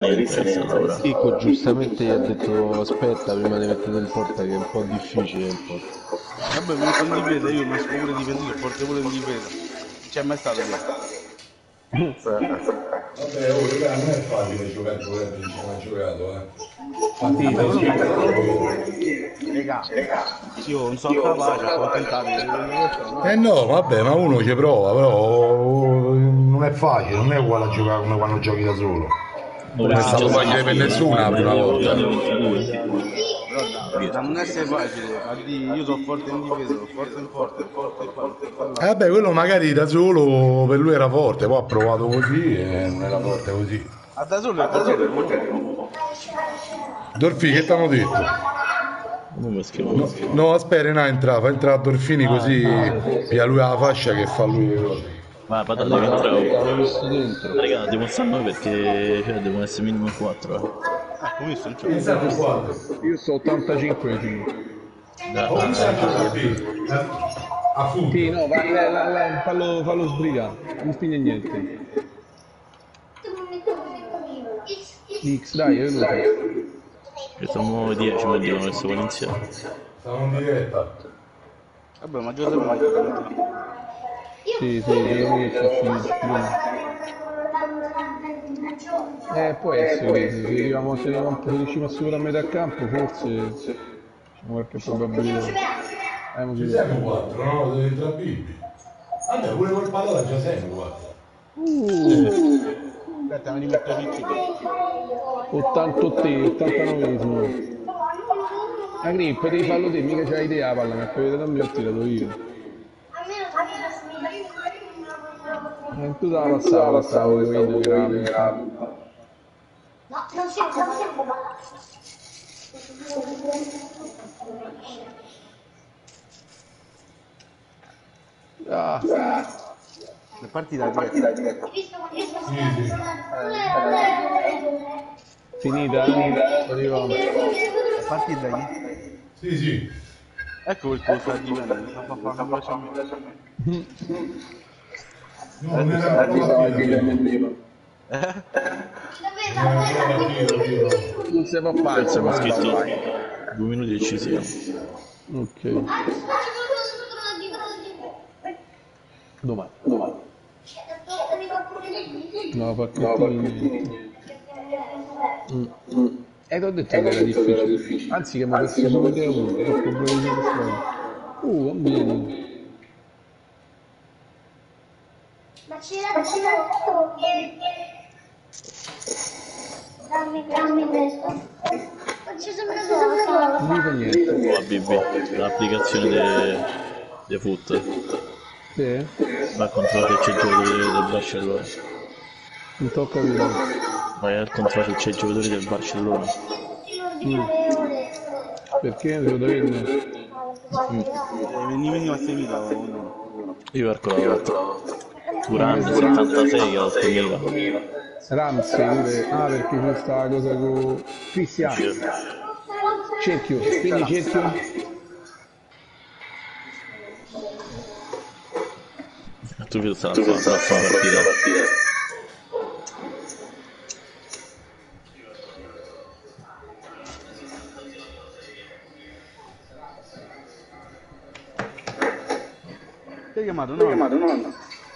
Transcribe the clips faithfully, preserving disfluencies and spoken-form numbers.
Chicco giustamente gli ha detto aspetta prima di mettere in porta che è un po' difficile il porta. Vabbè, mi metto in difesa, io non sono pure difensore, forse pure in difesa. Non c'è mai stato questo. Vabbè, oh, raga, non è facile giocare con il vince come ha giocato, eh. Infatti, non si Raga, io non sono capace, sono tentato. Eh no, vabbè, ma uno ci prova, però non è facile, non è uguale a giocare come quando giochi da solo. Non è stato facile per nessuno la prima volta. Da non essere facile, a dire io sono forte in difesa, sono forte in forte, forte, forte, forte. Eh vabbè, quello magari da solo per lui era forte, poi ha provato così e non era forte così. A da solo è da solo. Dorfi, che ti hanno detto? No, no, aspetta, Renà entra, fa entrare Dorfini così via lui alla fascia che fa lui. Ma patata che entravo. Raga, devo stare noi perché cioè, devono essere minimo quattro. Eh. Ah, come sto? Esatto, io sto ottantacinque. A fundo. Sì, no, va, la, la, la, fallo, fallo sbrigare, non spinge niente. X, dai, è venuto. Che siamo dieci, ma abbiamo messo con insieme. Siamo in diretta. Vabbè, ma già devo mettere. Sì, sì, secondo me c'è finito prima. Eh, può essere che se arriviamo, se riusciamo a superare a metà campo, forse c'è qualche probabilità. Eh, ci siamo quattro, no? Devi entrare Bibi. Vabbè, pure col pallone già siamo quattro. Uh. Aspetta, mi rimetto Ricci. ottantotto, ottantanove. La grip, potevi farlo te, mica c'hai idea la palla, mi ha capito da me, ho tirato io. Eh, tu te la passava, la stavo capendo che era... No, non siamo, non siamo Ah. La partita diretta. diretta. Sì, sì. Finita? Arriviamo. La partita chi? Sì, sì. Ecco il tuo sta difendendo, mi fa fare una cosa a me. No, non era una partita. Non si fa fare, Siamo scritto due minuti e ci siamo. Ok. Domani. Domani. No, pacchettini. Mm. E ti ho detto che era difficile. Anzi che mi ha messo solo te uno. È problema di strada. Uh, bambini. Ma c'era tutto che... Dammi, dammi questo. Non ci sono cosa. Non dico niente. La B B, l'applicazione de, de foot. Sì? Va a controllare se c'è il giocatore del Barcellona. Non t'ho capito. Vai a controllare se c'è il giocatore del Barcellona. Mm. Perché devo averne? Mm. Veni, veni a seguire. Io ecco la volta. Turan settantasei a ottomila. Ramsey pure. Ah, perché c'è sta cosa con Cristiano. Cerchio, quindi cerchio. Tu vedo sta la partita. Ti hai chiamato? No, chiamato, no.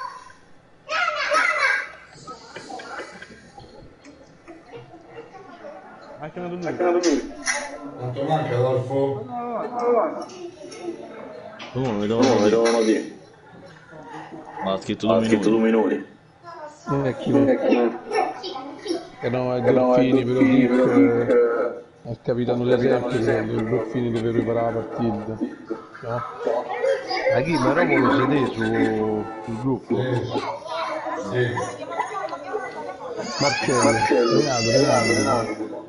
Ha chiamato lui. Ha chiamato lui. Quanto manca, Adolfo? No, no, no. No, non mi dovevano dire. Ma ha scritto due minuti. due minuti. Non è chi che no, è Dolfini, però Dick è il capitano d'esempio che il Dolfini deve preparare la partita. No? Ma chi? Ma Romo lo siete su, sul gruppo? Sì. Marcello, Renato, Renato, Renato.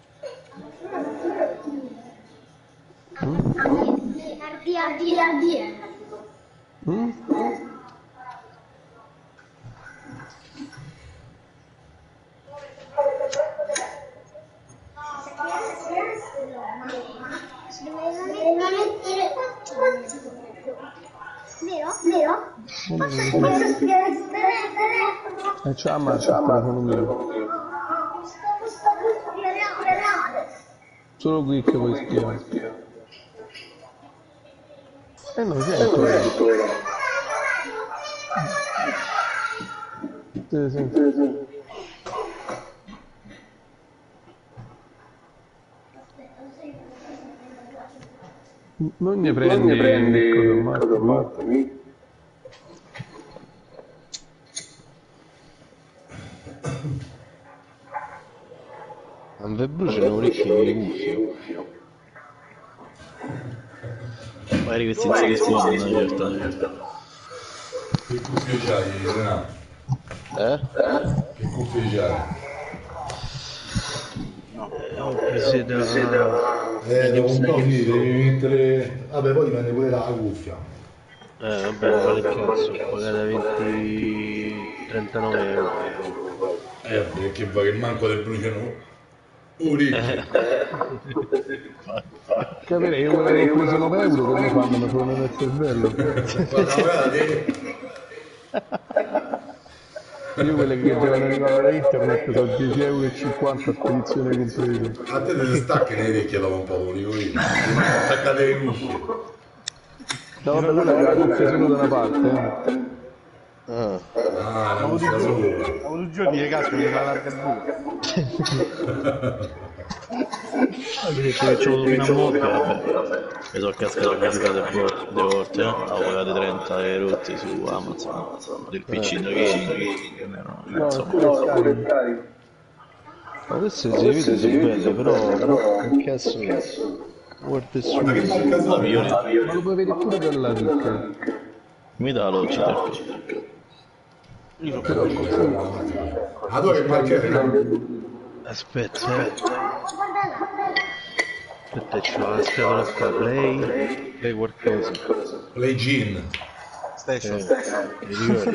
Ardia, ardia, ardia. Mm? Vero? Vero? E c'è la marcia al telefono mio. Solo qui che puoi spiare. Eh no, c'è ancora. Sì, sì. Non ne prendi, non ne prendi cosa Marco. Non vi bruciano orecchie di cuffie. Magari questi non si rispondono, certo. Che cuffie c'hai, Renato? Eh? Che cuffie c'hai? Ho preso da... Eh, dopo un po' finire, devi mettere... Vabbè, poi dipende pure dalla cuffia. Eh, vabbè, vale il cazzo, ho pagato venti... trentanove euro. Eh, perché va che manco del bruciano orecchie. Capirei, io quello che ho preso nove euro, come fanno? Mi fanno nel cervello. Io quelle che devono arrivare da internet sono dieci euro e cinquanta a spedizione compresa. A te te ne stacchi le orecchie dopo un po', lo dico io. Attaccate le cuffie. No, vabbè, quella che la cuffia solo da una parte. Eh. Ah. Ah, non sta solo. Avevo due giorni che casco mi fa larga il buco. Avete che c'ho fino a morte, vabbè. Mi sono cascato a giocare due volte, eh? Avevo pagato trenta euro rotti su Amazon. Del P C da che No, insomma. no, carico. Ma queste si vede sono belle, però... Che cazzo è? Guarda su. Ma che manca sono? Ma lo puoi vedere pure dalla ricca. Mi dà la Logitech. Ah, tu che marca è? Aspetta, eh. Aspetta, c'ho la scatola Play, Play qualcosa. Play Gin. Station. Eh, mi ricordi?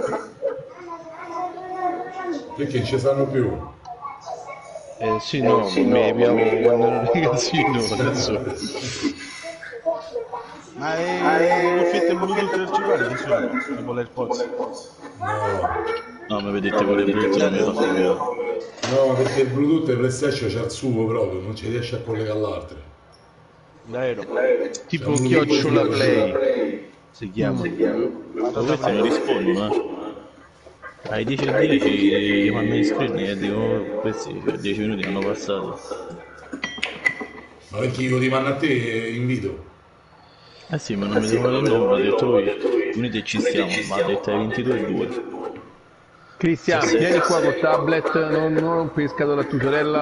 Perché non ci sanno più? Eh sì, no, mi piavo quando ero ragazzino, adesso... Ma è l'uffietto Bluetooth del cellulare funziona? Tipo l'AirPods? No. No, mi vedete pure il Bluetooth, non mi fa vedere. No, perché il Bluetooth e PlayStation c'ha il suo proprio, non ci riesce a collegare all'altro. Vero. Tipo Siamo chiocciola tutti Play. Si chiama. Ma questi non rispondono, eh. Ai dieci e dieci mi hanno iscritto e dico, questi dieci minuti hanno passato. Ma perché io ti mando a te invito? Eh sì, ma non mi devono il nome, ha detto lui, unite ci stiamo, ma ha detto ai ventidue e due. Cristian, Sì, sì. vieni qua col tablet, non, non rompi le scatole a tua sorella.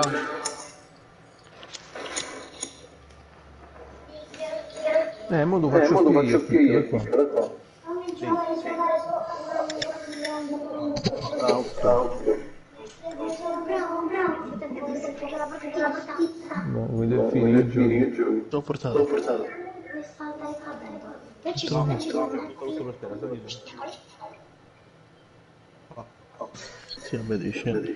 Eh, mo lo faccio eh, io, faccio io qua. No, come delfini, giù. L'ho portato. L'ho portato. Sì, vabbè, dice.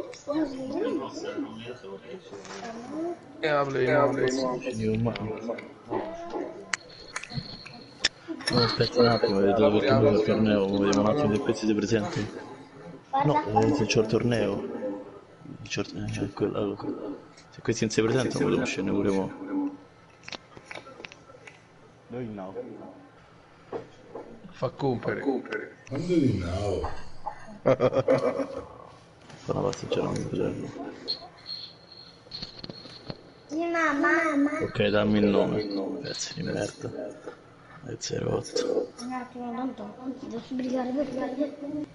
E apri, apri. No, aspetta un attimo, vedo perché noi al torneo, vediamo un attimo se questi si presentano. No, se c'ho il torneo. C'ho il torneo, è quella. Se questi non si presentano, vogliamo scendere pure mo'. Noi no. Fa compere. Quando di no? Fa una passeggiata a un giorno. Mamma. Ok, dammi il nome. Pezzi di merda. È zero otto. Un attimo, tanto devo sbrigare per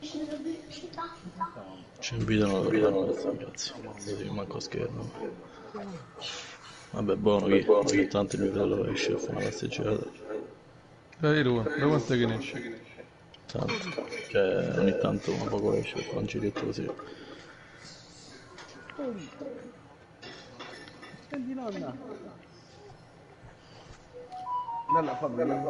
Ci invitano a lavorare, ragazzi. Così manco schermo. Vabbè, buono che ogni tanto il mio fratello esce a fare una passeggiata. Dai, Rua, da quanto che ne esce? Tanto. Cioè, ogni tanto un poco esce per fare un giretto così. Senti nonna. Nonna fa bene.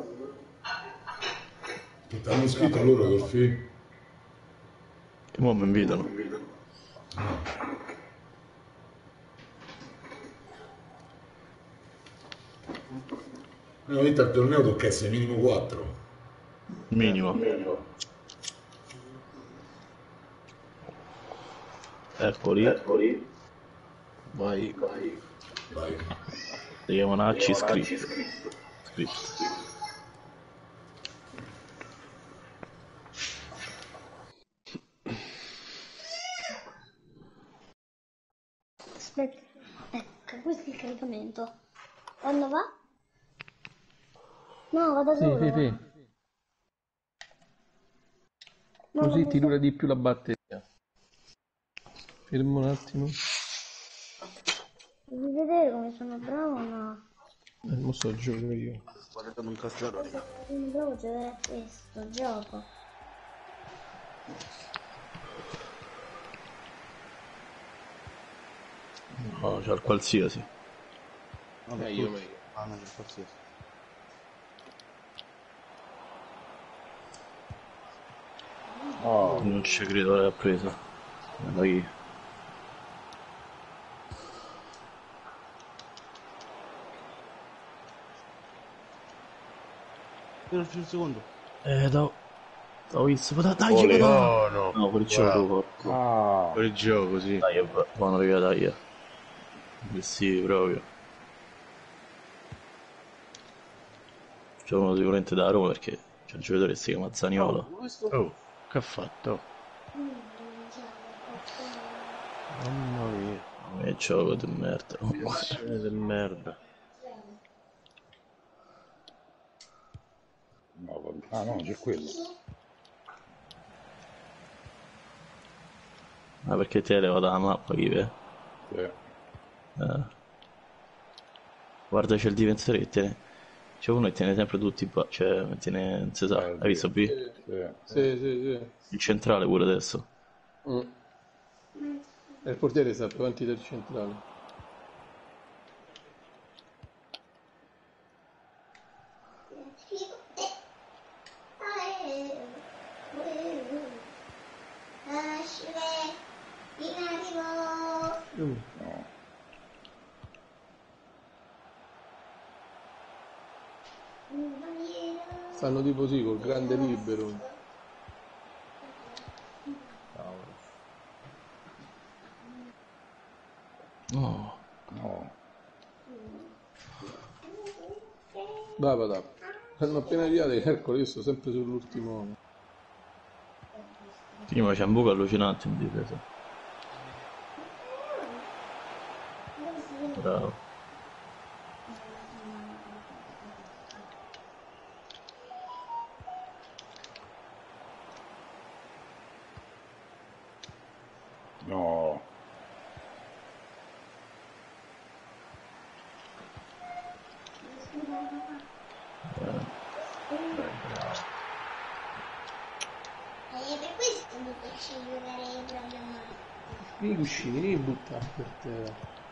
Che ti hanno scritto loro col film? E mo' mi invitano. Una volta al torneo tocca essere minimo quattro. Minimo. Eccoli. Vai. Vai. Si chiamano A C Script. Script. Aspetta, ecco, questo è il caricamento. Quando va? No, va da Sì, solo. sì, sì. No, Così non ti so. dura di più la batteria. Fermo un attimo. Devi vedere come sono bravo o no? Eh, mo sto gioco io. Guardatemi un cazzaro, raga. Sono bravo a giocare a questo gioco. No, c'è il qualsiasi. No, per Meglio, tutti. meglio. Ah, no, c'è qualsiasi. Oh, Non ci credo l'ha presa. Vai. Tiro il secondo. Eh, da... Ho visto, dai, dai, Ole, dai. oh no. No, fuori gioco, porco. ah, Per il gioco, sì. Dai, è bu- buono, raga, dai. Che sì, proprio. Gioco sicuramente da Roma perché c'è un giocatore che si chiama Zaniolo. Questo? Oh, che ha fatto? Mamma mia. E gioco di merda. Azione del merda. no, vabbè. Ah no, c'è quello. Ma perché ti hai levato la mappa, Kive? Sì. Eh. Guarda, c'è il difensore che tiene. C'è uno che tiene sempre tutti qua. Cioè, tiene. Non si sa. Eh, Hai visto B? Sì. Sì, sì, sì. Il centrale pure adesso. Mm. E il portiere sta più avanti del centrale. Mm. No. Stanno tipo sì, col grande libero. No. No. Va, va, va. Hanno appena avviato Ercole, io sto sempre sull'ultimo. Prima c'è un buco allucinante in difesa. Bravo. No. E per questo mi piace giocare proprio male. I cuscini, li buttare per terra.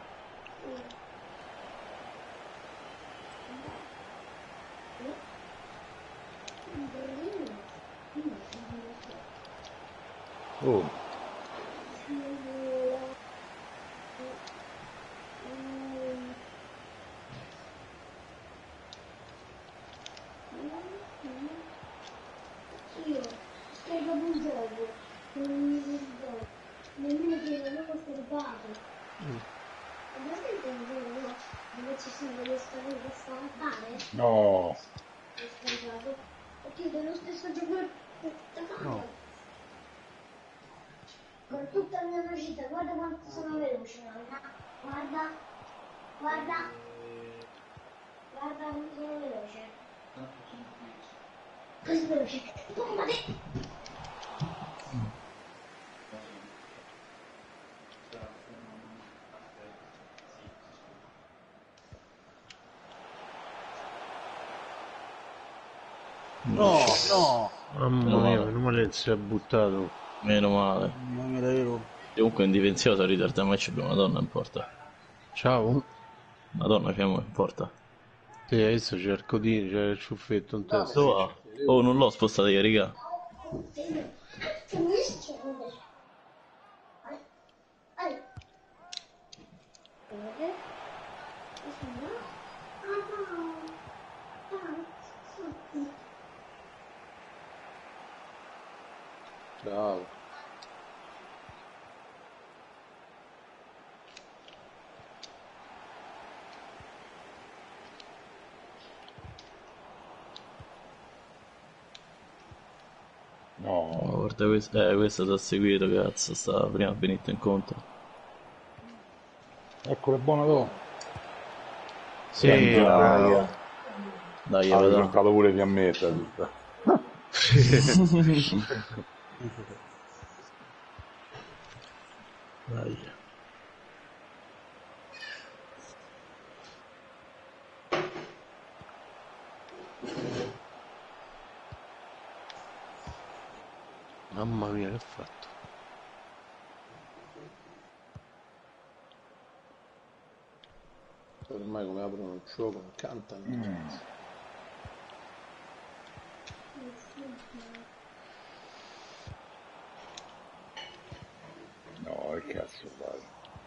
Oh. Io scrivo un gioco, non mi ricordo, nemmeno che non ho osservato. Ovviamente un gioco dove ci sono delle storie da stampare, No. ho scaricato, perché dello stesso gioco no. Con tutta la mia velocità, guarda quanto sono veloce, guarda, guarda, guarda, guarda quanto sono veloce. Così veloce, bomba te! No, no. Mamma mia, meno male che si è buttato. Meno male. Non mi ero. Comunque in difensiva sono ritardato, ma abbiamo una donna in porta. Ciao. Madonna, siamo in porta. Sì, adesso c'è il codino, c'è il ciuffetto in testa. Dove va? Oh, non l'ho spostato io, raga. Che mi succede? Allora. Vedete? Questo no? Ah no! Ah, sì. Bravo. No, Oh, guarda questo, eh, questo ti ha seguito, cazzo, sta prima a venire incontro. ecco, è buono tu. Sì, Andiamo. dai. Dai, Ah, vado. sono stato pure fiammetta. Tutta. Dai. Mamma mia, che ha fatto? Ormai come aprono il gioco, non cantano. Mm. No, che cazzo fai?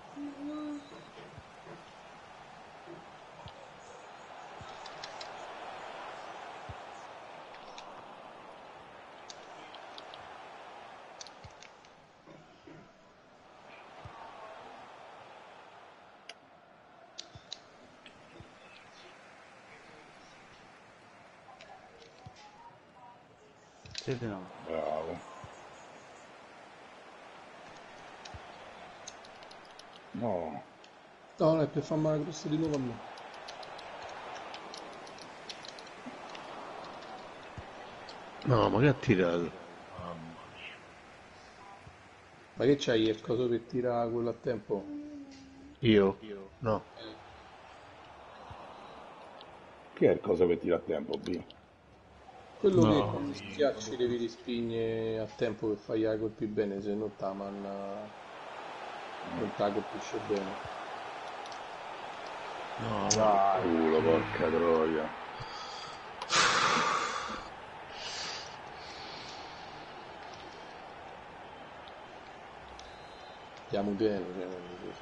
Siete no. Bravo. No. No, no, è per far male grosso di nuovo a me. No, ma che ha tirato? Ma che c'hai il coso per tirare quello a tempo? Io? No. Che è il cosa per tirare a tempo, B? Quello che No. quando schiacci devi rispigne a tempo per fargli la colpi bene, se no Taman non te la colpisce bene. No, Dai, culo, porca troia. Andiamo bene, cioè, quando così.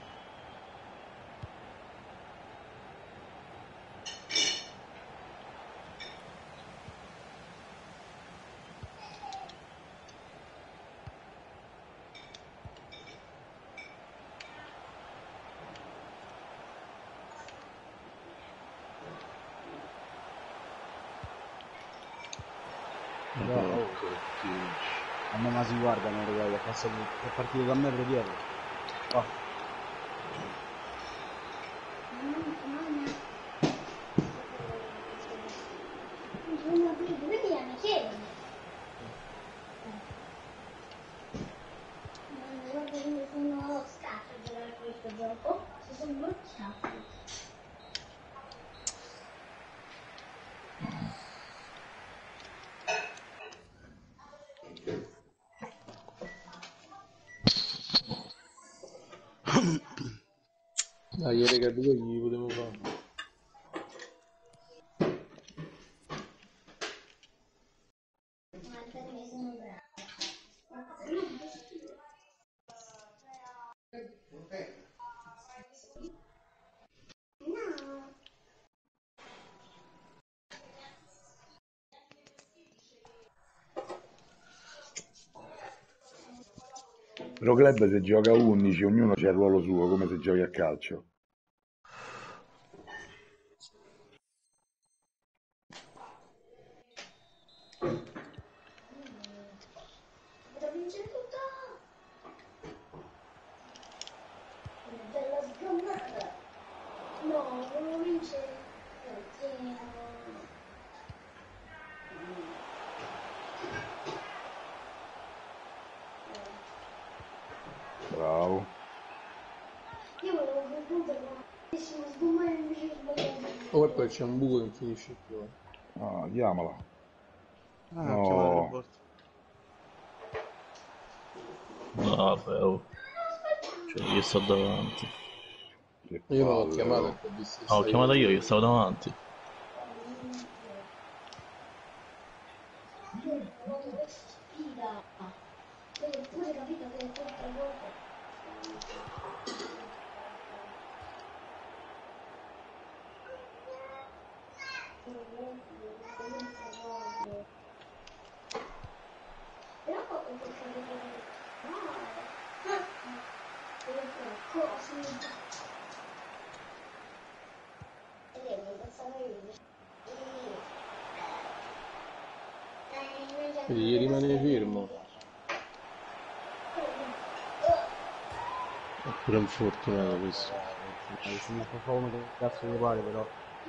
No, oh. A me ma si guardano, ragazzi, è passato, è partito da me per dietro. Oh. Dove mi hanno chiesto? Ma guarda come sono scarso a giocare a questo gioco. Si sono bocciati. Dai, raga, due gli potevo fare. Pro club se gioca a undici, ognuno c'ha il ruolo suo, come se giochi a calcio. Da vincere tutto! Una bella sgambata! No, non lo vince! Perché... Bravo. Io volevo concludere con una bellissima sgomma e invece ho sbagliato. Oh, e poi c'è un buco che non finisce più. eh. Ah, chiamala. Ah, No. chiamare il report. No, vabbè, oh. Cioè, io sto davanti. Che Io non l'ho palle, chiamato oh. perché ho visto che Ah, ho stavi- chiamato io, io stavo davanti. Io non ho questa sfida. Io ho pure capito che è tutta volta. Però ho capito che... No! Cosa? E devo passare io. Dai, non Quindi gli rimane fermo. È pure infortunato questo. Ma se mi fa uno che cazzo mi pare però.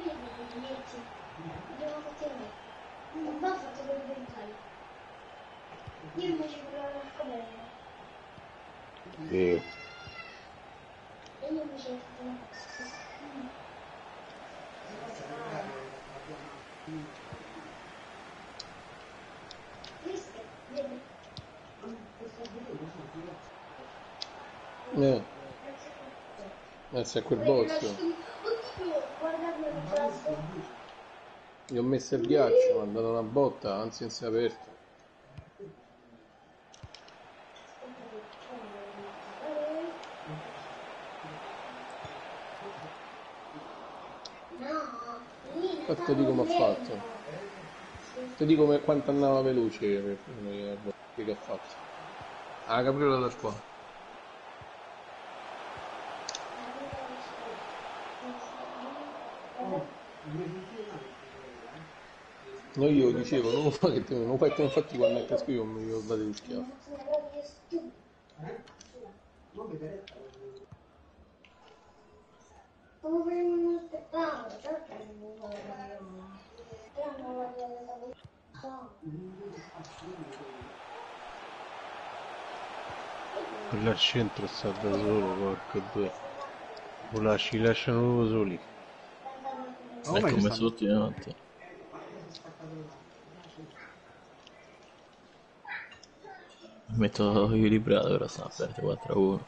Non va fatto per diventare. Io invece volevo la scoperta. E E io invece ho fatto una Visto? Vedi? Eh, eh, se è quel bozzo. Oddio, guardarlo in classe. Gli ho messo il ghiaccio, mi ha dato una botta, anzi non si è aperto. Poi ti dico come ha fatto. Ti dico come- quanto andava veloce per- per- che ha fatto. Ah, capriola da qua. No, io dicevo, non lo fai che te, non lo fai come infatti quando è casco io mi ho dato lo schiaffo. Come non aspettavo, certo che non lo voglio. Però non lo voglio. Quello al centro sta da solo, porco due. Lo lasci, lasciano proprio soli. Oh, È ma ci come stanno. tutti i notti. Metto equilibrato, ora stanno aperte quattro a uno.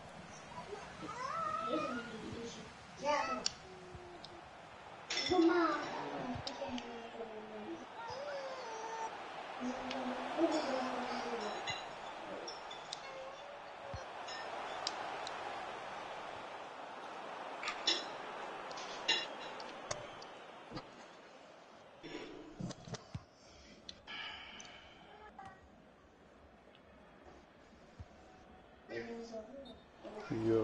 Io.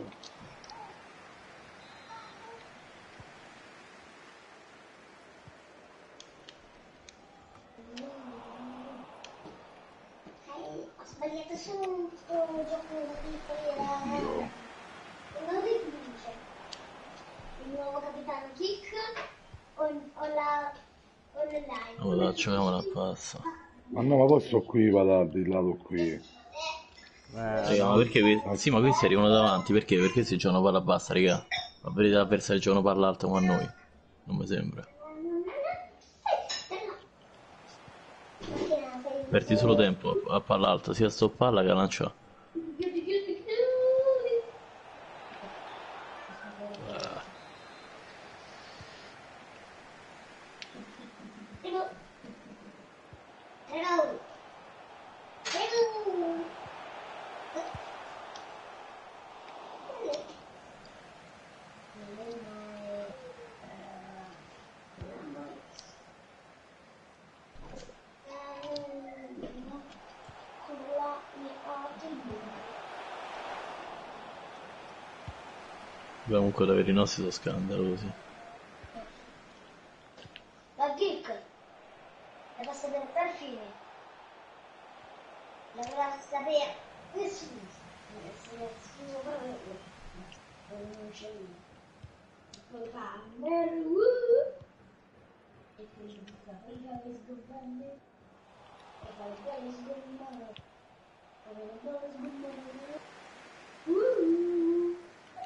Ho sbagliato solo un gioco da piccoli era... Non vince. Il nuovo capitano Kick o, o la... o l'online. Oh, la giochiamo la passa. ma no, ma poi sto qui, vado di lato qui. Eh, Raga, ma perché que- sì, ma questi arrivano davanti, perché? Perché si giocano palla bassa, raga. Ma vedete l'avversario giocano palla alta come a noi. Non mi sembra. Perdi solo tempo a, a palla alta, sia sto palla che lancia. Beh, comunque avere i nostri sono scandalosi. La kick la passa per perfine. La dovrà sapere nessuno. Nessuno proprio. Non c'è uno. Poi fa Meru. E poi fa poi fa le sgombande. E fa le belle sgombande. E fa le belle sgombande. Uh.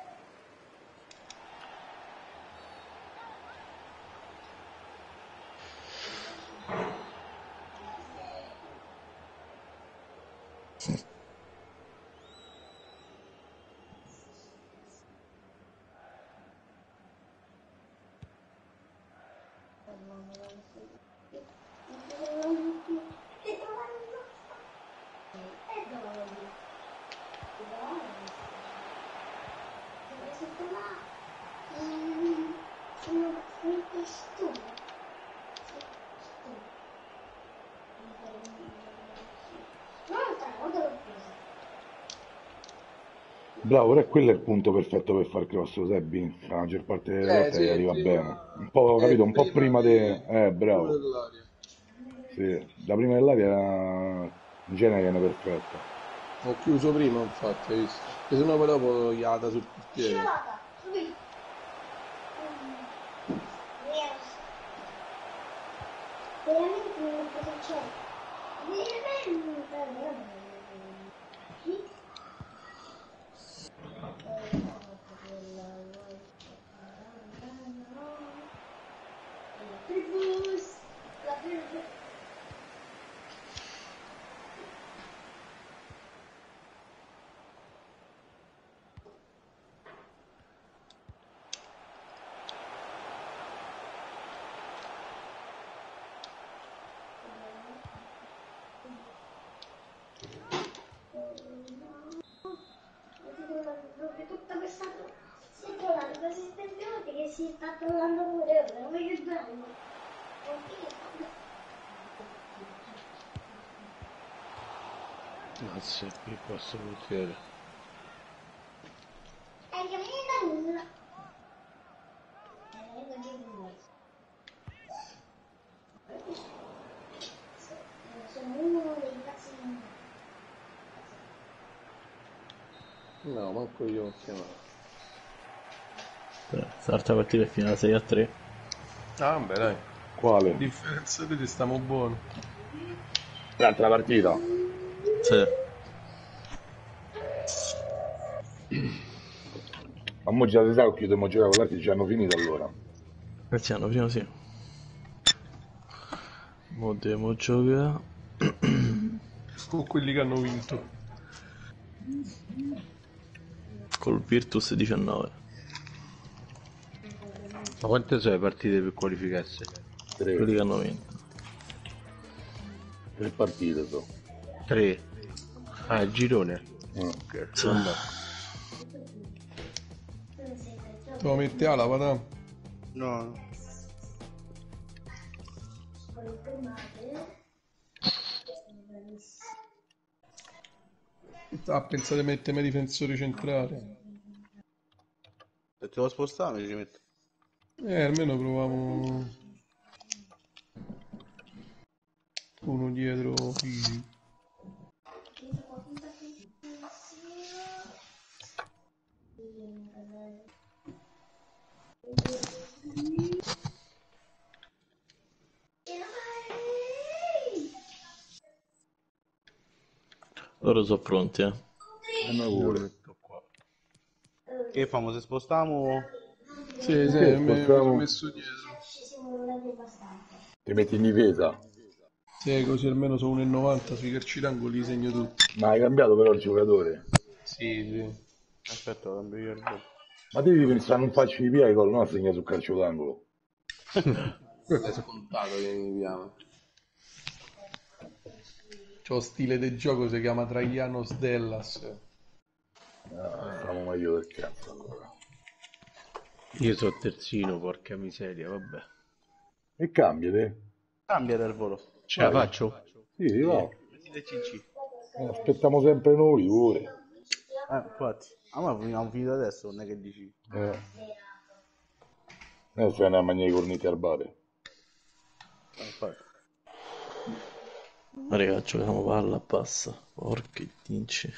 Bravo, ora quello è il punto perfetto per far cross, lo sai, B. La maggior parte delle Eh, volte sì, arriva prima- bene. Un po', eh, capito, un po' prima prima di... Eh, bravo. dell'aria. Sì, la prima dell'aria in genere viene perfetta. Ho chiuso prima, infatti, hai visto? E se no poi dopo iata sul portiere. Sciolata, subito. Veramente non cosa c'è. Veramente. Tribus. La tribus. Proprio tutta questa settimana così stempiante che si sta trovando pure ora, ma che bello. Mazza, qui questo portiere. E che mi da nulla. E non c'è nulla. Sono uno dei cazzi di No, manco io ho chiamato. L'altra partita è finita sei a tre. Ah, beh, dai. Quale? Differenza di stiamo buoni. L'altra partita. Sì. Ma mo già si sa che chiudiamo a giocare con l'altro, già hanno finito allora. Questi anno prima sì. Mo dobbiamo giocare. Con quelli che hanno vinto. Col Virtus diciannove. Ma quante sono le partite per qualificarsi? Tre, Quelli che hanno vinto. tre partite sono. Tre. Ah, il girone. Mm. Ok, Sì. vabbè. Te lo metti alla patà? No, Ah, pensate di mettermi difensore centrale? Se te lo spostare mi ci metto. Eh, almeno proviamo uno dietro Figi. Loro sono pronti, eh. E noi io lo pure. metto qua. Che famo se spostiamo? Sì, sì, Sì, mi mi sono spostiamo. messo dietro. ci siamo volati abbastanza. Ti metti in difesa. Sì, così almeno sono uno e novanta sui calci d'angolo li segno tutti. Ma hai cambiato però il giocatore. Sì, sì. Aspetta, cambio io il gol. Ma devi pensare a non farci di via i gol, no? A segnare sul calcio d'angolo. È scontato che mi chiama. C'ho stile di gioco, si chiama Traianos Dellas. Ah, stiamo meglio del cazzo allora. Io sono terzino, porca miseria, vabbè. E cambia te? Cambia del volo. Ce la Vai. faccio? Sì, va. Mettete C C. Eh, aspettiamo sempre noi pure. Eh, infatti. Ah, ma abbiamo finito adesso, non è che dici. Eh. Adesso andiamo a mangiare i cornetti al bar. Eh, infatti. Ma raga, giochiamo palla bassa. Porca dinci.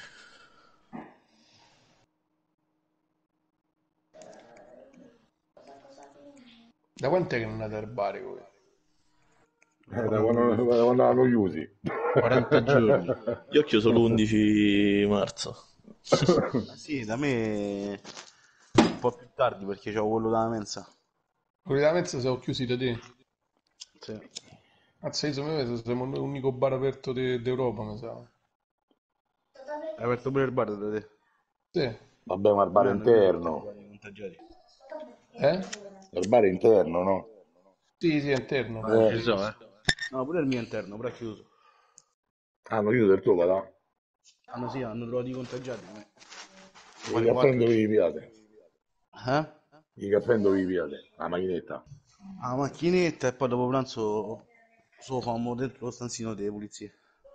Da quant'è che non andate al bar voi? Eh, da quando, da quando l'hanno chiusi. quaranta giorni. Io ho chiuso l'undici marzo. Ah, sì, da me un po' più tardi perché c'ho quello della mensa. Quelli della mezza siamo chiusi da te. Sì. Azza, io sono siamo l'unico bar aperto de- d'Europa, mi sa. Hai aperto pure il bar da te. Sì. Vabbè, ma il bar Mi hanno chiuso tutti i interno. bar contagiati. Eh? Il bar è interno, no? Sì, sì, è interno. Eh. Ci so, eh. No, pure il mio interno, però è chiuso. Hanno chiuso il tuo, va? Hanno sì, hanno trovato i contagiati. ma- I Quale caffè quattro? dove vi piate? Eh? I caffè dove vi piate? La macchinetta. La macchinetta e poi dopo pranzo solo famo dentro lo stanzino delle pulizie.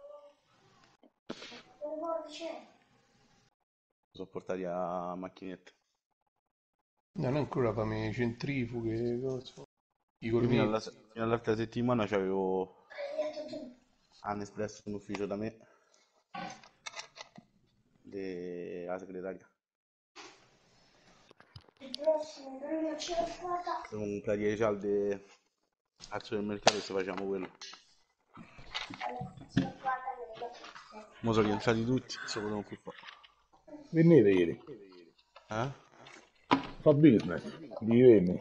Sono portati a macchinetta. No, non ancora fammi centrifughe, cose. I Io fino, cornetti. alla, fino all'altra settimana c'avevo hanno espresso un ufficio da me della segretaria. Comunque dieci saldi al supermercato e se facciamo quello. Mo sono rientrati tutti, se potevo più fare. Venite ieri. Eh? Fa business. Di venne.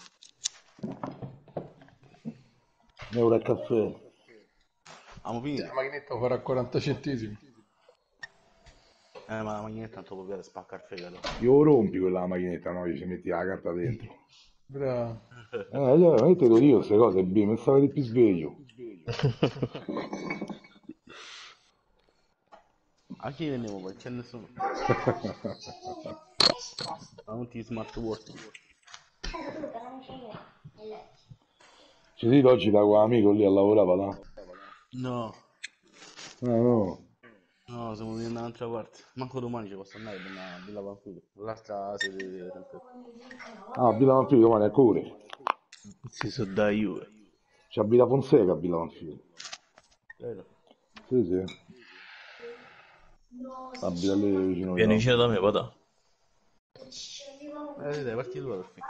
Un euro a caffè. Abbiamo finito? La macchinetta lo farà a quaranta centesimi. Eh, ma la macchinetta tanto può vedere spacca il fegato. Io rompi quella macchinetta, no? Ci metti la carta dentro. Bravo. Eh, io veramente te lo dico queste cose, B, mi stavo di più sveglio. Anche io vendevo poi, c'è nessuno. Ma non ti smart working. Ci siete oggi da quell'amico lì a lavorare, là? No, No, no. no, siamo venuti da un'altra parte. Manco domani ci posso andare per una Villa Pamphilio. L'altra sede sempre. Ah, Villa Manfredi domani a Core. Si so da Juve. C'è Villa Fonseca a Villa Manfredi. Vero? Sì, sì. Abita lì vicino Vieni a vicino da me, vada. Eh, dai, parti tu alla fine.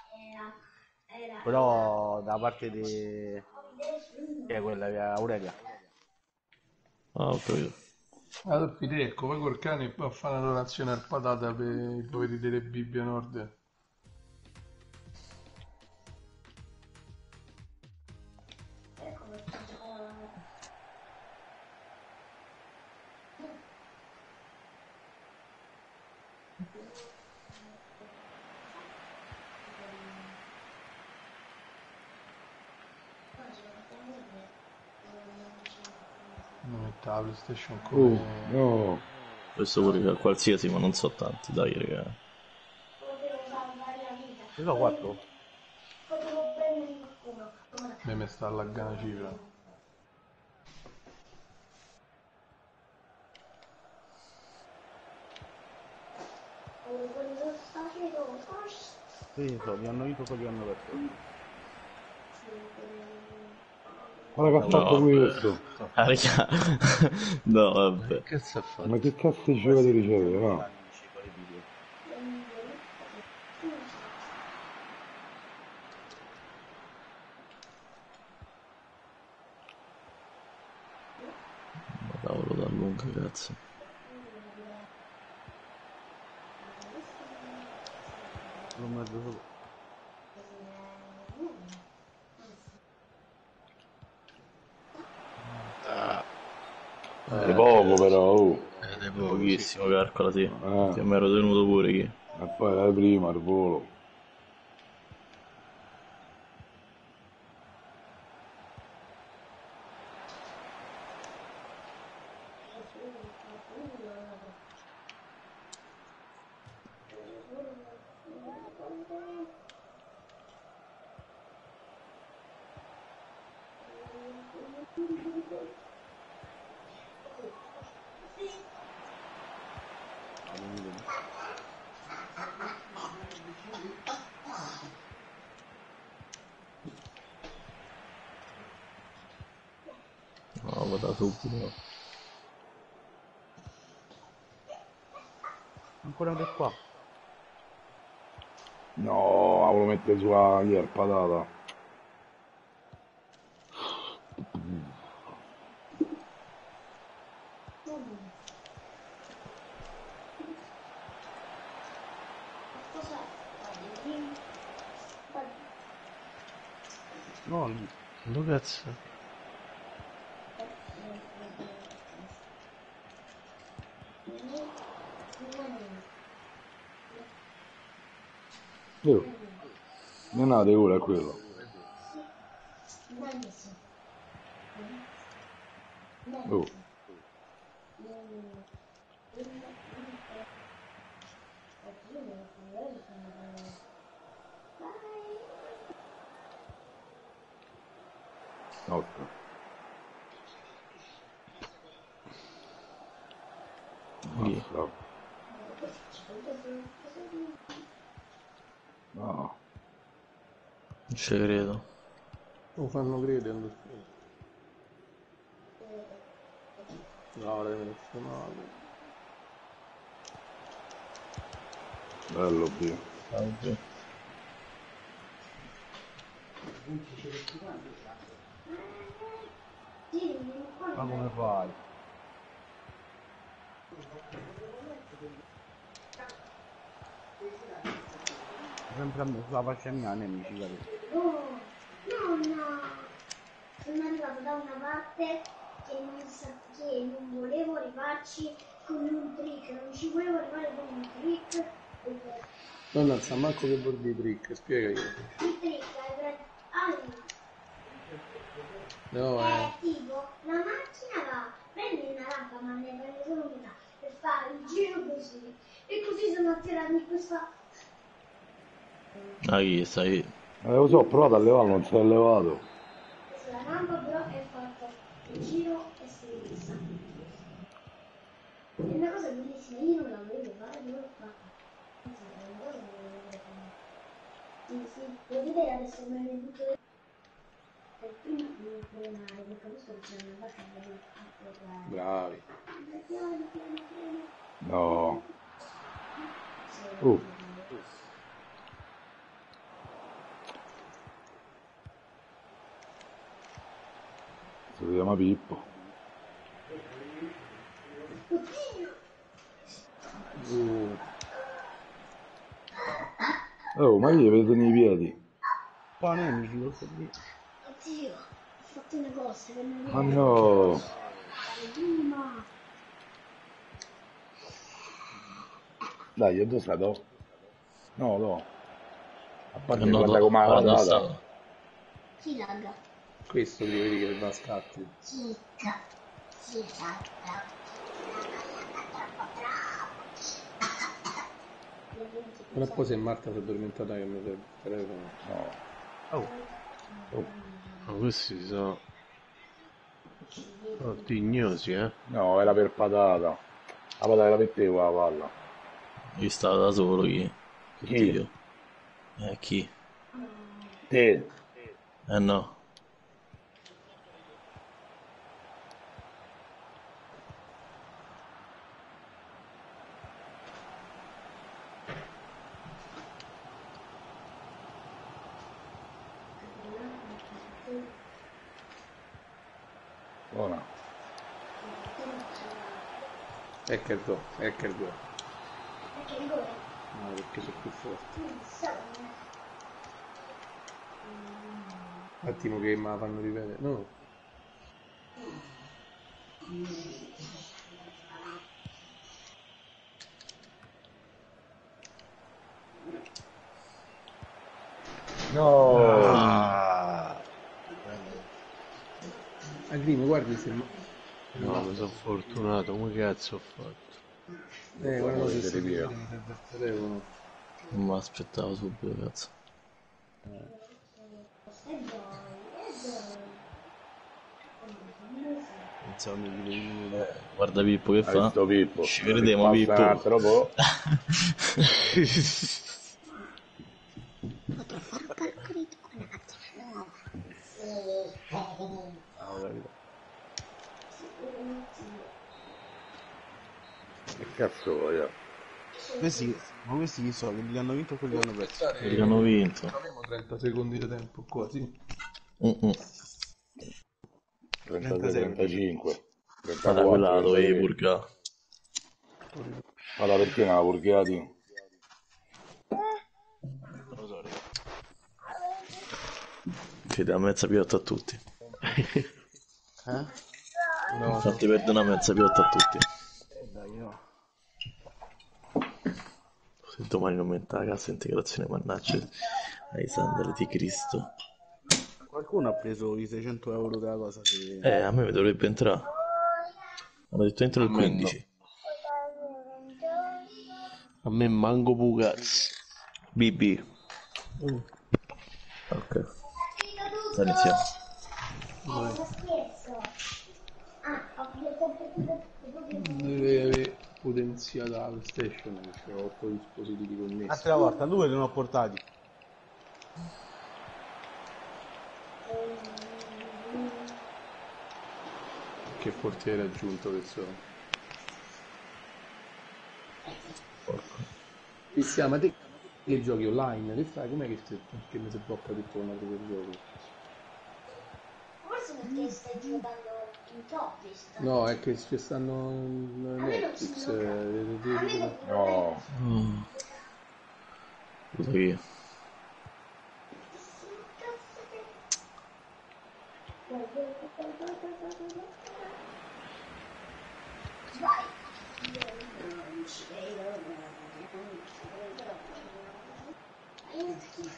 Però da parte di... che è quella, via Aurelia. Ah, ho capito. Allora, ecco, vai col cane e poi a fare una donazione al patata per i poveri delle Bibbie Nord. Non mette la PlayStation Oh, come... no. Questo pure che qualsiasi, ma non so tanti, dai, raga. Io so quattro. Me mi sta allaggando una cifra. Sì, so, li hanno vinto quelli che hanno perso. Guarda che ha No, fatto vabbè. questo. Ah, raga. No, vabbè. Che sta a fare? Ma che cazzo di giocatori riceve, no? Ma cavolo, da lunga, cazzo. Solo mezzo solo. È poco però, oh. Ed è poco, sì. Pochissimo, calcola, sì. Eh. Che mi ero tenuto pure chi. E poi la prima, al volo. No, vado subito. Ancora per qua. No, la volevo mettere su a chi è il patata. No, lì. Dove cazzo? Oh. Non ha ora è quello. Oh. otto. Chi? Basta. No. Non ci credo. Lo fanno credere. No, deve essere male. Bello, Dio. Salve. Ma come fai? Sempre a me, sulla faccia mia, nemici, capito? Oh, nonna! Sono arrivato da una parte che non, sa, che non volevo arrivarci con un trick, non ci volevo arrivare con un trick. Non non sa manco che vuol dire trick, spiegagli. Il trick è per... allora, No, è eh. tipo, la macchina va, prendi una rampa, ma ne prende solo metà, per fare il giro così. E così sono attirati in questa... Ah, chi stai? Eh, lo so, ho provato a levarlo, non si è levato. La rampa però è fatta il giro e sinistra. È una cosa bellissima, io non la volevo fare, però l'ho fatta. Anzi, è una cosa che non volevo fare. Sì, sì, devo vedere adesso me ne butto dentro. Per prima devo frenare, perché capisco che c'è una barca che devo fare. Bravi. Piano, piano, piano. No. Sì, Uh. Si chiama Pippo. Uh. Oh, ma gli vedono i piedi. Qua nemici, lo so dire. oddio, ho fatto una cosa che non Ma no. prima. Dai, io dove stato? No, no. A parte Eh, no, guarda no, com'è guarda, andata. stava. Chi lagga? Questo ti vedi che va a scatti. Chi ca? Chi lagga? Non è poi se Marta si è addormentata che mi serve il telefono. No. Oh, Oh. Ma questi sono... sono tignosi, eh? No, era per patata. La patata era per te qua la palla. Io stavo da solo, chi? Chi? Dio. Eh, chi? Te. Eh no. Buona. Ecco il gol, ecco il gol. Perché il gol? No, perché sono più forti. Non so. Un attimo che me la fanno ripetere. No. No. Ah, Agrimo, guardi se... no, mi sono fortunato, come cazzo ho fatto? Eh, guarda se vedere si via. vede, mi serve il telefono. Non mi aspettavo subito, cazzo. pensavo mi vedevi Eh, guarda Pippo che Hai fa. visto Pippo? Ci vedremo Pippo. Passa un altro po'. Potrò fare un parcourit con la macchina nuova. No, capito. Che cazzo vuoi? eh? Questi, ma questi chi sono? Quelli che hanno vinto o quelli che hanno perso? Quelli che hanno vinto. Abbiamo trenta secondi di tempo qua, sì. Mm-mm. trentasei trentacinque. Guarda quella la dovevi purgare. Guarda perché non la purgati? Chiede a mezza piotta a tutti. Eh? No, Infatti perdo una mezza piotta a tutti. Dai, no. Se domani non mette la cassa integrazione mannaggia ai sandali di Cristo. Qualcuno ha preso i seicento euro della cosa che... Eh, a me mi dovrebbe entrare. Hanno detto entro il quindici. A me manco Pugas. B B. Mm. Ok. Sta iniziamo. Deve avere potenziata la PlayStation che ho otto dispositivi connessi. Altra volta, due li ho portati. che portiere aggiunto che sono. Cristiano, ma te che giochi online? Che fai? Com'è che, te, che mi si blocca tutto un altro gioco? Forse perché stai giocando in Topist. No, è che ci stanno Netflix. Eh, No. Mm. Scusa io. Vai! Non ci vedo, non ci vedo. Aiuto.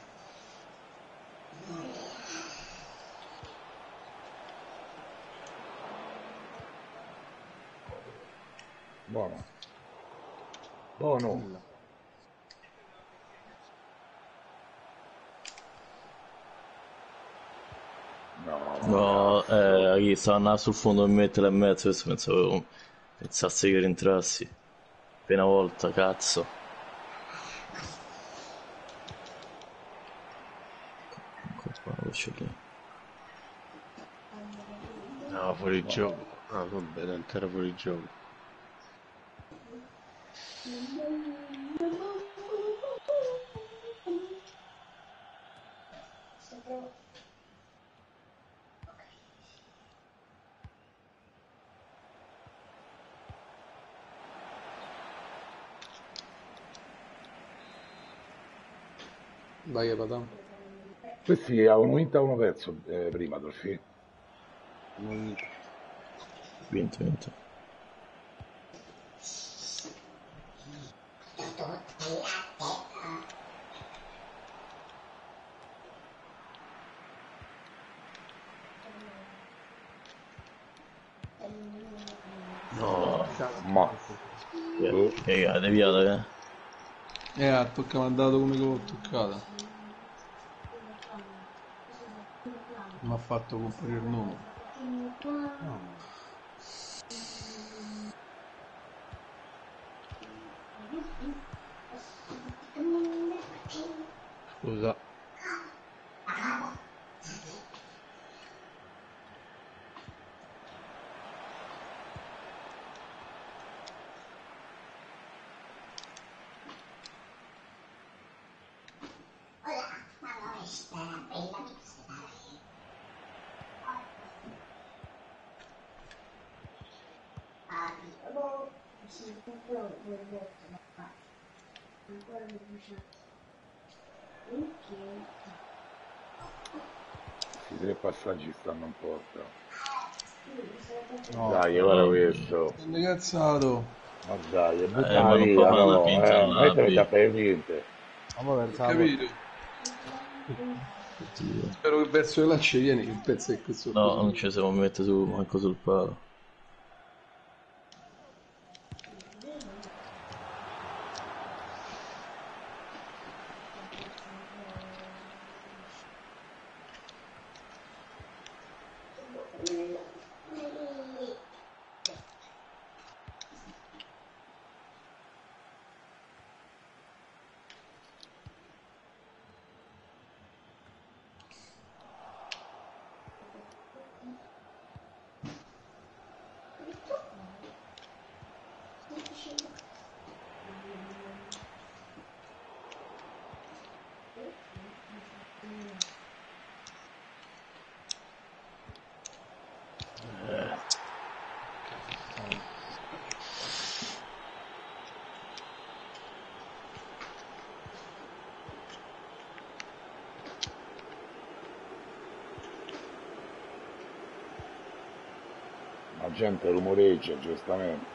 Buono. Buono. No, No, eh, chi stava andando sul fondo per mettere e mezzo, questo pensavo pensassi che rientrassi. Appena volta, cazzo. Qua lo c'è lì. No, fuori gioco. Ah, vabbè, tanto era fuori gioco. vai, Padam. questi avevano vinto a uno perso eh, prima, Dolfi. Vinto, vinto. No, Ma Che che deviata, eh? Eh, ha tocca, mi ha dato come che l'ho toccata. Mi ha fatto comparire il nome. scusa. i tre passaggi stanno in porta. No, Dai, guarda questo. che cazzato. Ma dai, Eh, buttala ma non via, può fare no, una finta, eh, non non la è che non apri. ti fai niente. Ma poi pensavo... Capito? Spero che verso le lance vieni, che il pezzo è questo. No, non ci siamo mette su, manco sul palo. La gente rumoreggia, giustamente.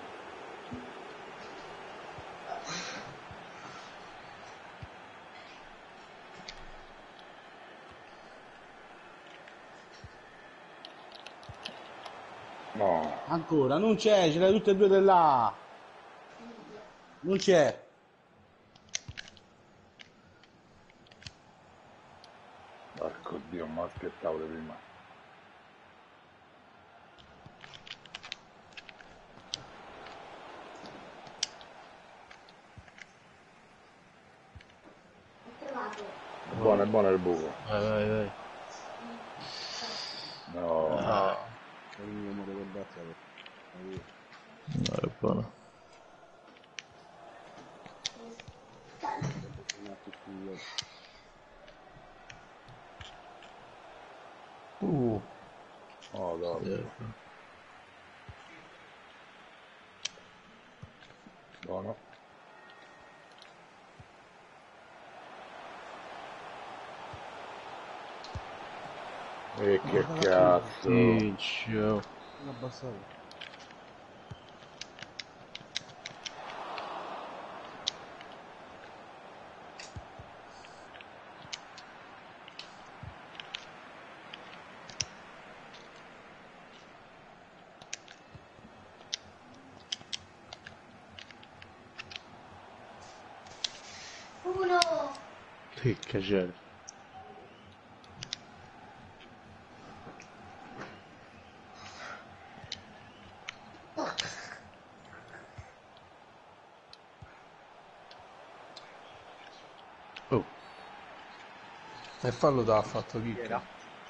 No, Ancora, non c'è, ce l'hai tutte e due di là. Non c'è. porco Dio, ma aspettavo di prima. Buono, è buono il buco. Vai, vai, vai. No, Ah, l'unico modo per battere. No, è buono. Uh, Oh, dai. Buono. E che cazzo. Ticcio. Non abbassato. Uno. Che cacere. Oh, e fallo da ha fatto kick. Era.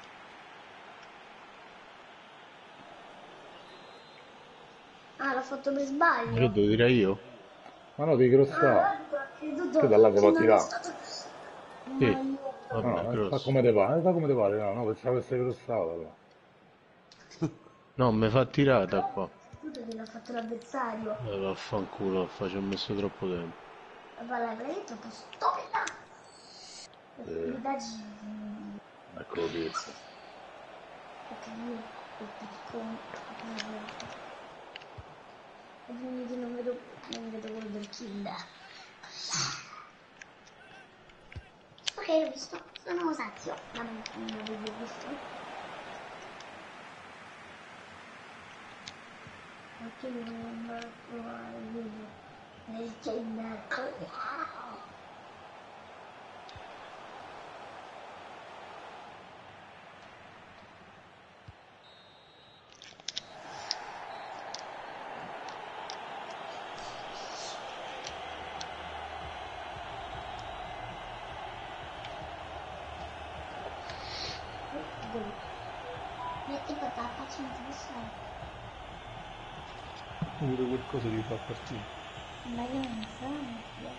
Ah, l'ho fatto per sbaglio. che devo dire io? Ma no, devi crossare. Ah, creduto Che dalla te che va a non è tirare. stato... Sì. Ma io... Vabbè, No, fa grosso. come te pare, fa come te pare. No, no, pensavo che sei crossato. Allora. No, mi fa tirata qua. Creduto che l'ha fatto l'avversario. Eh, vaffanculo, fa, ci ho messo troppo tempo. Ma la è troppo stupida. Eh. Mi dai... Ecco lo pezzo. Perché io il piccone... E quindi non vedo... non vedo quello del kill. Ok, l'ho visto. Sono sazio. Ma non non avevo visto. Perché devo andare a provare il video nel kinder. Metti patata, ci interessa. Pure qualcosa di fa partire. Ma io non so.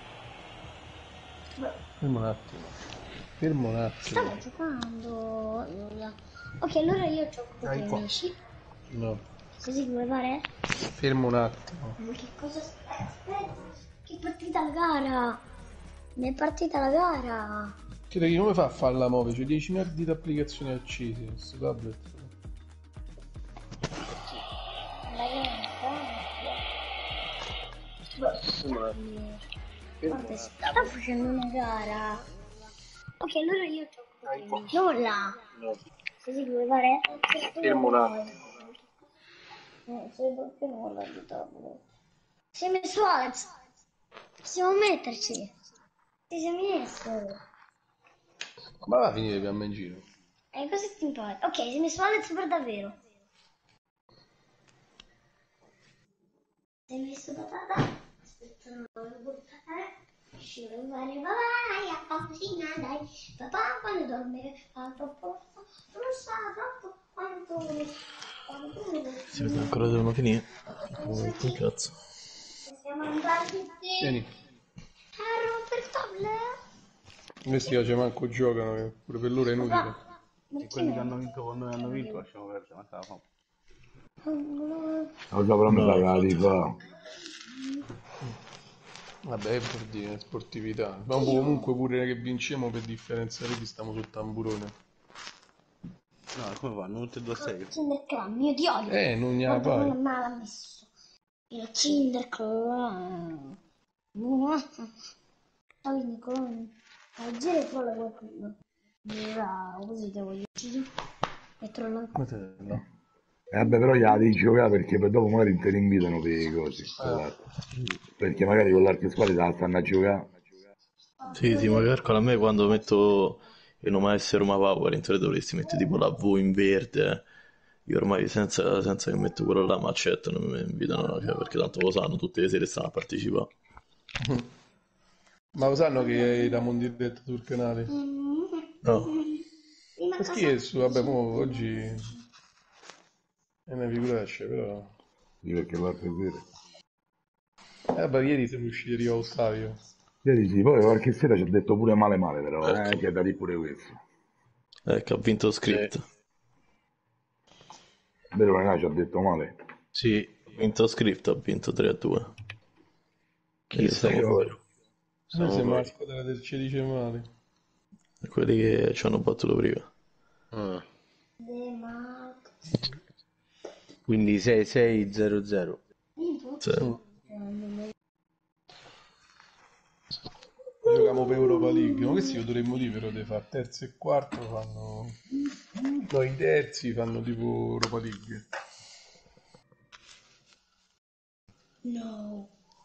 Fermo un attimo. Fermo un attimo. Stavo giocando. Allora. Ok, allora io gioco con i Dai miei qua. amici. No. Così come pare? Fermo un attimo. Ma che cosa aspetta? Aspetta. Che è partita la gara. Mi è partita la gara. Chiede che come fa a farla muovere? C'è dieci miliardi di applicazioni accese. Questo tablet. Ma io non so. Guarda, sta facendo una gara. Ok, allora io gioco con i miei amici. Nulla. Così come pare? Fermo un attimo. Non sei proprio nulla di tavolo. Sei messo Alex? Possiamo metterci? Ti sei messo? Ma va a finire che a me in giro. E cosa ti importa? Ok, sei messo Alex per davvero. Sei messo patata? Aspetta, non lo devo buttare. Uscire in varie vai a papacina, dai. Papà quando dorme fa troppo. Non sa troppo quanto. Quanto. Si vede ancora devono finire. Oh, che cazzo. Siamo andati tutti Vieni. a rompere il tablet. Questi oggi manco giocano, che pure per loro è inutile. Ma E quelli che hanno vinto con noi hanno vinto, lasciamo perdere, ma stava fa. Allora però mi sa che la rifà. Vabbè, è per dire sportività. Ma comunque pure che vinciamo per differenza reti stiamo sul tamburone. No, come va? Non tutte e due a sei. Cinderclan, mio ti odio. Eh, non ne ha Guarda come poi. male ha messo. Il Cinderclan. Ciao Nicolone. A girare trolla qualcuno. Bravo, così te voglio uccidere. E trolla ancora. Matella. Eh, vabbè, però gliela devi giocare perché poi dopo magari te ne invitano per i cosi. Ah. Perché magari con l'altra squadra te la stanno a giocare. Sì, sì, ma calcola a me quando metto il nome S Roma Power, in teoria dovresti mettere tipo la V in verde. Io ormai senza, senza che metto quello là mi accettano, mi invitano, cioè, perché tanto lo sanno, tutte le sere stanno a partecipare. Ma lo sanno che diamo in diretta sul canale? No, Ma scherzo, vabbè, mo oggi È una figuraccia, però. Sì, perché l'altra sera. Eh, beh, ieri siamo usciti arriva Ottavio. Ieri sì, poi qualche sera ci ha detto pure male male, però, eh, Ecco. che da dire pure questo. Ecco, ha vinto lo Sì. script. Vero, non ci ha detto male. Sì. Ha vinto lo script, ha vinto tre a due. Chi E sei siamo fuori. ora? Noi Siamo siamo la fuori. squadra del ci dice male. Quelli che ci hanno battuto prima. Ah. De Max. Quindi sei sei zero zero. Sì. Giochiamo per Europa League. Ma questi lo dovremmo dire però di fare terzo e quarto fanno. No, i terzi fanno tipo Europa League. No.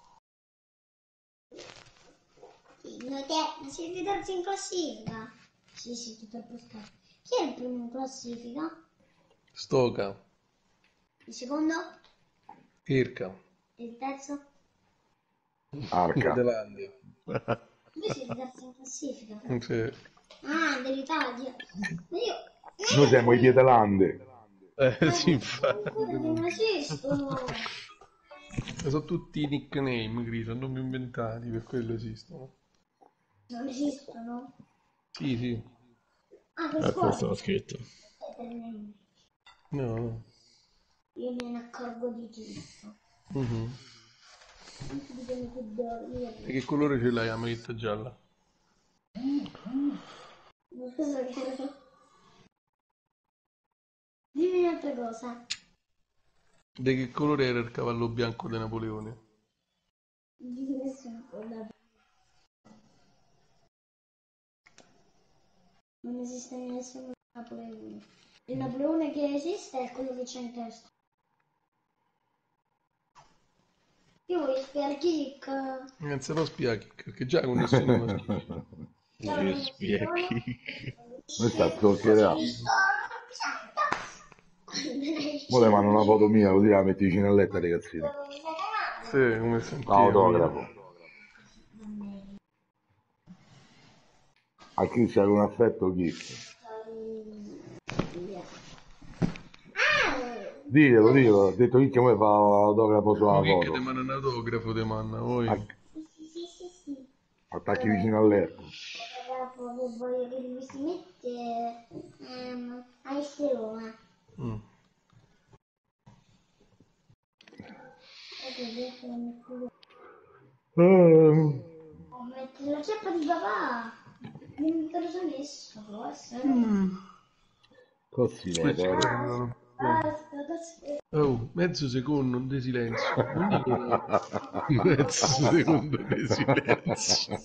No, te, ma siete terzi in classifica? Sì, sì, tutto a posto. Chi è il primo in classifica? Stoca, Il secondo? Irka, Il terzo? Arca. Nederlandi. Voi siete terzi in classifica. però. Sì. Ah, dell'Italia. Ma io... Noi siamo i Pietelande. Eh, Ma sì, infatti. ancora non esistono. Sono tutti nickname, Gri, sono nomi inventati, per quello esistono. Non esistono? Sì, sì. Ah, per Eh, questo squadra. l'ho scritto. Eh, per me. No, no. Io me ne accorgo di tutto. Mhm. Anche di quello che dormo. E che colore ce l'hai la maglietta gialla? Non so che... Dimmi un'altra cosa. Di che colore era il cavallo bianco di Napoleone? Dimmi nessuno. Non esiste nessun Napoleone. Il Napoleone che esiste è quello che c'è in testa. Io voglio spiare Kick. Non si può spiare, perché già con nessuno lo spiega. Io spieghi. Noi sta stalkerà. Mo le mando una foto mia, così la metti vicino al letto, ragazzini. Sì, come sentivo. Autografo. A chi c'è un affetto chi? Dillo, dillo, ho detto chi che vuoi fa l'autografo sulla Ma che che foto. ti manda un autografo, ti manda, voi? Attac- Sì, sì, sì, sì. Attacchi vicino al letto. Dopo che voglio che lui si mette ehm, a Estelona. Mm. Ecco, adesso non mi culo. Ah. Oh, mette la ceppa di papà. Non mi cosa messo, può essere. Così Questo le è cose. quello. Basta, adesso... Oh, mezzo secondo di silenzio. Non dico Mezzo secondo di silenzio.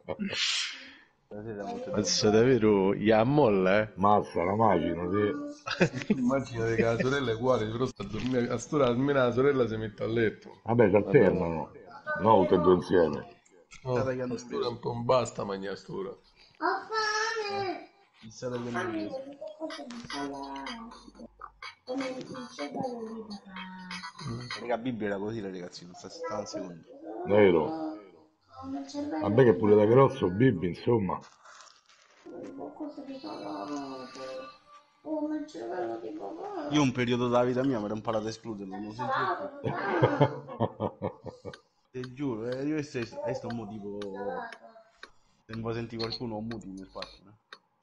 Mazza davvero, gli ammolla, eh? Mazza, la macino, sì. immagina che la sorella è uguale, però sta a dormire. A st'ora almeno la sorella si mette a letto. Vabbè, si alternano. No, tutte e due insieme. No, a st'ora un po' non basta mangiare a st'ora. Ho fame! Il stato che Ho non fame, preso. voglio qualcosa di salato. Come il cedolo di papà. Raga, Bibbia era così, ragazzi, non sta sta un secondo. Vero? Ho un cervello Vabbè che di pure da papà. grosso, Bibi, insomma. Voglio qualcosa di salato. Oh, ma il cervello di papà. Io un periodo della vita mia mi ero imparato a escluderlo, non lo sentivo più. Salato, papà. Te giuro, eh, io stesso, e sto mo tipo... Se non senti qualcuno, muti nel fatto, no?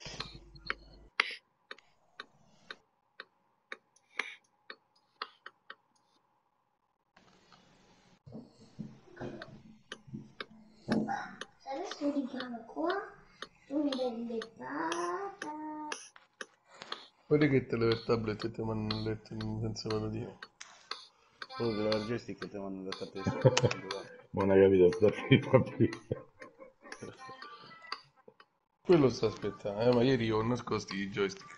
Se adesso diciamo qua, tu mi dai le patate. Guarda che te il tablet e ti mandano a letto senza patatine. Solo che la joystick che ti vanno da te stesso. Non hai capito, sta zitta prima. Quello sta aspettando, eh, ma ieri ho nascosti i joystick.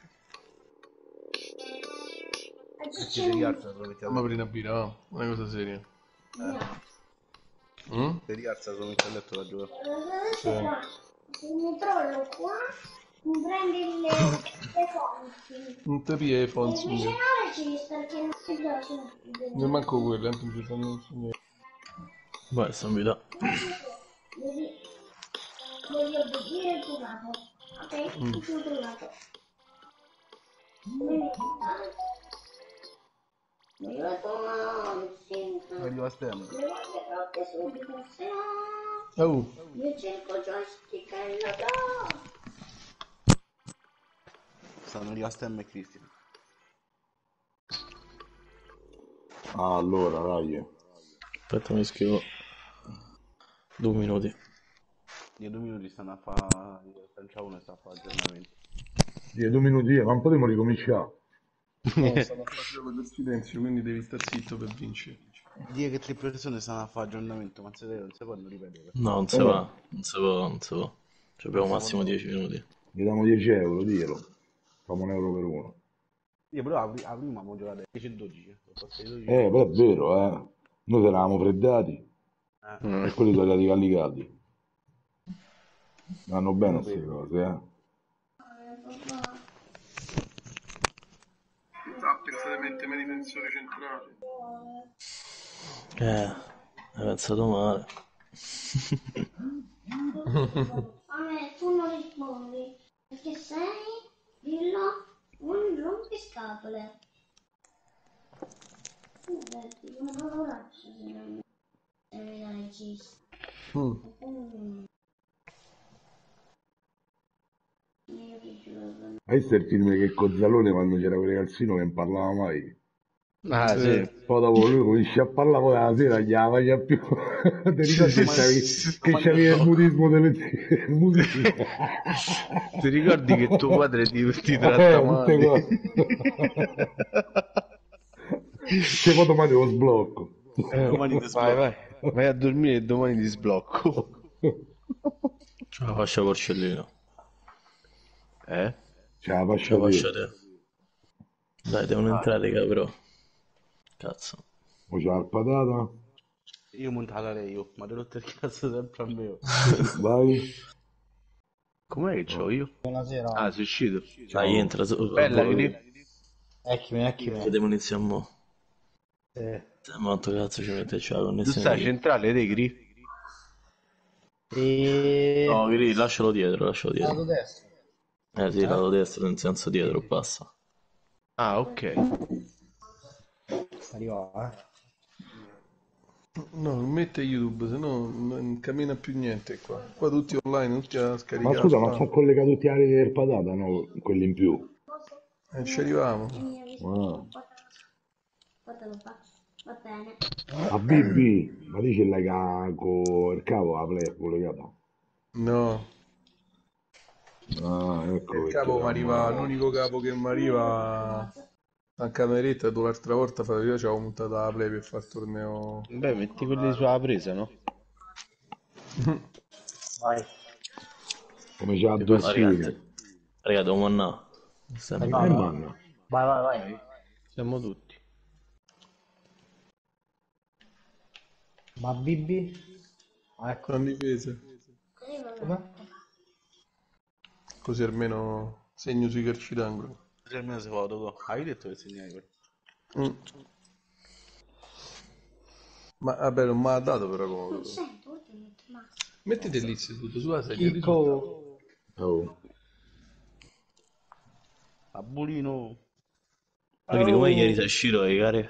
Ci devi alzare, lo metti a Fammi letto. aprire una birra, va? Una cosa seria. Mm? Ti rialza, lo metti a letto da giocare. Adesso qua, se mi trollo qua, mi prendi le, le fonti. Non ti pia i E fonti, invece ci perché non mi piace. non manco quello, tanto non ci fanno nessuno. Vai, sta vita. Devi, devi obbedire il tuo capo. Ok? Il tuo lato. Devi Voglio a stemma. Oh, Io cerco joystick e lo do. Stanno lì a stemma e Cristian. Ah, allora, dai. Aspetta, mi scrivo. Due minuti. Io due minuti stanno a fare. Il uno sta a fare aggiornamento. Dio, due minuti, ma non potremmo ricominciare. no, stanno a fare il gioco del silenzio, quindi devi star zitto per vincere. Dire che tre persone stanno a fare aggiornamento, ma se non si possono ripetere. No, non si Eh. va. Non si può, non si può. Ci abbiamo Non si massimo può. dieci minuti. Gli diamo dieci euro, dillo. Famo un euro per uno. Io però a, pri- a prima avevo giocato dieci e dodici. Ho fatto i dodici. Eh, però è vero, eh. Noi ci eravamo freddati Eh. e quelli sono arrivati calli caldi. Vanno bene Uno queste per- cose, eh. Ah, pensate mette manutenzione centrale. Eh, hai pensato male. A me tu non rispondi perché sei dillo un rompiscatole. Senti, come lavoraccio se non se mi dai regista. Mm. Mm. Io ti giuro. Hai visto il film che Cozzalone quando c'era quel ragazzino che non parlava mai? Ah, Sì. sì. Poi dopo lui comincia a parlare, poi la sera gli la voglia più. Ti ricordi che c'avevi che c'avevi il mutismo delle il mutismo. Ti ricordi che tuo padre ti, ti Eh, tratta tutte male? cose. Se poi domani lo sblocco. Eh, Domani ti vai, sblocco. vai, vai a dormire e domani ti sblocco. C'è la fascia porcellino. Eh? C'è la C'è fascia la fascia te. te. Dai, devono entrare, però. Cazzo. Poi c'è la patata. Io montata lei, io, ma te l'ho il cazzo sempre a me. Vai. Com'è che c'ho io? Buonasera. Ah, sei uscito. Dai, entra. su- Bella, voi- Gri. Eccomi, eccomi. Che devo iniziare mo'. Eh, Eh, Ma quanto cazzo ci mette c'è la Tu connessione? stai di- centrale, te, Gri? E... No, Gri, lascialo dietro, lascialo lato dietro. destro. Eh sì, lato destro, nel senso dietro, passa. Ah, ok. Arriva, eh. No, non mette YouTube, se no non cammina più niente qua. Qua tutti online, tutti a Ma scaricare. scusa, ma spam. sta collegato tutti alle del patata, no? Quelli in più. Eh, ci arriviamo. Ah. Poi te lo faccio. Va bene. A B B, ma dice la caco, il capo la play è collegata. No, Ah, ecco il perché capo mi la arriva, mano. l'unico capo che mi arriva a cameretta, tu l'altra volta fa- io ci avevo montato la play per fare il torneo. Beh, metti quelli sulla presa, no? Vai. Come c'ha Ti due faccio- Ragazzi, sfide. raga, devo mannare. Sempre. Eh, manna. Vai, vai, vai. Siamo tutti. Ma Bibi? Ah, ecco. Con difesa, Così va bene. Come? così almeno segno sui calci d'angolo. Così almeno si fa autogol. Hai detto che segnavi quello? Mm. Ma vabbè, non mi ha dato però comodo. Non sento, ora ti metto massa. Mettete lì seduto sulla sedia. Chicco. Oh. A Bulino. Ma Gri, come ieri sei uscito, eh, cari?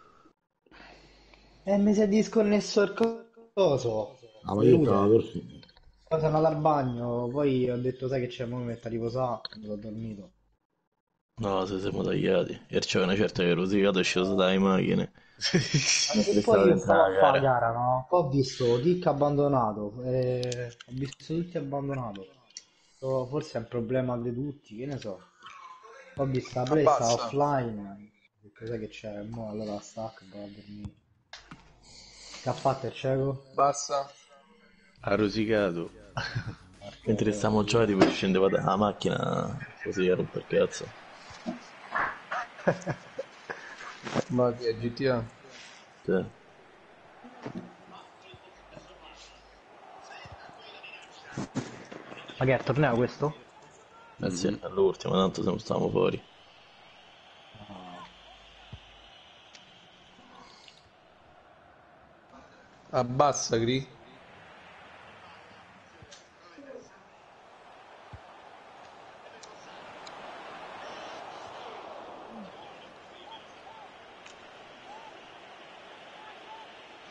Eh, mi si è disconnesso il co- coso. La maglietta la Luce. torsi. Poi sono andato al bagno, poi ho detto, sai che c'è, mo mi metto a riposare, e ho dormito. No, se siamo tagliati. Ieri c'era una certa che rosicato è sceso dalle macchine. E poi io stavo a fare la gara, no? Poi ho visto Dick abbandonato, eh, ho visto tutti abbandonato. So, forse è un problema di tutti, che ne so. Poi ho visto la play, sta Abbassa. offline. Ho detto, sai che c'è? Mo allora stacco e vado a dormire. Che ha fatto il cieco? Basta. Ha rosicato. Mentre stavamo giocando, tipo scendeva dalla macchina così a romper cazzo. Ma che è G T A? Sì. Ma che è torneo questo? Eh sì, all'ultimo, tanto siamo stavamo fuori. Abbassa, Gri.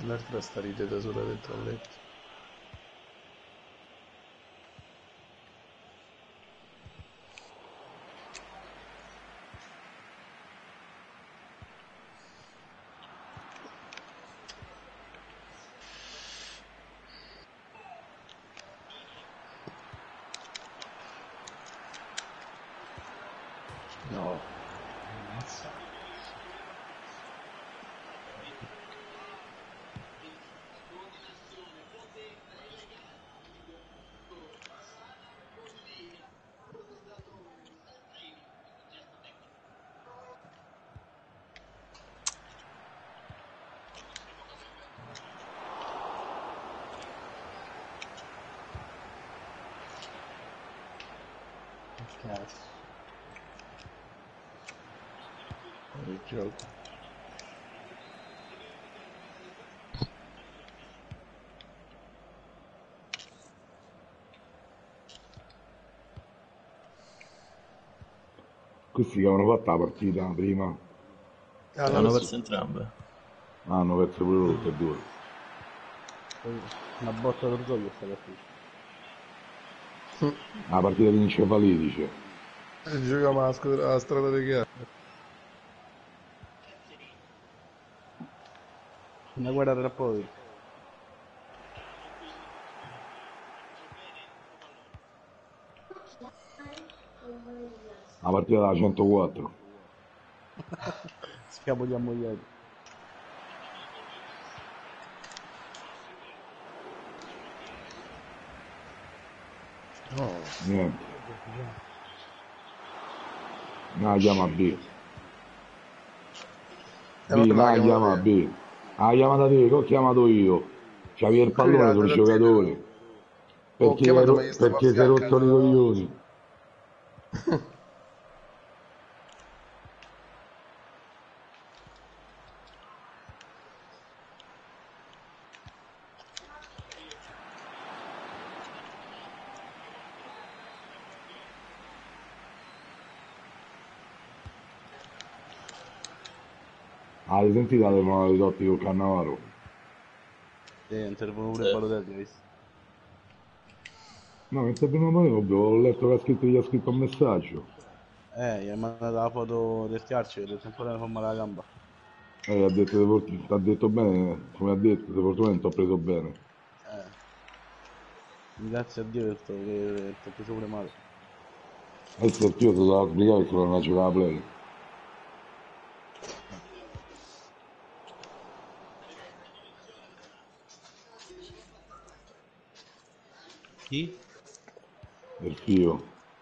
L'altra sta ridere da sola dentro al letto. No. Cazzo. Il gioco. Questi che avevano fatto la partita prima. Hanno perso entrambe. Ah, hanno perso pure loro tutte e due. Una botta d'orgoglio sta partita. La partita di encefalitici. Giochiamo alla, scu- alla strada di ghiaccio. Una guerra tra poveri. La partita della centoquattro. Schiavo di ammogliati. No. Niente. No, chiama B. B, no, chiama B. Ah, chiamata te, che ho chiamato io. C'avevi il pallone sul giocatore. Perché, chiamato, ero- ma gli stavo perché a si è fianco, rotto i no? coglioni. Ah, hai sentito le nuove ridotti col Cannavaro? Sì, intervengono pure Balotelli, hai visto? No, mi sta venendo male, ovvio, ho letto che ha scritto, gli ha scritto un messaggio. Eh, gli ha mandato la foto del carcere, ha detto un po' mi fa male la gamba. Eh, ha detto, ti ha detto bene, come ha detto, fortunatamente ho preso bene. Eh. Grazie a Dio ho detto che ti ho preso pure male. Adesso il tio ti doveva spiegare che non giocava la play. Chi? Il fio.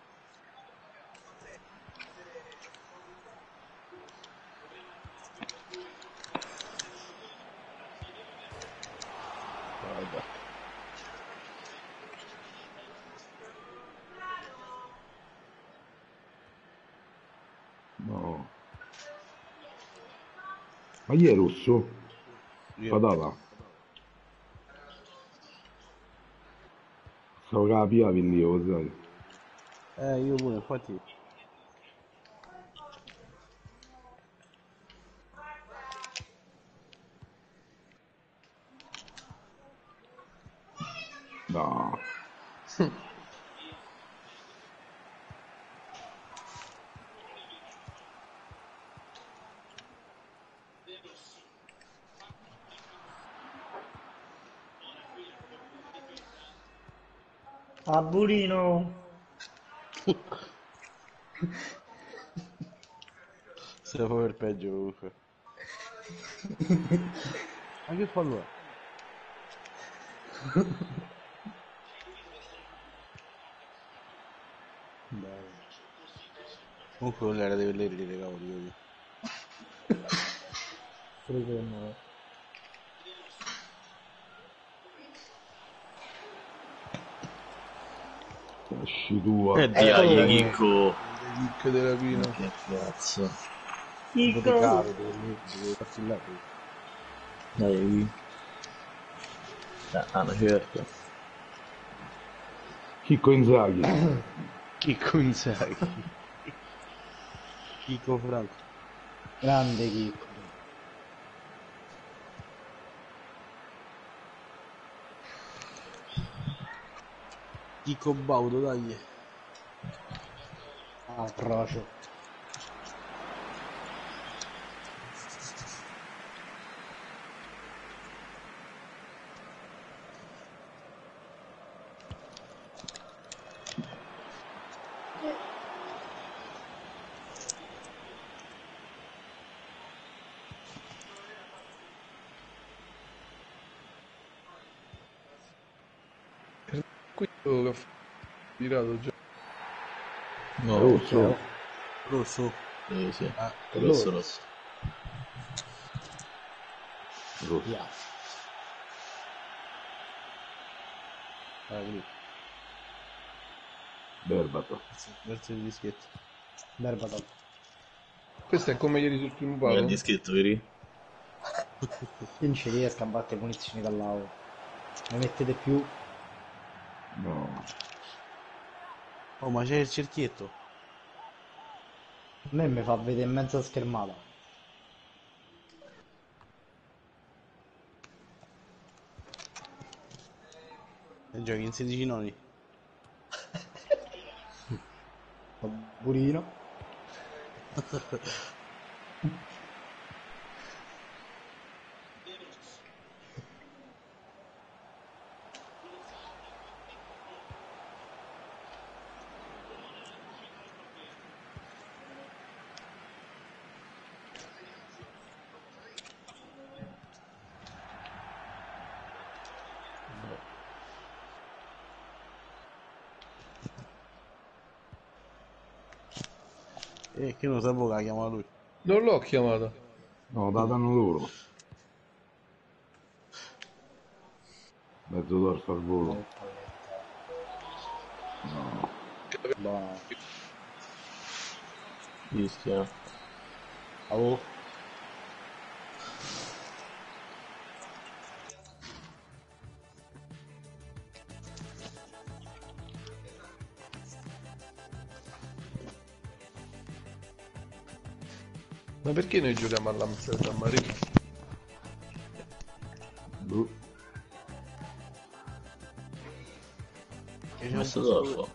Guarda. No. Ma chi è rosso? Io. Patata. Stavo capiavi lì, lo sai. Eh, io pure, infatti. No. A Burino. Se ne fa per peggio comunque. Ma che fallo è? Dai. Comunque quella era dei velleri di cavoli, io. Pure per noi. Esci tua. E dai, Chicco. Chicco della Pino. Che cazzo. Dove cavolo, devi farsi là. Dai. Ah, ma certo. Chicco Inzaghi. Chicco Inzaghi. Chicco Franco. Grande Chicco. Chico Baudo, dai. Ah, Procio. Quello che ho tirato già. No, Rosso. Rosso. eh, sì. Ah, Rosso, rosso. Rosso. Via. Vai, lì. Berbato. Verso il dischetto. Berbatov. Questo è come ieri sul primo Ma il palo. dischetto, vedi? Io non ci riesco a battere punizioni dall'auto. Ne mettete più? No. Oh, ma c'è il cerchietto. A me mi fa vedere mezza schermata. E giochi in sedici noni. Burino. Eh, che non sapevo che la chiamava lui. Non l'ho chiamata. No, la danno loro. Mezzo dorso al volo. No. Buono. Fischia. Oh. Ma perché noi giochiamo all'Amsterdam Marina? Boh. Che Ho c'è messo un Dorfo.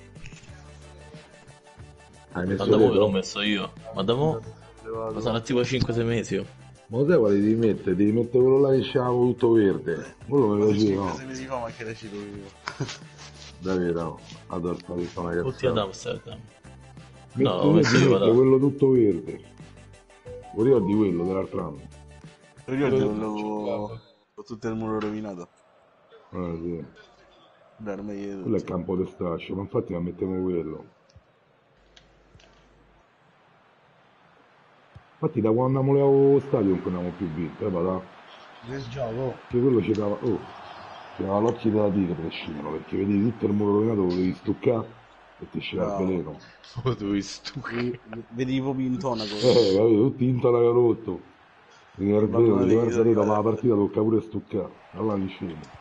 Hai Ma messo da mo' dentro? l'ho messo io. Ma da mo'? Ma sarà tipo cinque sei mesi. Oh. Ma lo sai quale devi mettere? Devi mettere quello là che c'aveva tutto verde. Quello mi piaceva, no? sei mesi fa, ma che era uscito io. Davvero, adoro fare una Tutti ad cazzata. Amsterdam. Metti- No, ho io messo ti io, metto dai. quello tutto verde. Vuoi ricordi quello dell'altro anno? Ti ricordi quello con tutto il muro rovinato? Ah, sì. Beh, ormai è Quello è tutto. campo di strascio, ma infatti la mettiamo quello. Infatti da quando andiamo allo stadio non prendiamo più vinto, eh, va. Nel gioco. Che quello ci dava, oh, ci dava l'occhio della tigre per scivolo, perché vedi tutto il muro rovinato, lo devi stuccare e ti sceva il Bravo. veleno. Oh, dove stu? Vedi vedi proprio intonaco. Eh, capito, tutti intonaca rotto. Vedi il veleno, Vabbè, dice, ma guarda lì- te, dopo la partita tocca pure stuccare, allora li scemo.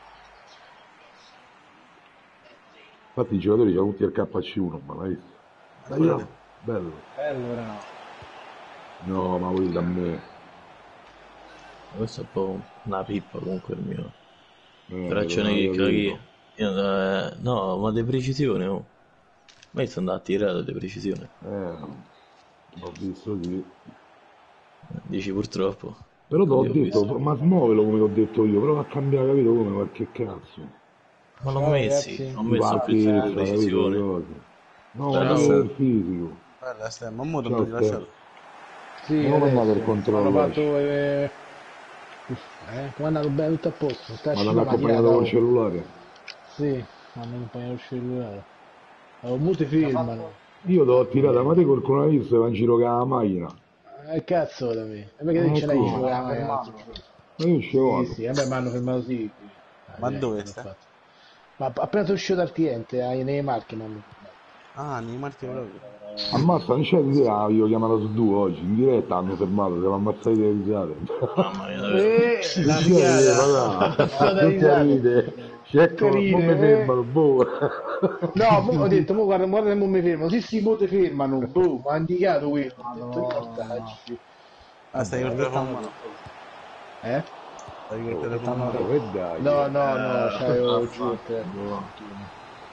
Infatti i giocatori c'hanno tutti il K C uno, ma l'hai visto? Dai, Guarda. bello. Allora no. No, ma voi da me. Questo è un po' una pippa comunque il mio. Eh, Traccione non che avevo caghi. capito. Io, eh, no, ma di precisione, oh. Ma io sono andato a tirare di precisione. Eh, ho visto sì. Dici purtroppo. Però ti ho Io ho detto, visto. ma smuovelo come ti ho detto io, però a cambiare, capito come, qualche cazzo. Ma l'ho Ciao, messi, ragazzi. ho messo più Parchezza, di capito, le precisione. cose. No, Però ma Ciao. il fisico. Guarda, stai, ma mo ti Ciao, hanno rilasciato. Sì, Ma come è andato il adesso. controllo? Hanno fatto... Eh... Eh, come è andato bene tutto a posto. Sta Ma scima l'hanno ma accompagnato tirata, col oh. cellulare? Sì, mi hanno accompagnato il cellulare. Oh, molti filmano. Io l'ho tirata, ma te col coronavirus va in giro con la macchina. Eh, cazzo da me. E perché Ah, non ce l'hai ecco. in giro? Ah, Ma io ci vado. sì, sì, vabbè, mi hanno fermato sì. Ah, Ma direi dove che l'ho stai? fatto. Ma appena sono uscito dal cliente, ai- nei marchi mi hanno fermato. Ah, nei marchi proprio. Ammazza, non c'è idea, io ho chiamato su due oggi, in diretta hanno fermato, siamo ammazzati le risate. Mamma mia, davvero. Eh, la Sì, eh, figata. va Sto da là. Tutti a risate. ride. Certo, Tutti a non mi ride, fermano, boh. No, mo ho detto, mo guarda, guarda, mo mi fermo. Sì, sì, mo ti fermano. Boh, ma ha indicato quello. Ho detto, mortacci. Ah, stai col telefono in mano. Eh? Stai col telefono in mano. Oh, e dai. No, no, no, c'avevo giù il Boh. telefono.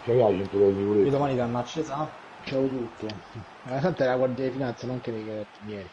C'è la cintura di Io sicurezza. domani danno a Cesare, c'avevo tutto. Ma tanto è la guardia di finanza, non che nei carabinieri.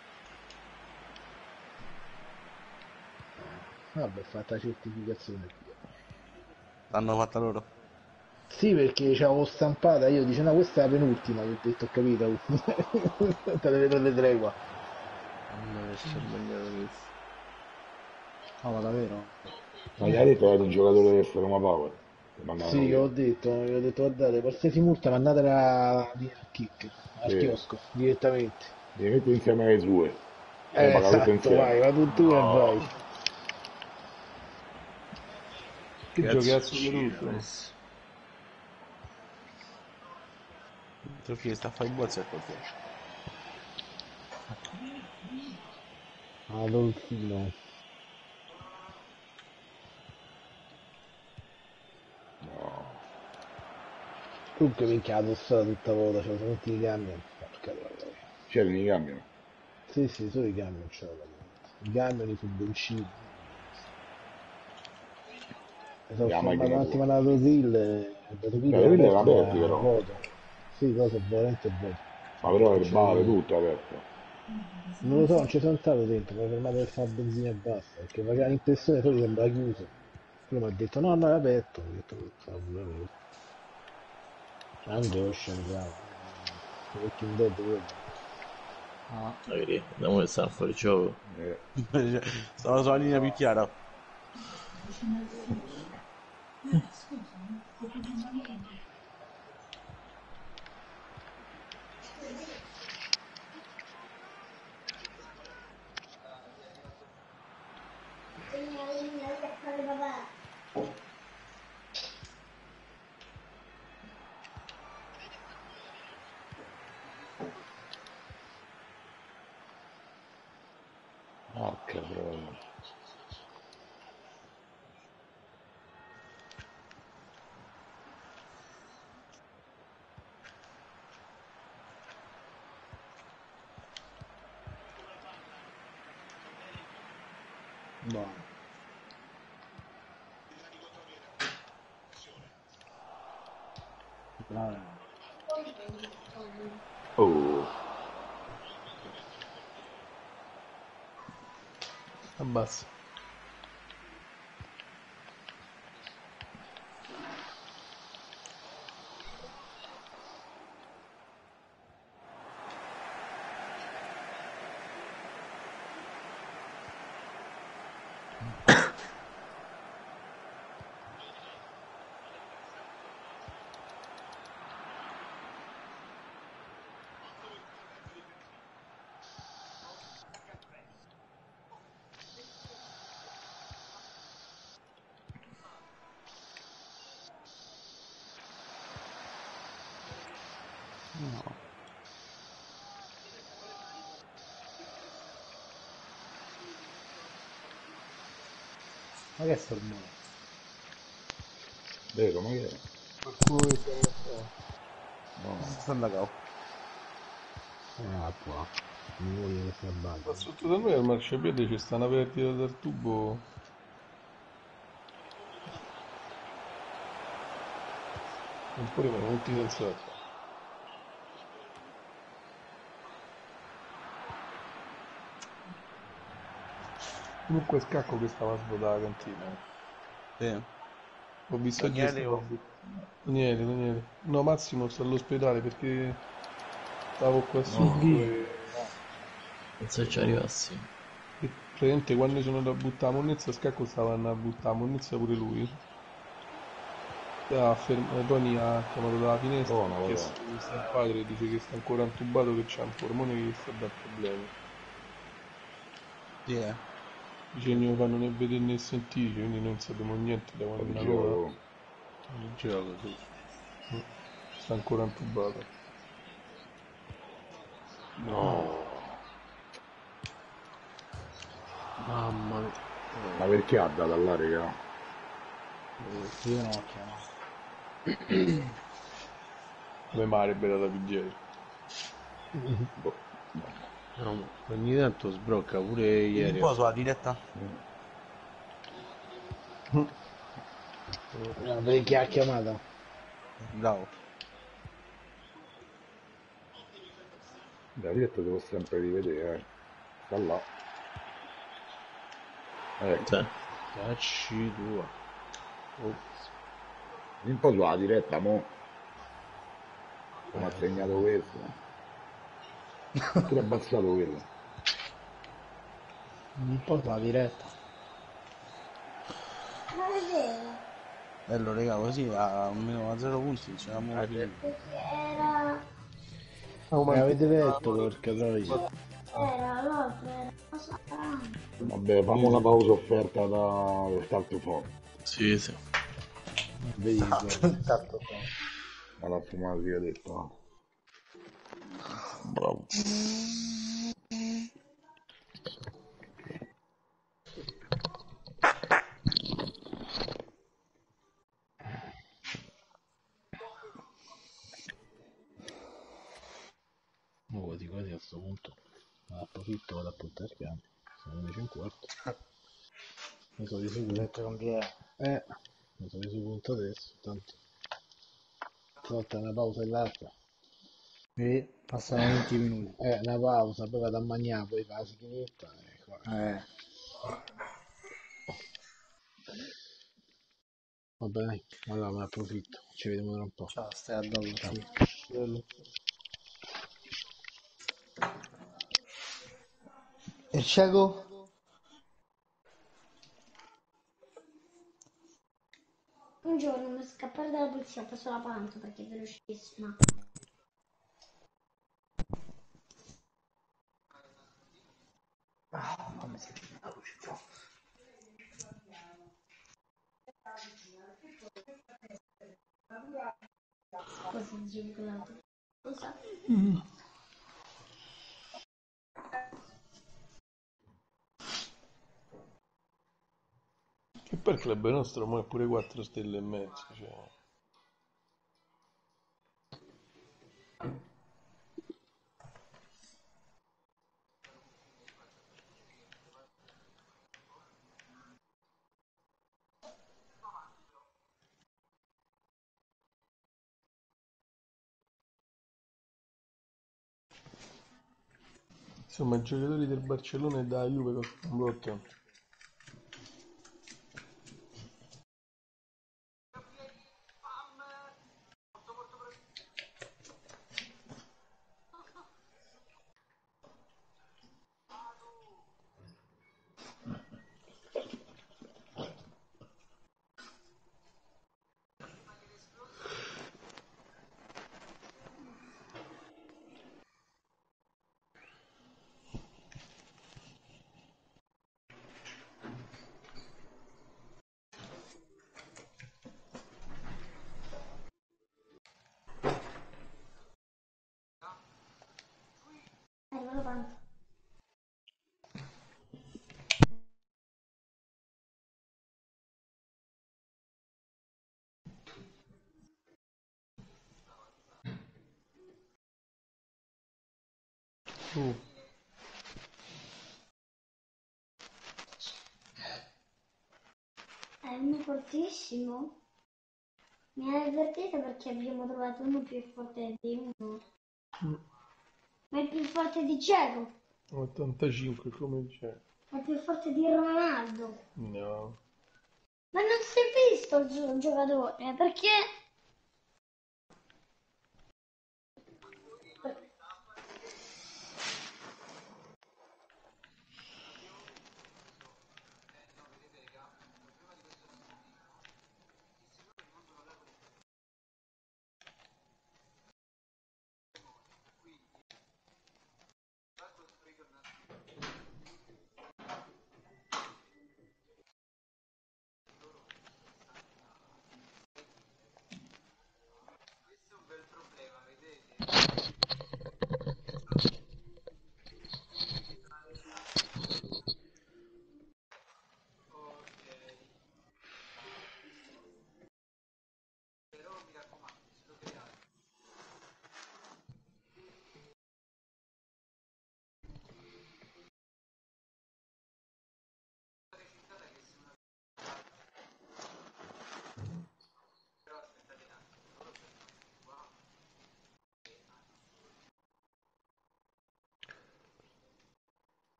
Vabbè, fatta la certificazione. L'hanno fatta loro. Sì, perché c'avevo stampata, io dicevo no, questa è la penultima, gli ho detto ho capito. Te le vedo le tregua. Non riesco a sbagliare questo. No, ma davvero? Ma gli hai detto che era un giocatore del Roma Power? Che mandavano Sì, via. ho detto, gli ho detto guardate, qualsiasi multa mandatela lì al kick, al Sì. chiosco, direttamente. Li metti insieme alle sue. E Eh, paga tutto esatto, vai, insieme. va tu tu e vai. Che Cazzo giocazzo ci brutto. questo. Il trofeo sta a fare il bozzo e così. Adolfino. Comunque minchia la tossata tutta volta, c'è tutti i camion. Porca troia. C'è li cambiano. Sì, sì, solo i camion c'erano. I camion, i furgoncini. Mi sono La fermato macchina un attimo tua. alla Rosil e la Rosil La era Rosil era aperta, aperti, era però. vuoto. Sì, cosa è veramente vuoto. Ma però Non il c'è bar niente. tutto aperto. Non lo so, non ci sono entrato dentro, mi ho fermato per fare benzina e basta, perché faceva l'impressione fuori sembrava chiuso. Quello mi ha detto no, no, è aperto, ho detto stavo pure io. Angoscia, mi chiama. Walking Dead quello. Ah. Magari andiamo a stare fuori gioco. Eh. Stavo sulla linea più chiara. Porca troia. Buono. Bravo. Oh. Abbassa. No. Ma che è sto rumore? Vero, ma che è? Qualcuno che sta andando. No. Sta andando. Eh, acqua. Mi muoio che sta Ma bagno. sotto da noi al marciapiede ci sta una perdita dal tubo. Un po' rimane molti sensato. Comunque scacco che stava a svuotare la cantina. Sì. Ho visto oggi Daniele stava... o... Daniele, Daniele. No, Massimo sta all'ospedale perché stavo qua sotto No. e... Penso che ci arrivassi. e praticamente quando sono andato a buttare la monnezza scacco stava andando a buttare la monnezza pure lui. Ha ferm- Tony ha chiamato dalla finestra Buono, e ha chiesto dove sta il padre, dice che sta ancora intubato, che c'ha un polmone che gli sta dando problemi. Sì, eh. Dice che non fanno né vedere né sentire, quindi non sappiamo niente da quando è Fuori una l'ora. gioco. Il gioco, sì. Sta ancora intubato. No. Mamma mia. Ma perché ha dato là, raga? Perché io non ho chiamato. Come mare bella da pigiare. Boh. No, ogni tanto sbrocca pure ieri. Un po' sulla diretta. No, perché ha chiamato? Bravo. La diretta devo sempre rivedere, eh. Sta là. Ecco. Cioè, Cacci tua. Oh. Un po' sulla diretta, mo. Come ha segnato questo. Pure abbassato quello. Un po' la diretta. Non è vero, Bello, raga, così a meno a zero punti ce l'abbiamo finito. perché era... Mi avete detto porca troia. Era l'altro, era cosa strana. Vabbè, fammi una pausa offerta da del Tartufone. sì, sì. Vedi, Tanto fa. alla fumata che ho detto, no? Bravo. Oh, quasi quasi a sto punto. Ma approfitto, vado a puntare il piano. Sono le cinque e un quarto. Mi sono reso conto. Con chi è? Eh, mi sono reso conto adesso, tanto. Stavolta una pausa e l'altra. Sì, passano venti minuti. Eh, una pausa, poi vado a mangiare, poi fa la sigaretta e qua. Eh. Va bene, allora me ne approfitto. Ci vediamo tra un po'. Ciao, stai a dopo, Ciao. sì. Bello. E il cieco? Un giorno mi scappare dalla polizia, ho preso la panza perché è velocissima. Ah, come si chiama la luce qua? Così gigolato. Scusa. Che poi il club nostro mo è pure quattro stelle e mezzo, cioè. Insomma, i giocatori del Barcellona e della Juve costano un botto. Arriva la panza. Uh, È uno fortissimo. Mi ha avvertito perché abbiamo trovato uno più forte di uno. Ma è più forte di Dzeko. ottantacinque come c'è? È più forte di Ronaldo. No. Ma non si è visto il gio- giocatore, perché...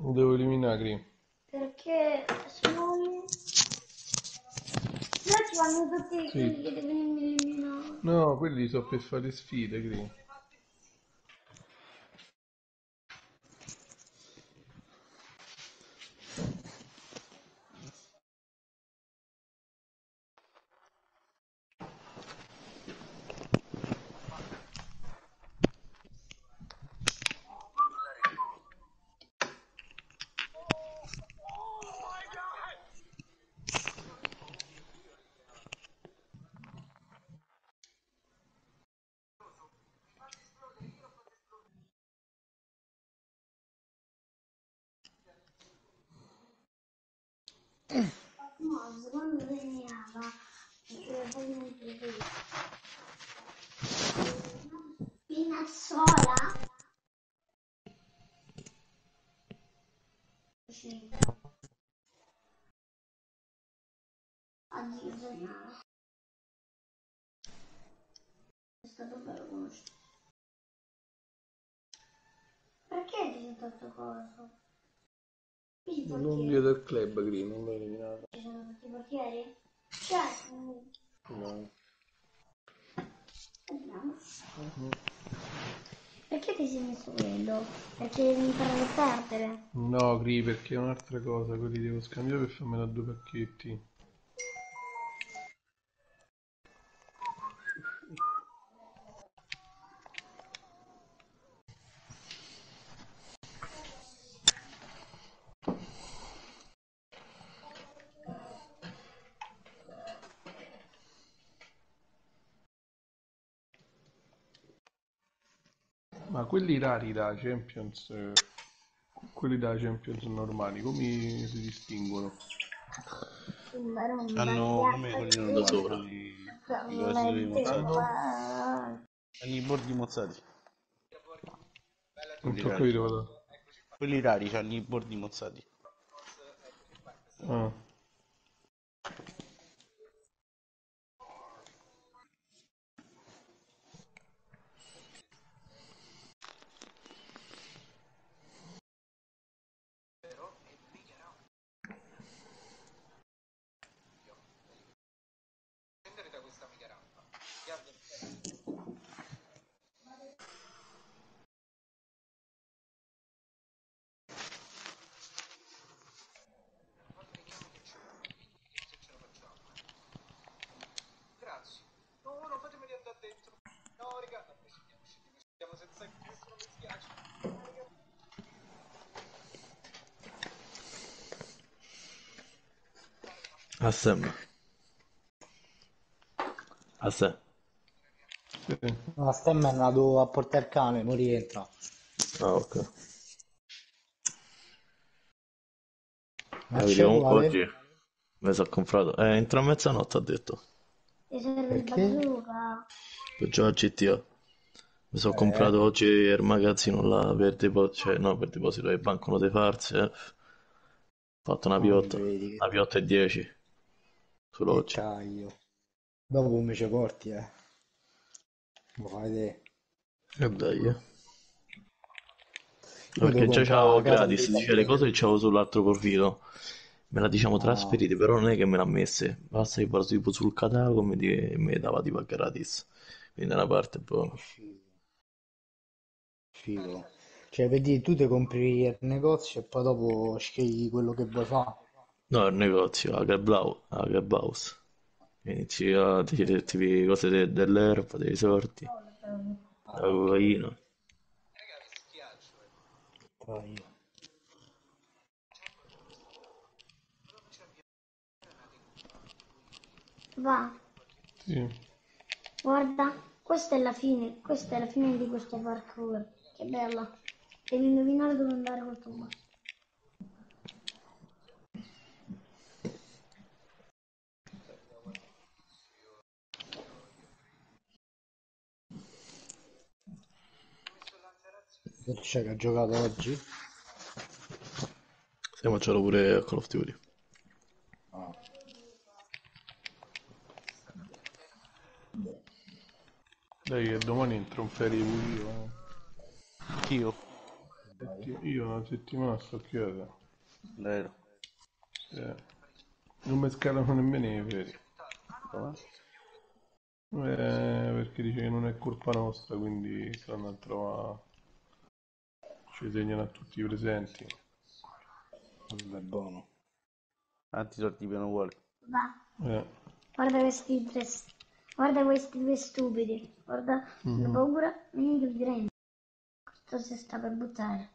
Lo devo eliminare. Perché sono... Là ci vanno tutti Sì. quelli che devono eliminare. No, quelli sono per fare sfide, Cri. No, secondo me neava. Pinazzola? Addio, segnale. È stato bello conoscere. Perché ti sei tolto coso? Qui i L'unghia portieri. del club, Cri, non l'ho eliminato. Ci sono tutti i portieri? Cioè, No. vediamo. Perché ti sei messo quello? Perché devi imparare a perdere. No, Cri, perché è un'altra cosa, quelli devo scambiare per farmela a due pacchetti. Ma quelli rari da Champions, eh, quelli da Champions normali, come si distinguono? Hanno come quelli Da normali, sopra. quelli i cosi mozzati. Hanno i bordi mozzati. Non Quelli ti ho rari. capito, vado. Quelli rari hanno i bordi mozzati. Ah. A Sam. A Sam. Sì. La stemma è andato a portare il cane, non rientra. Ah, ok. Ma Eh, c'è vedi, comunque quale? oggi mi sono comprato. Eh, entro a mezzanotte ha detto. Ti serve il Perché? bazooka. Per giocare a G T A. Mi sono Eh, comprato oggi il magazzino là per deposito, cioè no, per deposito le banconote farse. eh. Ho fatto una ah, piotta. vedi che, Una piotta e dieci. Solo che oggi. caglio. Dopo mi ci porti, eh. Lo fai te. E dai, eh. Io mi devo Perché già comprare c'avevo la casa gratis, lì cioè le cose davanti. che c'avevo sull'altro profilo. Me la diciamo Ah, trasferite, però non è che me l'ha messe. Basta che vado tipo sul catalogo e mi, di- mi dava tipo gratis. Quindi da una parte è buono. figo. Figo. Cioè, vedi, tu ti compri il negozio e poi dopo scegli quello che vuoi fare. No, è il negozio, a Keblau, a Kebhouse. Inizi a dirti cose de- dell'erba, dei sorti, Ah, della ok. cocaina. Caglio. Va, Sì. guarda, questa è la fine, questa è la fine di questo parkour. Che bella. Devi indovinare dove andare col tuo bus. Che c'è che ha giocato oggi? Stiamo facendo pure a Call of Duty. Ah, Dai, che domani entro in ferie pure io. Anch'io. Eh. settima- io una settimana sto chiusa. Vero. Eh, non mi scalano nemmeno i veri. Come? Eh, perché dice che non è colpa nostra, quindi stanno a trovare. Ci segnano a tutti i presenti. Vabbè, buono. Tanti soldi piano vuole. Va. Eh. Guarda questi tre. Guarda questi due stupidi. Guarda, Mhm. ho paura. Non li prendo. Questo si sta per buttare.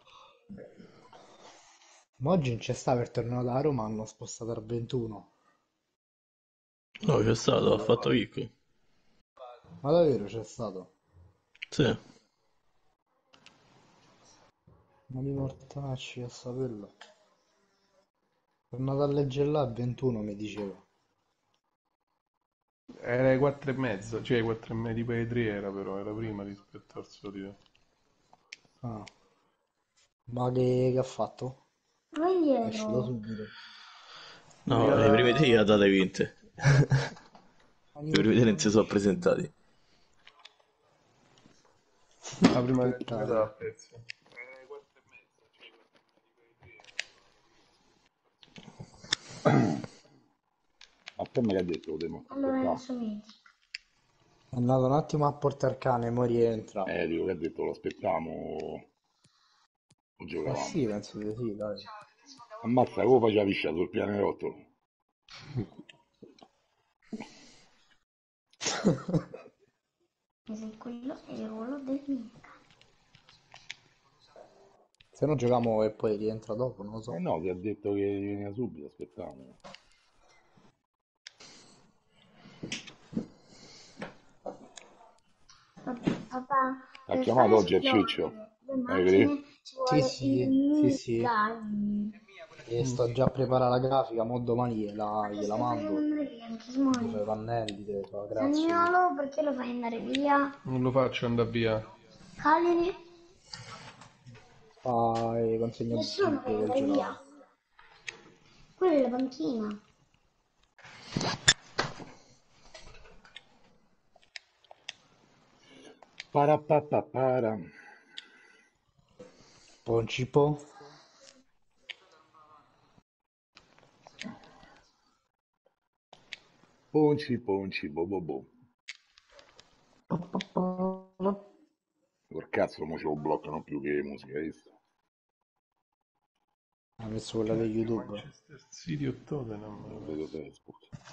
Ma oggi non c'è sta per tornare da Roma, hanno spostato al ventuno. No, c'è stato, ha fatto Chicco. Ma davvero c'è stato? Sì. Ma li mortacci a saperlo. Tornato a leggere là al ventuno mi diceva. Era alle quattro e mezza, cioè quattro e mezza, tipo alle tre era però, era prima rispetto al solito. Ah. Ma che, che ha fatto? Vai È uscito indietro. subito. No, Via le la- prime tre gli ha date vinte. Ma Le prime tre non si sono presentati. La prima che Spettacolo. giocata a pezzi. A te me l'ha detto, lo devo Allora aspettare. adesso metti. È andato un attimo a portare il cane, mo rientra. Eh, dico che ha detto, lo aspettiamo o Eh giocavamo. sì, penso di sì, dai. Ammazza, come faceva liscia sul pianerottolo? Mi sei quello e il ruolo del mio cane. Se no giochiamo e poi rientra dopo, non lo so. Eh no, ti ha detto che veniva subito, aspettiamo. Papà, Ha per chiamato fare oggi a esplodere Ciccio. le Hai macchine vedi? ci vuole Sì, sì, il sì, sì. microfone. E sto già a preparare la grafica, mo domani gliela, Ma che gliela stai facendo mando. andare via? Anche Ti Simone. fai i pannelli, ti fa grazie. Zagnolo, perché lo fai andare via? Non lo faccio andare via. Cagliari, Fai consegna di nessuno cibo fai col andare via. gelato. Quella è la panchina. Parapapapara. Poncipo. Ponci, ponci, bo bo bo. Col cazzo, mo ce lo bloccano più che musica, hai visto? Ha messo quella di YouTube. Manchester City o Tottenham. Non vedo Facebook.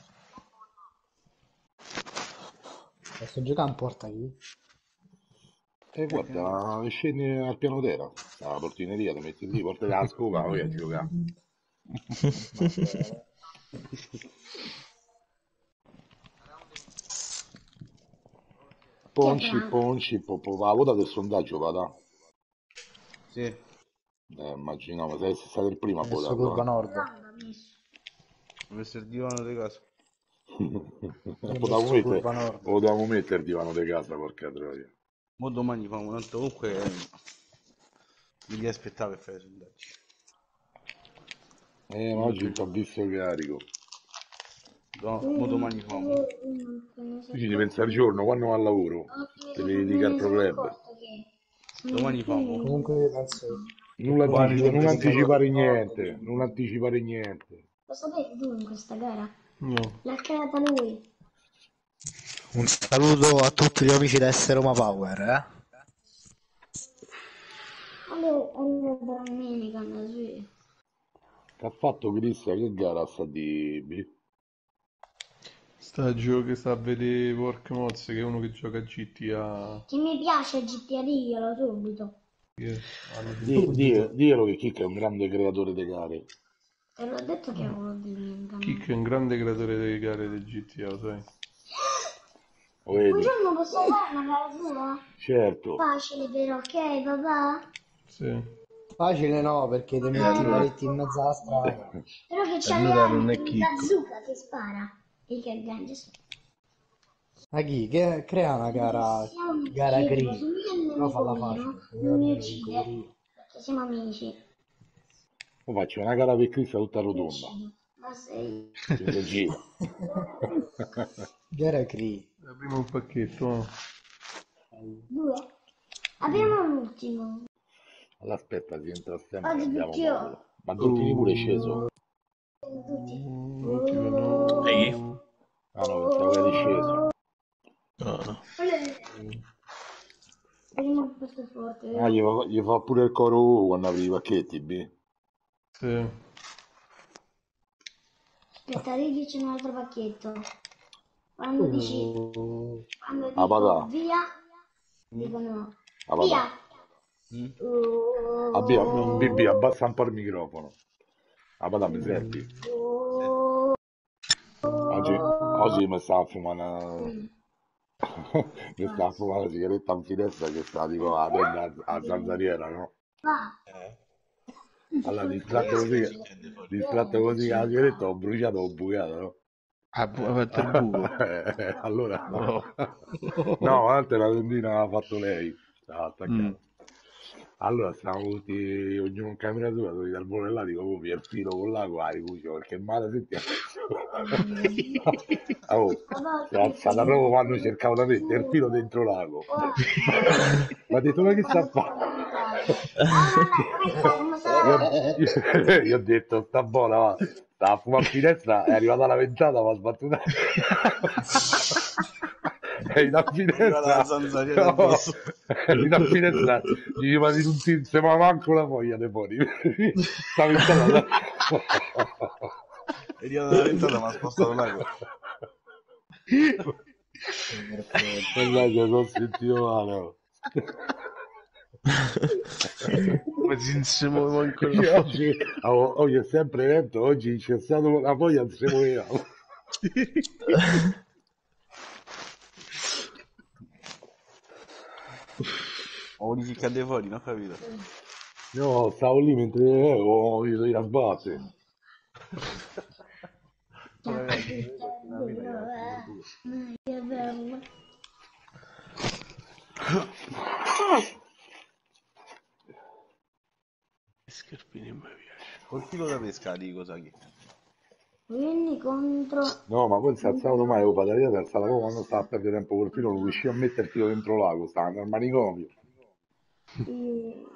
Adesso giocare in porta chi? E guarda, scendi al piano terra, sta la portineria, ti metti lì, porti la scopa, poi a giocare. Vabbè. Ponci, ponci, popo, la vota del sondaggio vada. Sì. Eh, immaginavo, sei stato il primo a Adesso votarlo. curva Eh. nord. Ho messo il divano di casa. Io ho Potevamo messo mettere, curva nord. lo dovevamo mettere il divano di casa, porca troia. Mo domani famo tanto comunque. eh, Mi devi aspettare per fare i sondaggi. Eh, ma oggi ti ho visto carico. No, mo domani famo. Tu ci devi pensare al giorno, quando va al lavoro, te devi dedicare al problema. Domani famo. Comunque penso Non, che anticipa- non poi anticipare niente, non anticipare niente. Lo sapevi tu in questa gara? No. L'ha creata lui. un saluto a tutti gli amici da S Roma Power, eh? Allora, allora domenica, sì. Che ha fatto Cristian, che gara sta di B? Sta a gioco che sta a vedere Pork Moz, che è uno che gioca a G T A. Che mi piace G T A, diglielo subito. Che hanno Di, di, diglielo che Kik è un grande creatore di gare. Te l'ho detto che avevo dimenticato. Kik è un grande creatore delle gare del G T A, lo sai? Lo Un vedi? giorno posso fare una gara sua? Certo. Facile però, ok papà? Sì. Facile no, perché ti metti i paletti in mezzo alla strada. Però che c'ha Allora le non è armi, Chicco. bazooka che spara. E che aggancia su. Ma chi? Che crea una gara, gara green. No, falla facile. Non mi Io uccide, vinco pure io. perché siamo amici. Poi faccio una gara per Cristian tutta Mi rotonda. uccide. Ma sei... Che si gira. Gara green. Apriamo un pacchetto. No? Due. Apriamo l'ultimo. Allora aspetta, si entra sempre, Oggi andiamo tutti io. modulo. Ma Dottini pure è sceso? Tutti. Ehi? Ah no, pensavo che eri sceso. No, no. Prima questo forte. Ah, gli fa, gli fa pure il coro U quando apri i pacchetti, B. Sì. Aspetta, lì dice un altro pacchetto. Quando dici, quando Ah, dico padà. via, dicono Ah, via. padà. Ah, B, Oh, B, B, abbassa un po' il microfono. Ah, padà, mi senti? oh, Oggi, oggi mi stava fumando... mm, mi stava fumando la sigaretta in finestra che stava tipo a penna a zanzariera, no? va. Allora, distratto così, distratto così la sigaretta, ho bruciato, ho bucato, no? Ah, bu- ha fatto il buco. Eh, allora, No. no, anche la tendina l'ha fatto lei, stava Mm. attaccata. Allora stavamo tutti, ognuno in camera sua, tutti dal volo là, dico, oh, il filo con l'ago, ah, ricuccio, perché male senti. Oh, si è alzata proprio quando cercavo da mettere il filo dentro l'ago. Ma ha detto, ma che sta a fare? Io, io ho detto, sta buona, va. Stava a fumare a finestra, è arrivata la ventata, mi ha sbattuta. E in Arriva la finestra, zanzariera no, addosso. in finestra gli rimane tutti insieme a manco la foglia dei fuori. Stava installata. Arriva la ventata, mi ha spostato l'ago. Mannaggia, sono sentito male. Oh. Ma si insieme manco Io la oggi, oh, oggi è sempre detto, oggi c'è stato la foglia, non si muoveva. Ho di chi cade fuori, non ho capito. No, stavo lì mentre eh, ho visto i rasbate. Che bello. scarpini mi piace. Col filo da pesca, dico, Saki. Quindi contro. No, ma poi si alzavano mai, oh, Pataria si alzava proprio quando stava a perdere tempo col filo, non riusciva a mettere il filo dentro l'ago, stava nel manicomio. eh,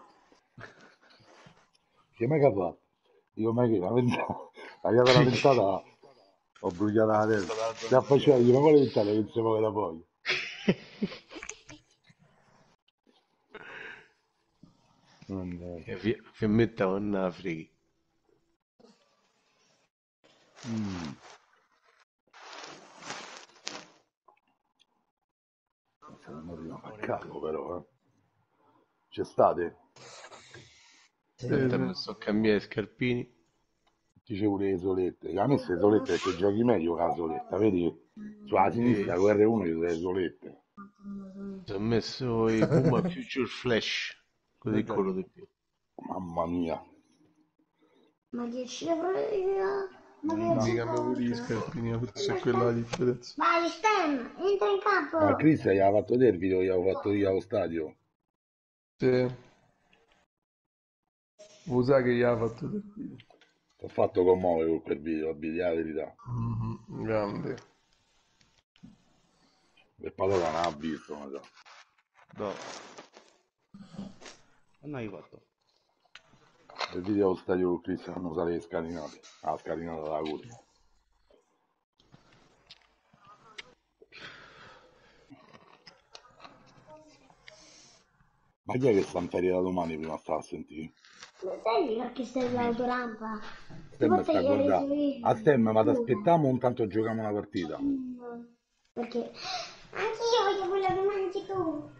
Che mai che fa? Dico, ma che la ventata, la via della ventata ho bruciato la testa. Si affacciava, dico, ma quale ventata che non si muove la foglia? Non- Che fi- fiammetta con Africa. Mm. Non arriviamo a capo però, eh. C'è state? Aspetta, mi sto a cambiare scarpini. Dicevo le solette, a me queste solette perché giochi meglio con la soletta, vedi? Sulla sinistra con R uno ci sono le solette. Ci ho messo i Puma Future Flash, così quello di più. Mamma mia. Ma dieci euro io. Ma che Mi ci cambio pure gli faccio? scarpini, forse è quella la differenza. Vai, Stem, entra in campo. Ma Chris gli aveva fatto vedere il video che gli avevo fatto io allo stadio. Sì. Vuoi sa che gli ha fatto del video. Ti ho fatto commuovere con quel video, a dire la verità. Mhm, grande. E Padova non ha visto, ma so. No. Non hai fatto. Il video allo stadio con Chris hanno usato le scalinate. Ah, scalinata dalla curva. Ma chi è che sta in ferie da domani prima sta a sentire? Lo sai perché stai l'autorampa? Tu Stem puoi sta a tagliare i guardare. suoi. A Stem, ma ti aspettiamo o intanto giochiamo una partita? Mm, Perché anch'io voglio quello che mangi tu.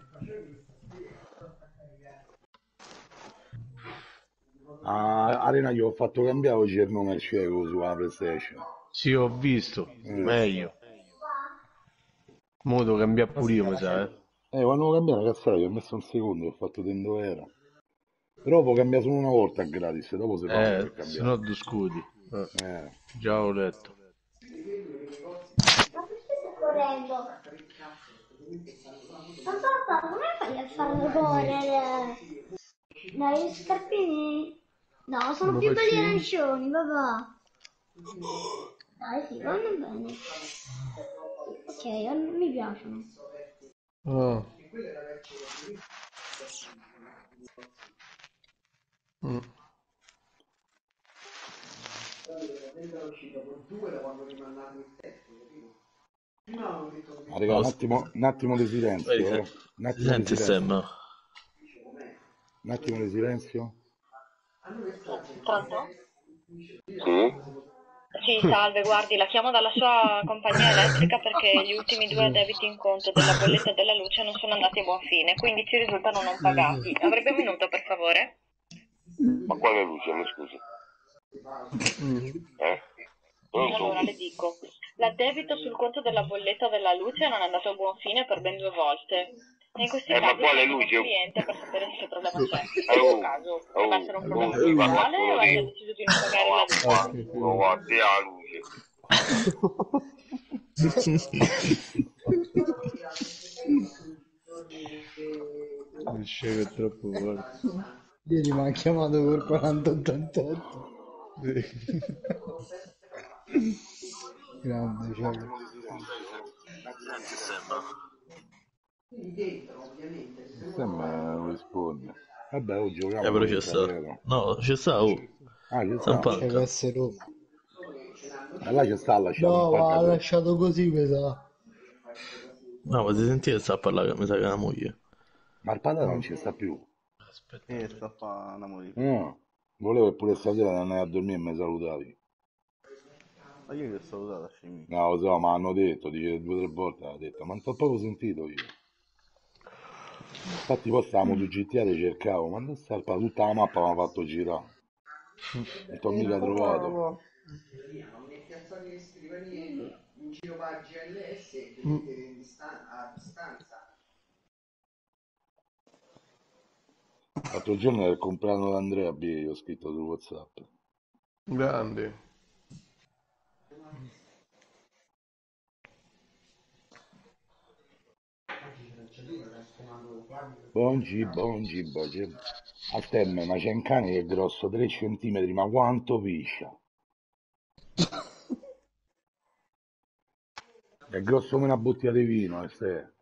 A Arena gli ho fatto cambiare oggi il nome al cieco sulla PlayStation. Sì, ho visto. Mm. Meglio. Mo devo cambiare pure io, mi sa, eh. Eh, quando cambiare cazzato, gli ho messo un secondo, ho fatto dentro era. Però può cambiare solo una volta gratis, dopo si paga per Eh, se cambiare. no due scudi. Eh, Eh. già ho letto. Ma perché stai correndo? Non papà, come fai a farlo correre? Dai, gli scarpini? No, sono Ma più belli faccio- arancioni, papà. Dai, sì, vanno bene. Ok, a- mi piacciono. Ah. Mm. Ah, raga, un attimo, un attimo di silenzio, Ehi, eh. se- Un si attimo di sente silenzio. Sam? Un attimo di silenzio. Pronto? Sì, salve, guardi, la chiamo dalla sua compagnia elettrica perché gli ultimi due debiti in conto della bolletta della luce non sono andati a buon fine, quindi ci risultano non pagati. Avrebbe un minuto, per favore? Ma quale luce, mi scusi? Eh? Allora, le dico, l'addebito sul conto della bolletta della luce non è andato a buon fine per ben due volte. E in questi Eh, ma casi quale chiamo il luce? cliente per sapere se il problema c'è. In Oh, questo caso potrebbe oh, essere un problema oh, strutturale oh, o oh, abbia oh. deciso di non pagare la luce. Ok, Non guardi la luce. il scemo è troppo forte. Ieri mi ha chiamato col quaranta ottantotto. Grande, cioè. Senti Sam? Sam non risponde. Vabbè, oh, giochiamo. Eh, però con c'è il sta. Carrero. No, c'è sta, oh. Ah, ci Sta un sta. C'è panca. che essere Roma. Ma là ci sta lasciato No, un ma ha panca. lasciato così, mi sa. No, ma ti senti che sta a parlare, mi sa che è una moglie. Ma il patata non ci sta più. Aspetta. E sta a fa una morire. No. Volevo che pure stasera non andai a dormire e mi salutavi. Ma io che ho salutato a scemi. No, lo so, ma hanno detto, dice due o tre volte, hanno detto, ma non t'ho proprio sentito io. Infatti poi stavamo su G T A e cercavo, ma non sta il patata, tutta la mappa mi ha fatto girare. Non t'ho mica trovato. L'altro giorno era il compleanno d'Andrea B, io ho scritto su WhatsApp. Grande. Bongi, bongi, bongi. A stemme, ma c'è un cane che è grosso tre centimetri, ma quanto piscia? È grosso come una bottiglia di vino, eh, ste.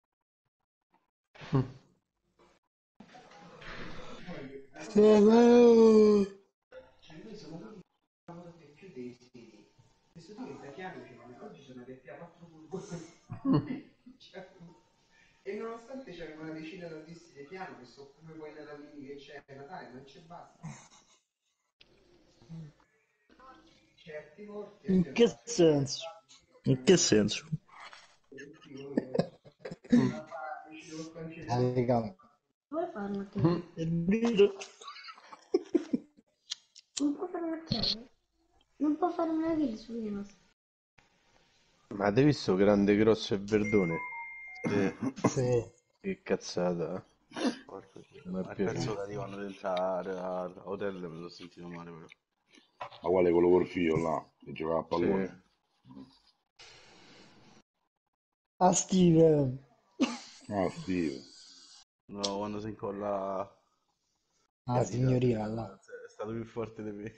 E nonostante c'è una decina di artisti di piano che sono come poi natalini che c'è a Natale, non c'è basta. Certi morti. In che senso? In che senso? Raga. Vuoi fare una Mm. Non può fare una chiave? Non può fare una kill su Linus. Ma hai visto grande, grosso e verdone? Sì. Che cazzata, eh? Porca dio. Non Ma è penso piaciuto. che arrivano dentro all'hotel me l'ho sentito male però. Ma quale quello col figlio là, che giocava a pallone? A Steven. Ah, Steve. No, quando si incolla... Ah, signorina là. È stato più forte di me.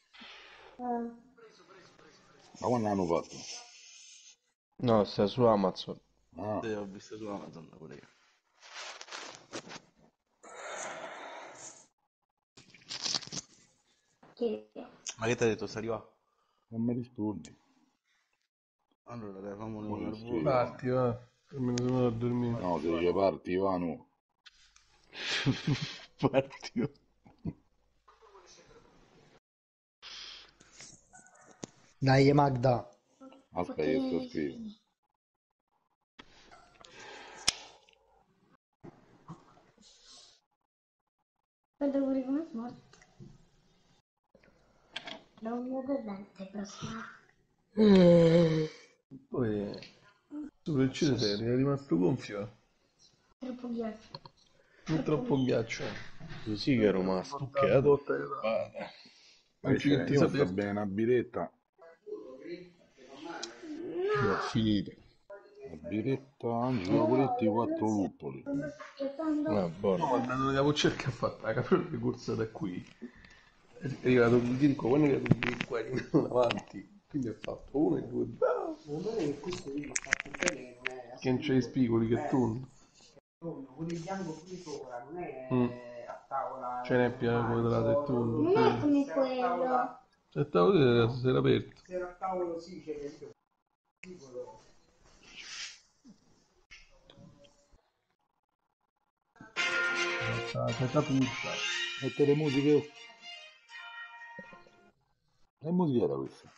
Ma quando hanno fatto? No, sta su Amazon. Ah, Sì, ho visto su Amazon pure io. Che... Ma che ti ha detto? Sta arrivando? non mi rispondi. Allora, dai, famone Poi un lo nervoso. scrivo. Parti, va. E me ne sono andato a dormire. No, se dice parti, Ivano. Partito. Dai, Magda. Aspetta, io sto scrivendo. Guarda pure come è morto. Da un mio presente prossimo. Poi, tu il cielo sei è rimasto gonfio. Troppo ghiaccio. Non troppo ghiaccio. Così che ero ma stuccato. Guarda. Anzi, che ti Io sta sapete. bene una biretta. Che è finito. La biretta Angelo Poletti, quattro luppoli. Ah, buono. No, ma non avevo cercato a fare la capriola di corsa da qui. È arrivato un dirico, quando è arrivato un dirico qua, è arrivato davanti. Quindi ho fatto uno e due. Che non c'è i spigoli, che tu. Con il bianco qui sopra, non è Mm. a tavola Ce n'è più quadrato e tu. Non è come quello. C'è il tavolo si era aperto. Se era a tavolo sì, c'è il piccolo. Aspetta tutta. Mette le musiche. Che musica era questa?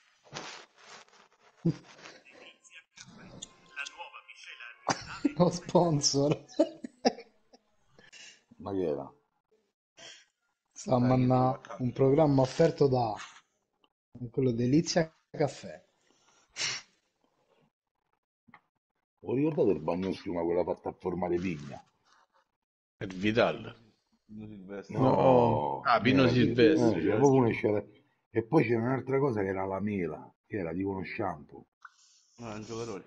Lo sponsor. Ma che era? Sta a manna un programma offerto da quello Delizia Caffè. Ho ricordato il bagno schiuma, quella fatta a forma di pigna? È Vidal. No, Ah, Pino eh, Silvestri. eh, c'era proprio una scena- E poi c'era un'altra cosa che era la mela, che era tipo uno shampoo. No, è un giocatore.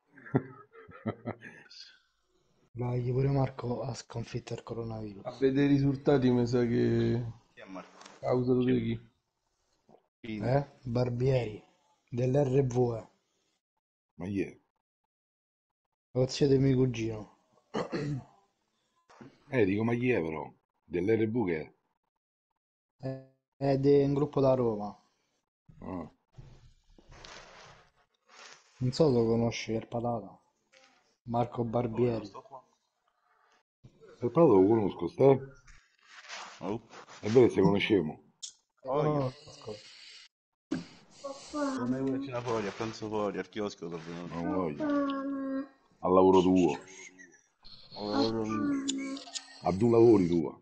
Vai, pure Marco ha sconfitto il coronavirus. A vedere i risultati mi sa che Chi è Marco? ha usato te chi? Pino. Eh? Barbieri dell'R V E. Ma chi è? Lo zio del mio cugino. Eh, dico, ma chi è però? Dell'R V che è? È, è di un gruppo da Roma. Ah. Non so se lo conosci il patata. Marco Barbieri. Per prato lo conosco, stai? Oh. È vero che se conoscemo. Lo conosco. Non è una cena fuori, a pranzo fuori, al chiosco sono venuto. Non voglio. Al lavoro tuo. A due lavori tua.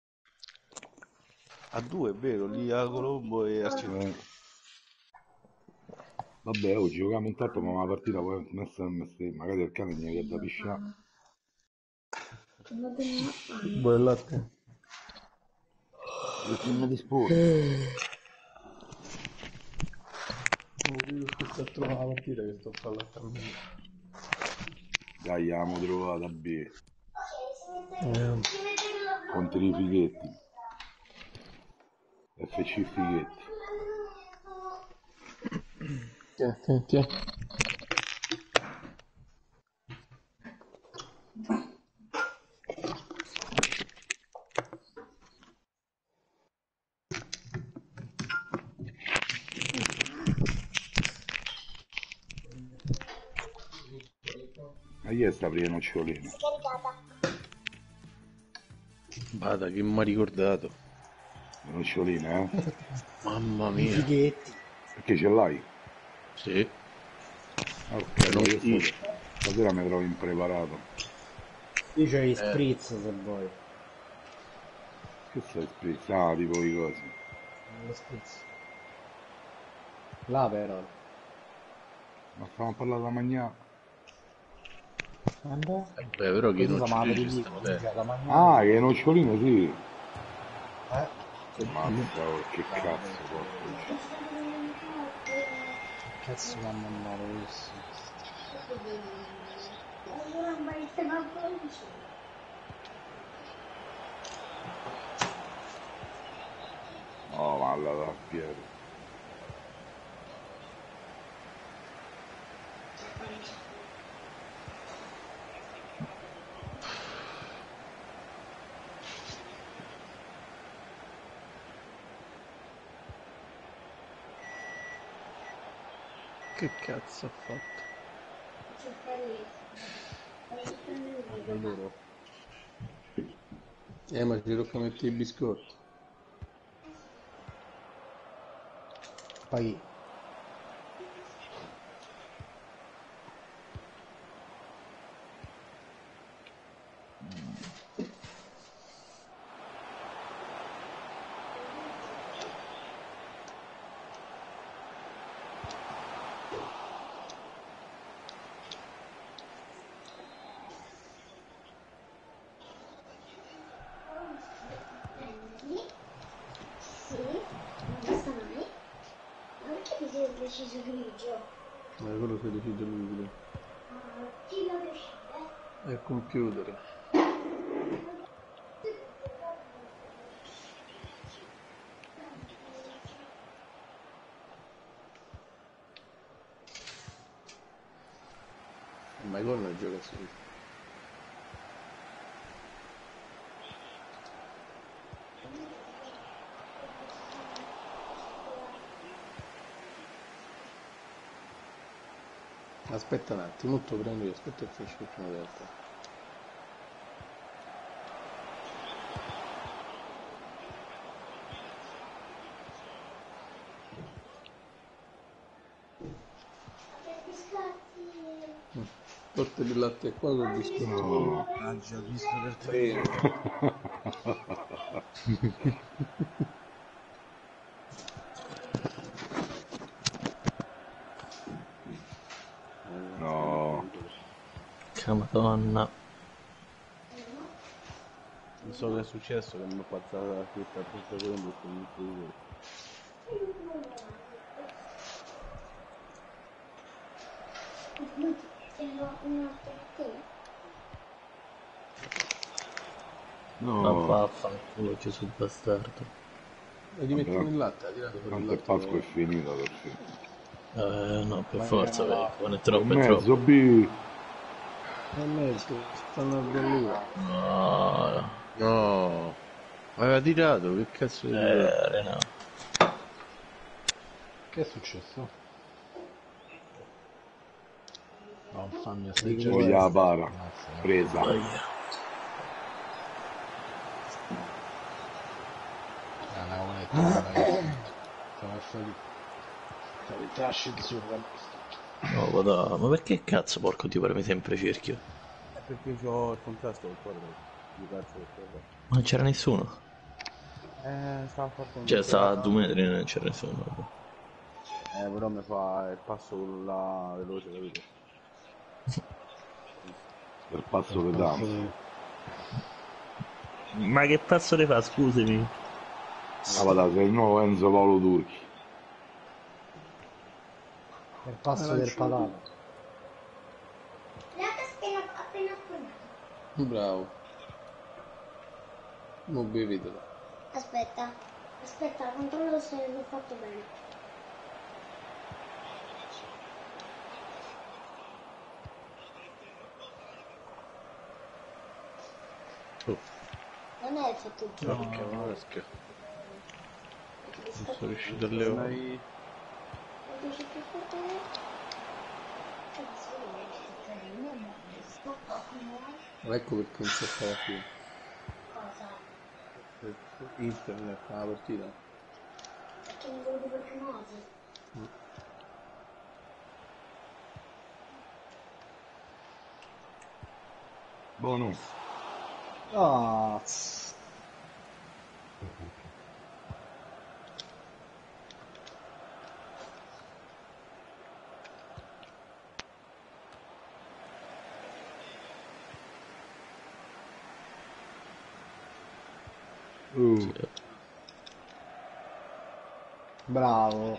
A due, è vero, lì a Colombo e al centro. Eh. Vabbè, oggi giochiamo intanto, ma una partita poi messa magari il cane gli viene da pisciare. Vuoi il latte? Che film di sport? Non riesco a trovare la partita che sto a fare latte al mio. Dai, abbiamo trovato a B. Eh, Contro i fighetti. F C fighetti. tiè, tiè, tiè. Ma chi è sta prima nocciolina? Vada, che mi ha ricordato. Le noccioline, eh? Mamma I mia. fighetti. Perché ce l'hai? Sì. Ah, ok, Non io ti- stasera, stasera mi trovo impreparato. Io c'ho i spritz se vuoi. Che stai sprizzando? Ah, tipo i cosi. Lo spritz. Là però. Ma stavamo a parlare da mangiare. Vabbè. Eh, beh, però che Così non fa ci la ci aperitivo, stanno minchia, bene. da mangiare. Ah, che noccioline, sì. Eh? Mazza, oh, che cazzo, porco. Cazzo mi hanno mandato questo. Oh, ma la da Piero. Che cazzo ha fatto? Loro. Eh, ma ci tocca mettere i biscotti. Poi Sì, non basta mai. Ma perché ti sei deciso grigio? Ma quello si decide lui. quello. Ah, chi lo decide? È il computer. Ma gol non gioca su. Aspetta un attimo, molto prendo io, aspetta che finisce il primo tempo. Porte del latte qua col biscotto. Ah, già visto per tre. No. Che madonna. Non so che è successo, che mi ha fatto la scritta a questo tempo con il Ma No. vaffanculo, Gesù bastardo. E ti metti nel latte, ha tirato fuori il Tanto il latte. Pasqua è finita per fine. Eh, no, per forza, perché non è In troppo, è mezzo, troppo. B. E mezzo, stanno a bellura. No, No. Aveva tirato, che cazzo di tirato? eh, Rena. Che è successo? No, fammi Dico, assaggiare. Voglia la para. Grazie. Presa. Aia. Ah, una voletta, non l'hai stava salito. Stavi trascid su la basta. No, vado. Ma perché cazzo, porco, ti preme sempre cerchio? È perché c'ho il contrasto del cuore, mi cazzo del cuore. Ma non c'era nessuno. Eh, stava fatto un Cioè, stava a due metri e non c'era nessuno. Vabbè. Eh, però mi fa il passo con la veloce, capito? Per passo che dà. Ma che passo le fa, scusami? Ah, vada, sei il nuovo Enzo Paolo Turchi. Per passo del palato. appena appena. Bravo. Non bevetelo. Aspetta, aspetta, controllo se l'ho fatto bene. Oh. Non è il fatto giusto. Porca vasca. Non sono riuscito a levare. Hai... Ecco perché non si stava più. Cosa? Internet, la partita. Perché non vedo per chiamati. Buono. Ah, Uh. bravo.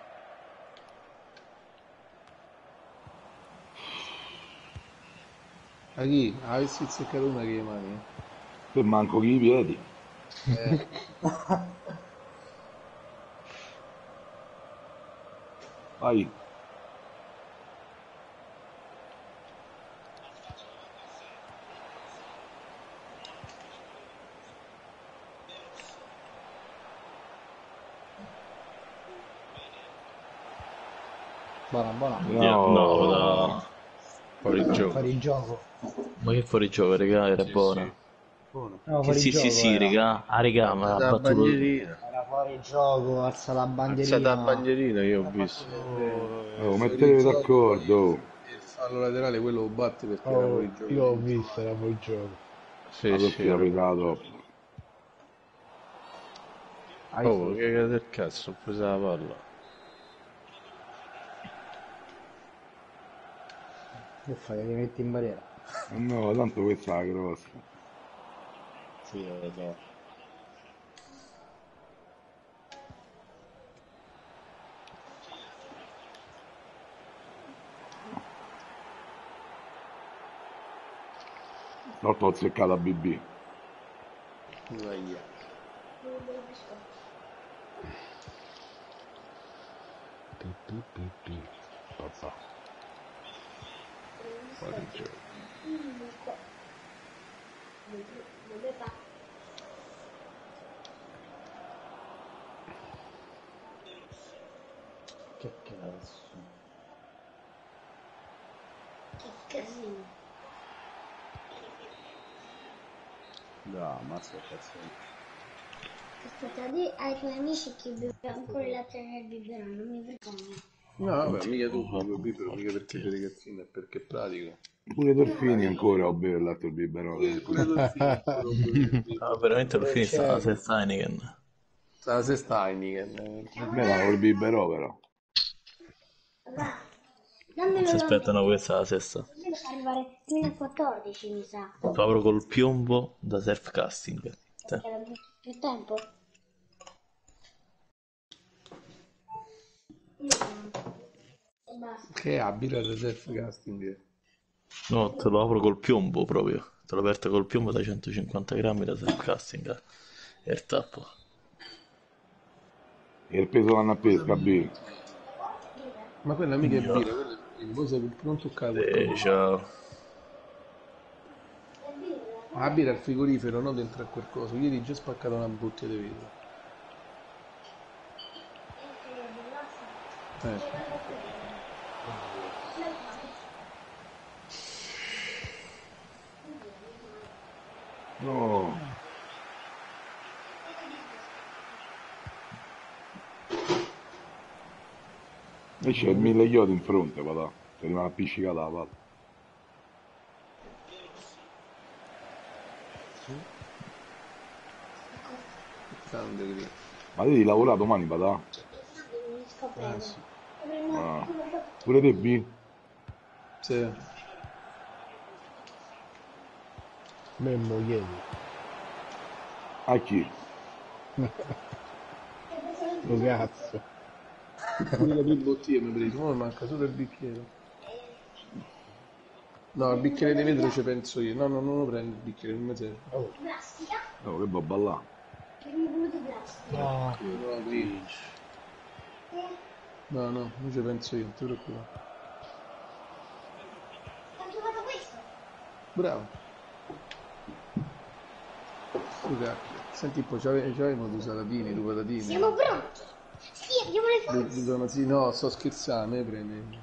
A chi? Avessi azzeccato una che mani? Per manco chi i piedi. Eh. Vai. Buona, buona. No, no, no. Fuori gioco. Fuori gioco. Ma che fuori gioco, raga, era Sì, buona. sì. Buono. No, Che fuori sì, gioco sì, sì, era. raga. Ah, raga, ma ha Alza la battuto... bandierina. Era fuori gioco, alza la bandierina. Alzata la bandierina io ho visto. Oh, mettetevi d'accordo. Il fallo laterale quello lo batte perché era Oh, fuori gioco. io ho visto, era fuori gioco. Sì, La sì. doppia era- pegato. Oh, che cazzo del cazzo, ho preso la palla. Che fai? Li metti in barriera? Eh no, tanto questa è la grossa. Sì, lo so. Stavolta ho azzeccato a B B. Via. Pi, pi, pi, pi. Papà. Fuori gioco. Che cazzo. Che casino. No, mazza che cazzo. Aspetta, di ai tuoi amici che bevono ancora il latte nel biberone, non mi vergogno. No, vabbè, mica tu, bevo bibero, mica perché sei ragazzino, è perché è pratico. Pure Dolfini ancora ho bevuto il latte al biberone. Pure Dolfini ancora ho bevuto il biberone. Ah, veramente Dolfini sta alla sesta Heineken. Sta la sesta Heineken. A me va col biberone però. Va, dammelo Si da aspettano questa la sesta. deve arrivare fino a quattordici, mi sa. Proprio col piombo da surf casting. Sì. Era più tempo. E basta. Che ha birra reserve casting? No, te lo apro col piombo proprio. Te lo aperto col piombo da centocinquanta grammi da surf casting. E il tappo. E il peso vanno a pesca, B. Ma quella mica è birra, quella è il voi sei non toccare. Eh, ciao. La birra al frigorifero, non dentro a quel coso. Ieri già spaccato una bottiglia di vetro. Eh. No. E c'è il mille chiodi in fronte, padà. Ti rimane appiccicata la palla. Ma devi lavorare domani, padà? Ah, sì. Ah. Pure te, B? Sì. Memmo ieri. A chi? Lo cazzo. Quella di bottiglia mi preso, ora manca solo il bicchiere. No, il bicchiere di vetro ci penso io. No, no, non lo prendo il bicchiere, non mi serve. Oh, che va a ballare. No. No, qui. No, no, non ci penso io, non ti preoccupare. Ho trovato questo. Bravo. Su cacchio. Senti un po', c'avevamo due salatini, due patatine. Siamo pronti. Sì, abbiamo le Du- forze. du- sì, no, sto scherzando, me prendi.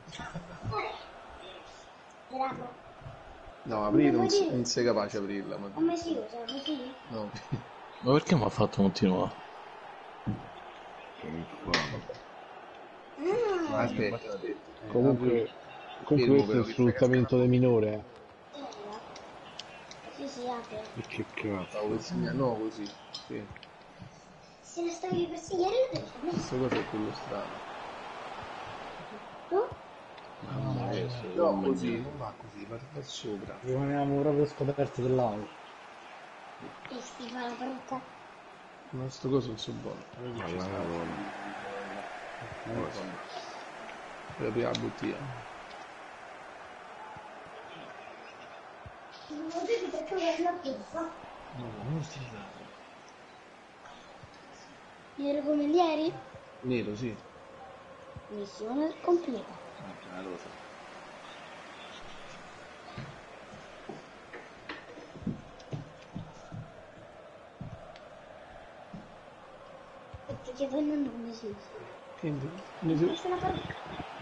Bravo. No, aprire non, s- non sei capace di aprirla, ma Come si usa? Così? no. Ma perché mi ha fatto continuare? Che infame. Ah, Aspetta, aspetta. Comunque, comunque Fermo questo è però, il che sfruttamento del minore. sì, sì, apre. E che cazzo? Stavo per segnare, no, così. Sì. Se la stavi per segnare la presa, Questa cosa è quello strano. tu? No, così, non va così, va da sopra. Rimaniamo proprio scoperti dell'auto. E sti fa la brutta. Ma sto coso non so buono. Vai, vai, vai. Per aprire la bottiglia. Non devi toccare la pizza. No, non si fa. Nero come ieri? Nero, sì. Missione completa. Ah, lo so. Perché poi non mi si usa. Quindi, ne so- Questa è la parola.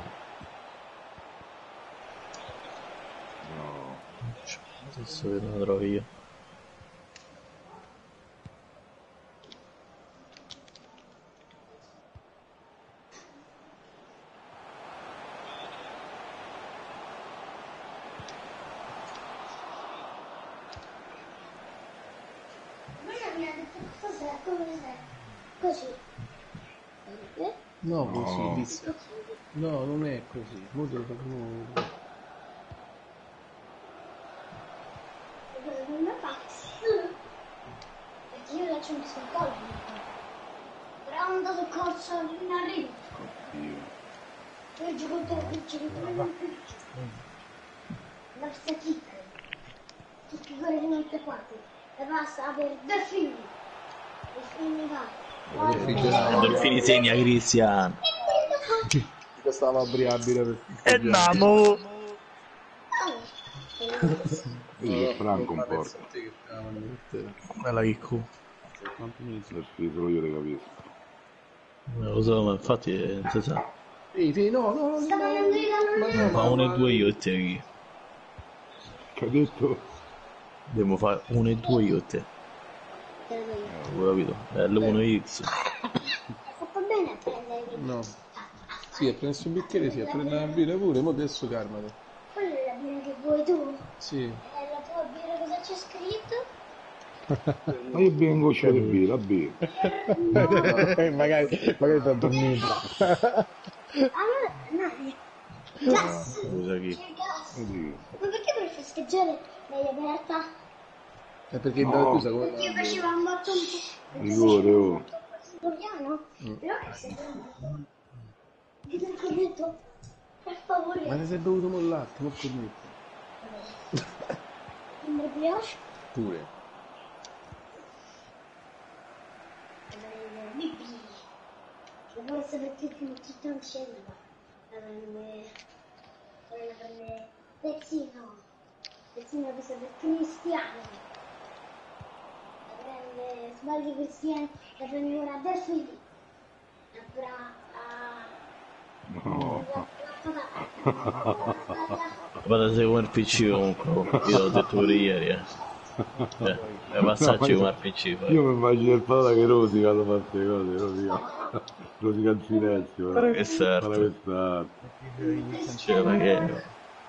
No. Adesso che la trovo io. Quella mi ha detto cos'è, cos'è. Così. Eh? No, No. così, disse. No, non è così. Mo te lo fa proprio- Non è pazzo. Perché io la ci ho messo il collo. Però è andato a corso in arrivo. Oddio. Poi gioco il gioco la sta kick. Kick fuori di monte quattro. E passa per Delfini. Delfini va. Dolfini segna Cristian. Questa è la variabile per E andiamo. Io c'è Franco un po'. Bella chicco. Se solo io te capisco. Non lo so, ma infatti eh, non si sa. Ehi, sì, no, no, no, Sta no, venendo di là, non ma è. no, Ma ma- uno ma- e due io e te chi? Che hai detto? Dobbiamo fare uno e due io e te. Te lo do io. Ho capito? È l'uno X. Hai fatto bene a prendere No. Sì, ha preso un bicchiere, sì, ha preso una birra pure, mo adesso calmati. Quella è la birra che vuoi tu? Sì. È la tua birra, cosa c'è scritto? Ma io bevo un goccio di birra, bevo. magari magari sta dormendo. Allora, no, gas! Scusa chi? C'è gas! Oddio. Ma perché per festeggiare l'hai aperta? È perché No. da scusa come... Io facevo un botto un po'... Rigore, oh. Siciliano? Mm. Però che sei Che ti ho detto? Per favore. Ma ne sei bevuto mo latte, mo cornetto. Un brioche? Pure. Bibbi. La borsa perché più tutta un cielo. La prende... La prende... Pezzino. Pezzino la presa per Cristiano. La prende... Sbagli Cristiano. La prende ora del Fili. La bra... No. Guarda, sei come il P C comunque, io l'ho detto pure ieri, eh. Cioè, i passaggi No, come al P C, poi. io mi immagino il padre che rosica quando fa queste cose, rosica, rosica in silenzio. Guarda che certo. Guarda che sarto. Cioè, ma che...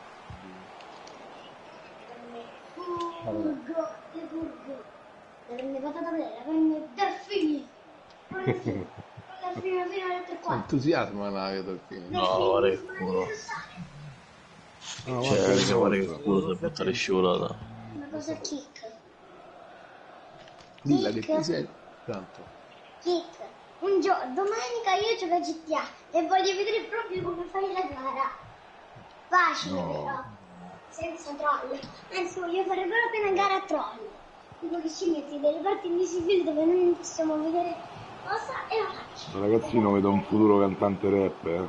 Burgo, di Burgo. La prende patata bella, la prende Delfini. Delfini fino alle tre quarti. Entusiasmo la vedo al fine. No, guarda che culo. No, Cioè, guarda raga, guarda che cosa. culo si è buttare scivolata. Una cosa kick. Dilla che ti sei... Tanto. Kick. Un giorno, domenica io gioco a G T A e voglio vedere proprio come fai la gara. Facile No. però, senza troll. Anzi, voglio fare proprio una gara a troll. Tipo che ci metti delle parti invisibili dove noi non possiamo vedere cosa e la faccio. Il ragazzino vedo un futuro cantante rap, eh.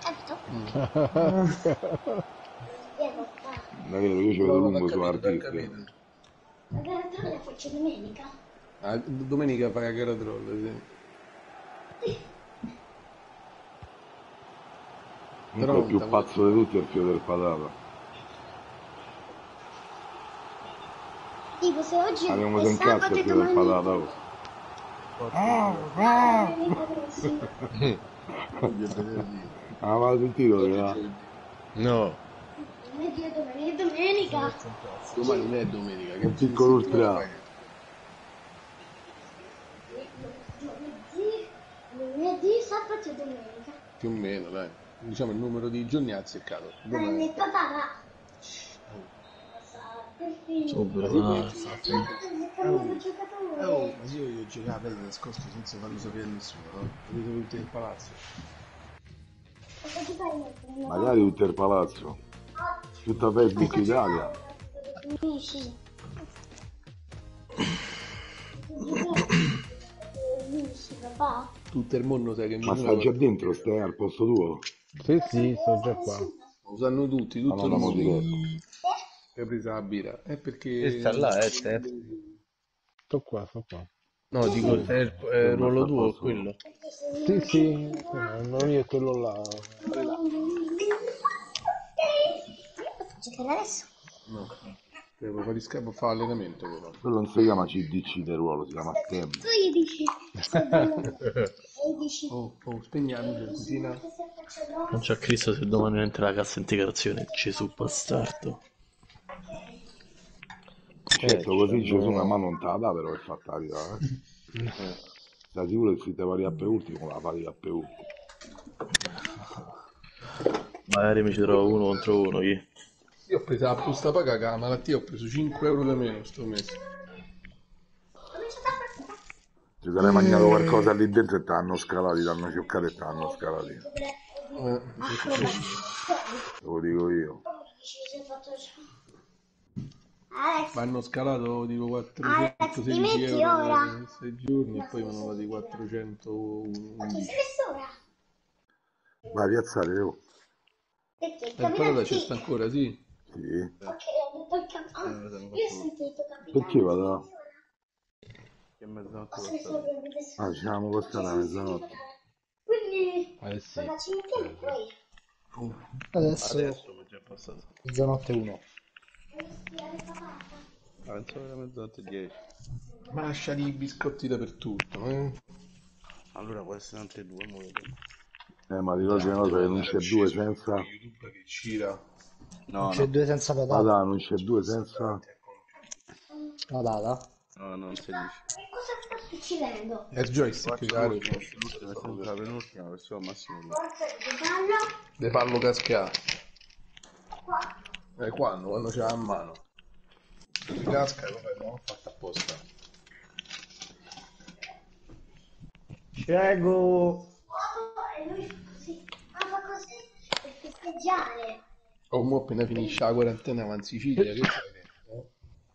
Certo. Spiego qua. Davvero, io ci vedo lungo su artista. La gara a troll la faccio domenica. Ah, domenica fai a gara troll, sì. Comunque il più pazzo di tutti è il figlio del patata. Tipo se oggi Abbiamo è in cazzo sabato il e figlio del domani patata. Oh. Ah, ma sentito che va? No. Lunedì e domenica e domenica. Domani non è domenica. Che Un piccolo ultra. Giovedì, lunedì, sabato e domenica. Più o meno, dai. Diciamo il numero di giorni ha azzeccato. Prende Domani. patata. Subito, ah, fatto. Oh, ma io io giocavo a pelle nascosto senza farlo sapere a nessuno, no? Avete tutti nel palazzo. Magari tutto il palazzo. Tutta Facebook Italia. Amici. Amici, papà. Tutto il mondo sai che Ma mi stai già dentro, stai al posto tuo? Sì, sì, sto già qua. lo sanno tutti, tutto il Parlavamo mondo. diretto. Che hai presa la birra? È perché... E sta là, eh, te. Sto qua, sto qua. No, dico, è il, è il ruolo tuo, quello. Sì, sì, il mio è quello là. Faccio giocare adesso. No. Devo fare scappo, fa allenamento però. Quello non si chiama C D C del ruolo, si chiama STEM. Tu gli dici. E dici. Oh, oh, spegniamo la cucina. Non c'è Cristo se domani entra la cassa integrazione. Gesù bastardo. Certo, così Gesù una mano non te la dà però è fatta arrivare. Eh. Stai sicuro che se te pari a per ultimo la pari a per ultimo. Magari mi ci trovo uno contro uno, chi? Io ho preso la busta paga, che la malattia ho preso cinque euro da meno sto mese. Ti sarei mangiato qualcosa lì dentro e ti hanno scalati, ti hanno cioccato e ti hanno scalati. Eh, Te lo dico io. Alex, ma hanno scalato tipo Alex, ti quattrocentosedici metti euro ora? per sei giorni e poi mi hanno dati quattrocentoundici. Ma che sei messo ora? Vai, piazzare, oh. Perché E il patata camminare c'è sta ancora, sì? Sì. Ok, ho detto il cap- ah, io ho sentito capitare. Perché vado? Che mezzanotte Ho sentito proprio adesso. Ah, ci siamo costata a mezzanotte. Quindi, Eh sì. cosa ci mettiamo poi? Adesso, Adesso è già passato. mezzanotte uno. Pensavo che era mezzanotte e dieci. Ma lasciali i biscotti dappertutto, eh? Allora può essere anche due, mo vedo. Eh, ma ricordi una cosa che non c'è due senza... YouTube che gira. No, Non c'è no. due senza Ma patate. dai, non c'è due senza... Patata? No, non si dice. Che cosa sta succedendo? È il joystick, Faccio caro. l'ultima, l'ultima, senza la penultima, perciò al massimo due. Forza di ballo. De fallo cascare. Qua. Eh, quando? Quando ce l'ha a mano. Se casca, lo fai, no? Fatto apposta. Cego! E lui fa così. Ma fa così per festeggiare. Oh, mo appena finisce la quarantena va in Sicilia, che fai? Eh?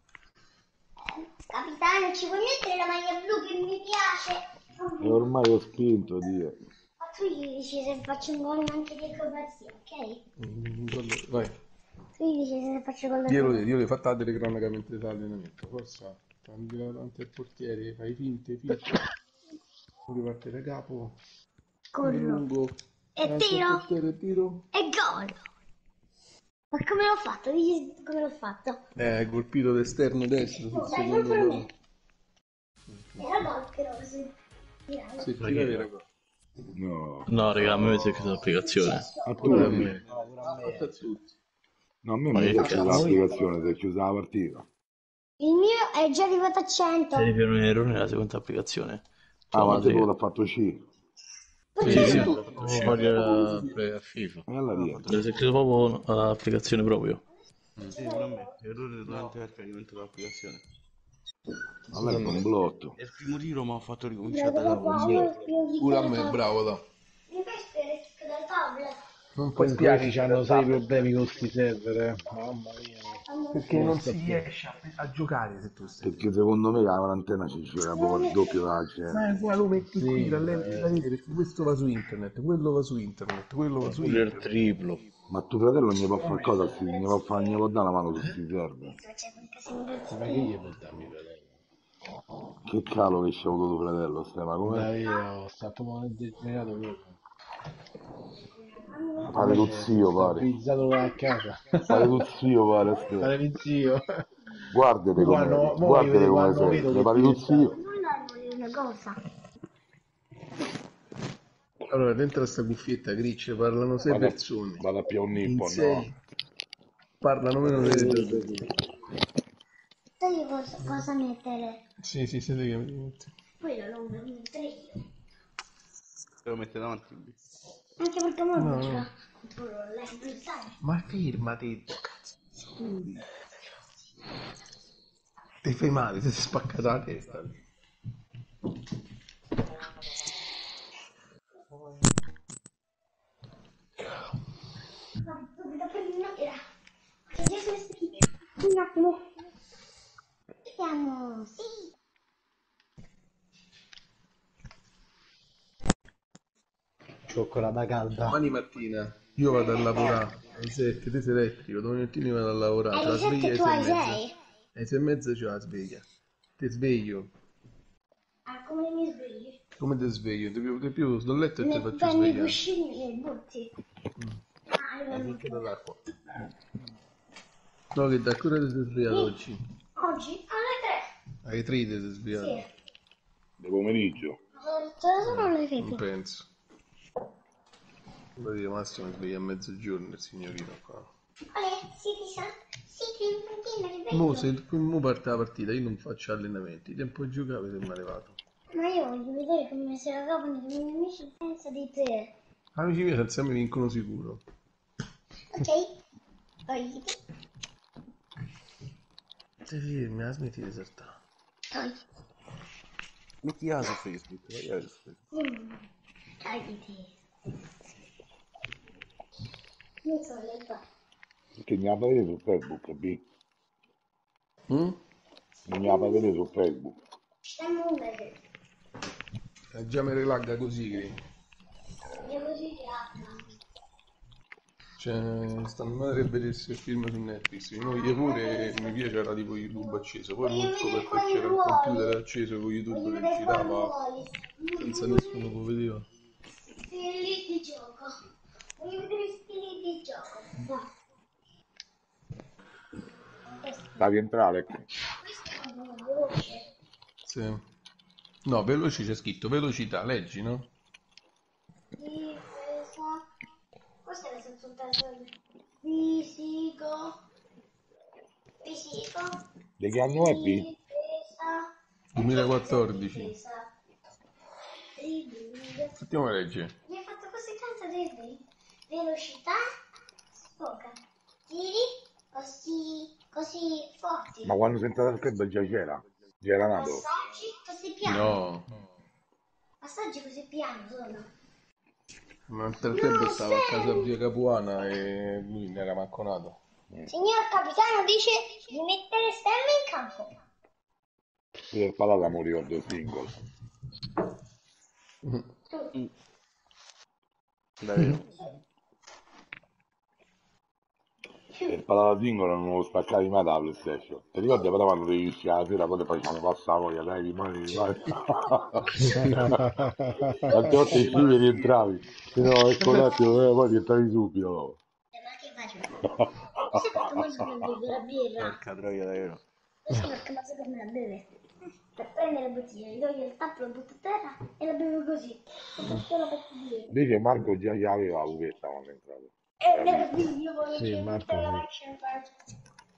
Capitano, ci vuoi mettere la maglia blu che mi piace? E ormai ho spinto, Dio. Ma tu gli dici se faccio un gol anche di acrobazia, ok? Mm, quello- Vai. Tu gli dici se faccio gol Io d'acrobazia. io le fatto la telecronaca mentre fa l'allenamento. Forza, prendi davanti al portiere, fai finte, finte. Poi parte da capo. Corro. Lungo. E davanti al tiro. portiere, tiro. E gol! Ma come l'ho fatto? Dici come l'ho fatto? Eh, colpito d'esterno destro sul Oh, dai, secondo gol per gol. me. Era gol però, se tiravo. Se tira era gol. No. No, raga, a me mi si è chiusa l'applicazione. A tu, a me. Fatto a tutti. No, a me Ma mi che è chiusa cazzo? l'applicazione, si è chiusa la partita. Il mio è già arrivato a cento. Se per un errore nella seconda applicazione. Ah, ma Cioè, te tu sì, l'ha fatto C. sì, sì, ho fatto uscire. Fuori a FIFA. E alla via. Si è chiuso proprio l'applicazione proprio. Sì, pure a me. Errore durante il caricamento dell'applicazione. Allora è un blotto. E il primo tiro mi ha fatto ricominciare da Bravo, capo. Paolo, più di Pure a quella me, tavola. bravo da. Mi fai spiegare che dal tablet? Non puoi Poi spiegare questi hanno sei problemi con sti server, eh. Mamma mia. perché non si riesce a, a giocare se tu stai. Perché secondo me la quarantena ci gioca proprio il doppio della gente. Ma qua lo metti Sì, qui, rallenti eh. la rete, perché questo va su internet, quello va su internet, quello va su Pure il internet. triplo. Ma tuo fratello non gli può fare cosa, si- gli può fare, gli può dare la mano su sti server. Faceva un casino del Ma che gli può darmi fratello? Che calo che c'è avuto tuo fratello, Stefano, com'è? Dai, io sta come degenerato proprio. Fare lo zio, Sta pare. pizzato a casa. Fare lo zio, pare, Stefano. Fare mi zio. Guardate come, Quando, mo guardate io come quando sei. vedo Le che pare lo diventa- zio. Non darmi una cosa. Allora, dentro questa cuffietta Gricce parlano sei Vado a- persone. Vado a più un In nippo, sei no? parlano meno delle due. Sai cosa, cosa mettere? Sì, sì, siete che mi metti. Quello lo devo mettere io. Te lo mette davanti. B. Anche perché mo No, non no. ce l'ha. Tu lo leggi, sai? Ma fermati, cazzo. Scuri. Ti fai male, ti sei spaccata la testa. Vai, subito prendi una tira. Che già sono scritte. Un attimo. Vediamo, sì. Cioccolata calda. Domani mattina io vado a lavorare alle sette, te sei elettrico, domani mattina io vado a lavorare, c'ho la Alle sveglia sette alle tu sei e hai mezza. sei? Alle sei e mezza c'ho la sveglia. Ti sveglio. Ah, come mi svegli? Come ti sveglio? Ti più, ti più sto a letto e ti Ne faccio prendi i svegliare. cuscini e li butti. Ah, io Eh, non finché non l'acqua. No, che da che ora ti sei svegliato oggi? Oggi alle Alle tre ti sei svegliato? tre. Sì. Di pomeriggio. Sono solo alle Non sette. penso. Vuol dire Massimo mi sveglia a mezzogiorno il signorino qua. Ale, si ti sa? Sì, che in panchina li Mo, vedo. se mo parte la partita, io non faccio allenamenti, tempo a giocare se mi è arrivato. Ma io voglio vedere come si ragavano i miei amici senza di te. Amici miei senza me vincono sicuro. Ok? Poi Te firmi, la smetti di esertare. Poi. Metti A su Facebook, vai A su Facebook. Mm. Dai di te. Io sono le tue. Che mi ha vedere su Facebook, B. Mm? Non mi ha vedere su Facebook. Stiamo un bel. Eh, già mi relagga così che... Io così ti apro. Cioè, stanno andando a vedersi il film su Netflix. Io io pure mi piace, era tipo YouTube acceso. Poi Voglio molto vedere perché quali c'era il ruoli. computer acceso con YouTube Voglio che vedere quali girava ruoli. senza nessuno lo vedeva. Stili di gioco. Voglio vedere stili di gioco. Va. Questo. Sta rientrare. Sì. No, veloci c'è scritto velocità, leggi, no? Difesa. Questa è la fisico. Fisico. Di che anno è B? Difesa. duemilaquattordici. Difesa. Dribbling. Fattiamo leggere. Mi hai fatto così tanto dribbling. Velocità. Poca. Tiri. Così, così forti. Ma quando sei entrato al club già c'era? Già era nato? Passaggi così piano. No. Passaggi così piano sono. Ma il club stava a casa via Capuana e lui ne era manco nato. Signor capitano dice di mettere Stemme in campo. Per Palata moriva due single. Mm. Davvero. Per Palata singola non lo spaccavi mai dalla PlayStation. Ti ricordi però quando devi uscire la sera, poi ti facevano passare voglia, dai, rimani, rimani. Tante volte uscivi e rientravi. Se no, ecco un attimo, eh, poi rientravi subito. Ma che faccio? Questo è perché mangio per bere la birra. Porca troia, davvero. Questo è perché mangio per me a bere. Per prendere la bottiglia, gli togli il tappo, la butto a terra e la bevo così. E butto la bottiglia. Invece Marco già gli aveva la uvetta quando è entrato. E per io voglio Sì, Marco, mettere la sì. macchina.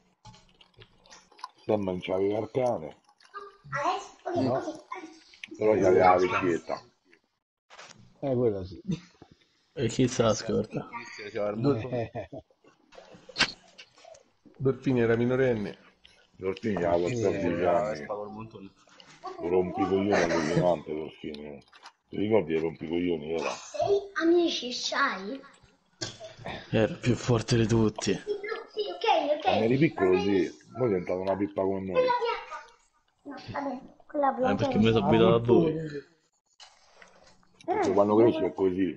Sembra non c'aveva il cane, Adesso, ok, No. ok. però gli aveva la vecchietta. Eh, quello sì. E chi se la scorda? Dolfini era minorenne. Dolfini aveva quattordici anni. Lo rompicoglioni allucinante Dolfini. Ti ricordi che rompicoglioni era? Sei amici, sai? Era più forte di tutti. Sì, ok, ok. Quando eri piccolo sì, poi è diventata una pippa come noi. Quella bianca. No, vabbè, quella blu. Eh, perché mi sono abituato a voi. Perché quando cresce è così.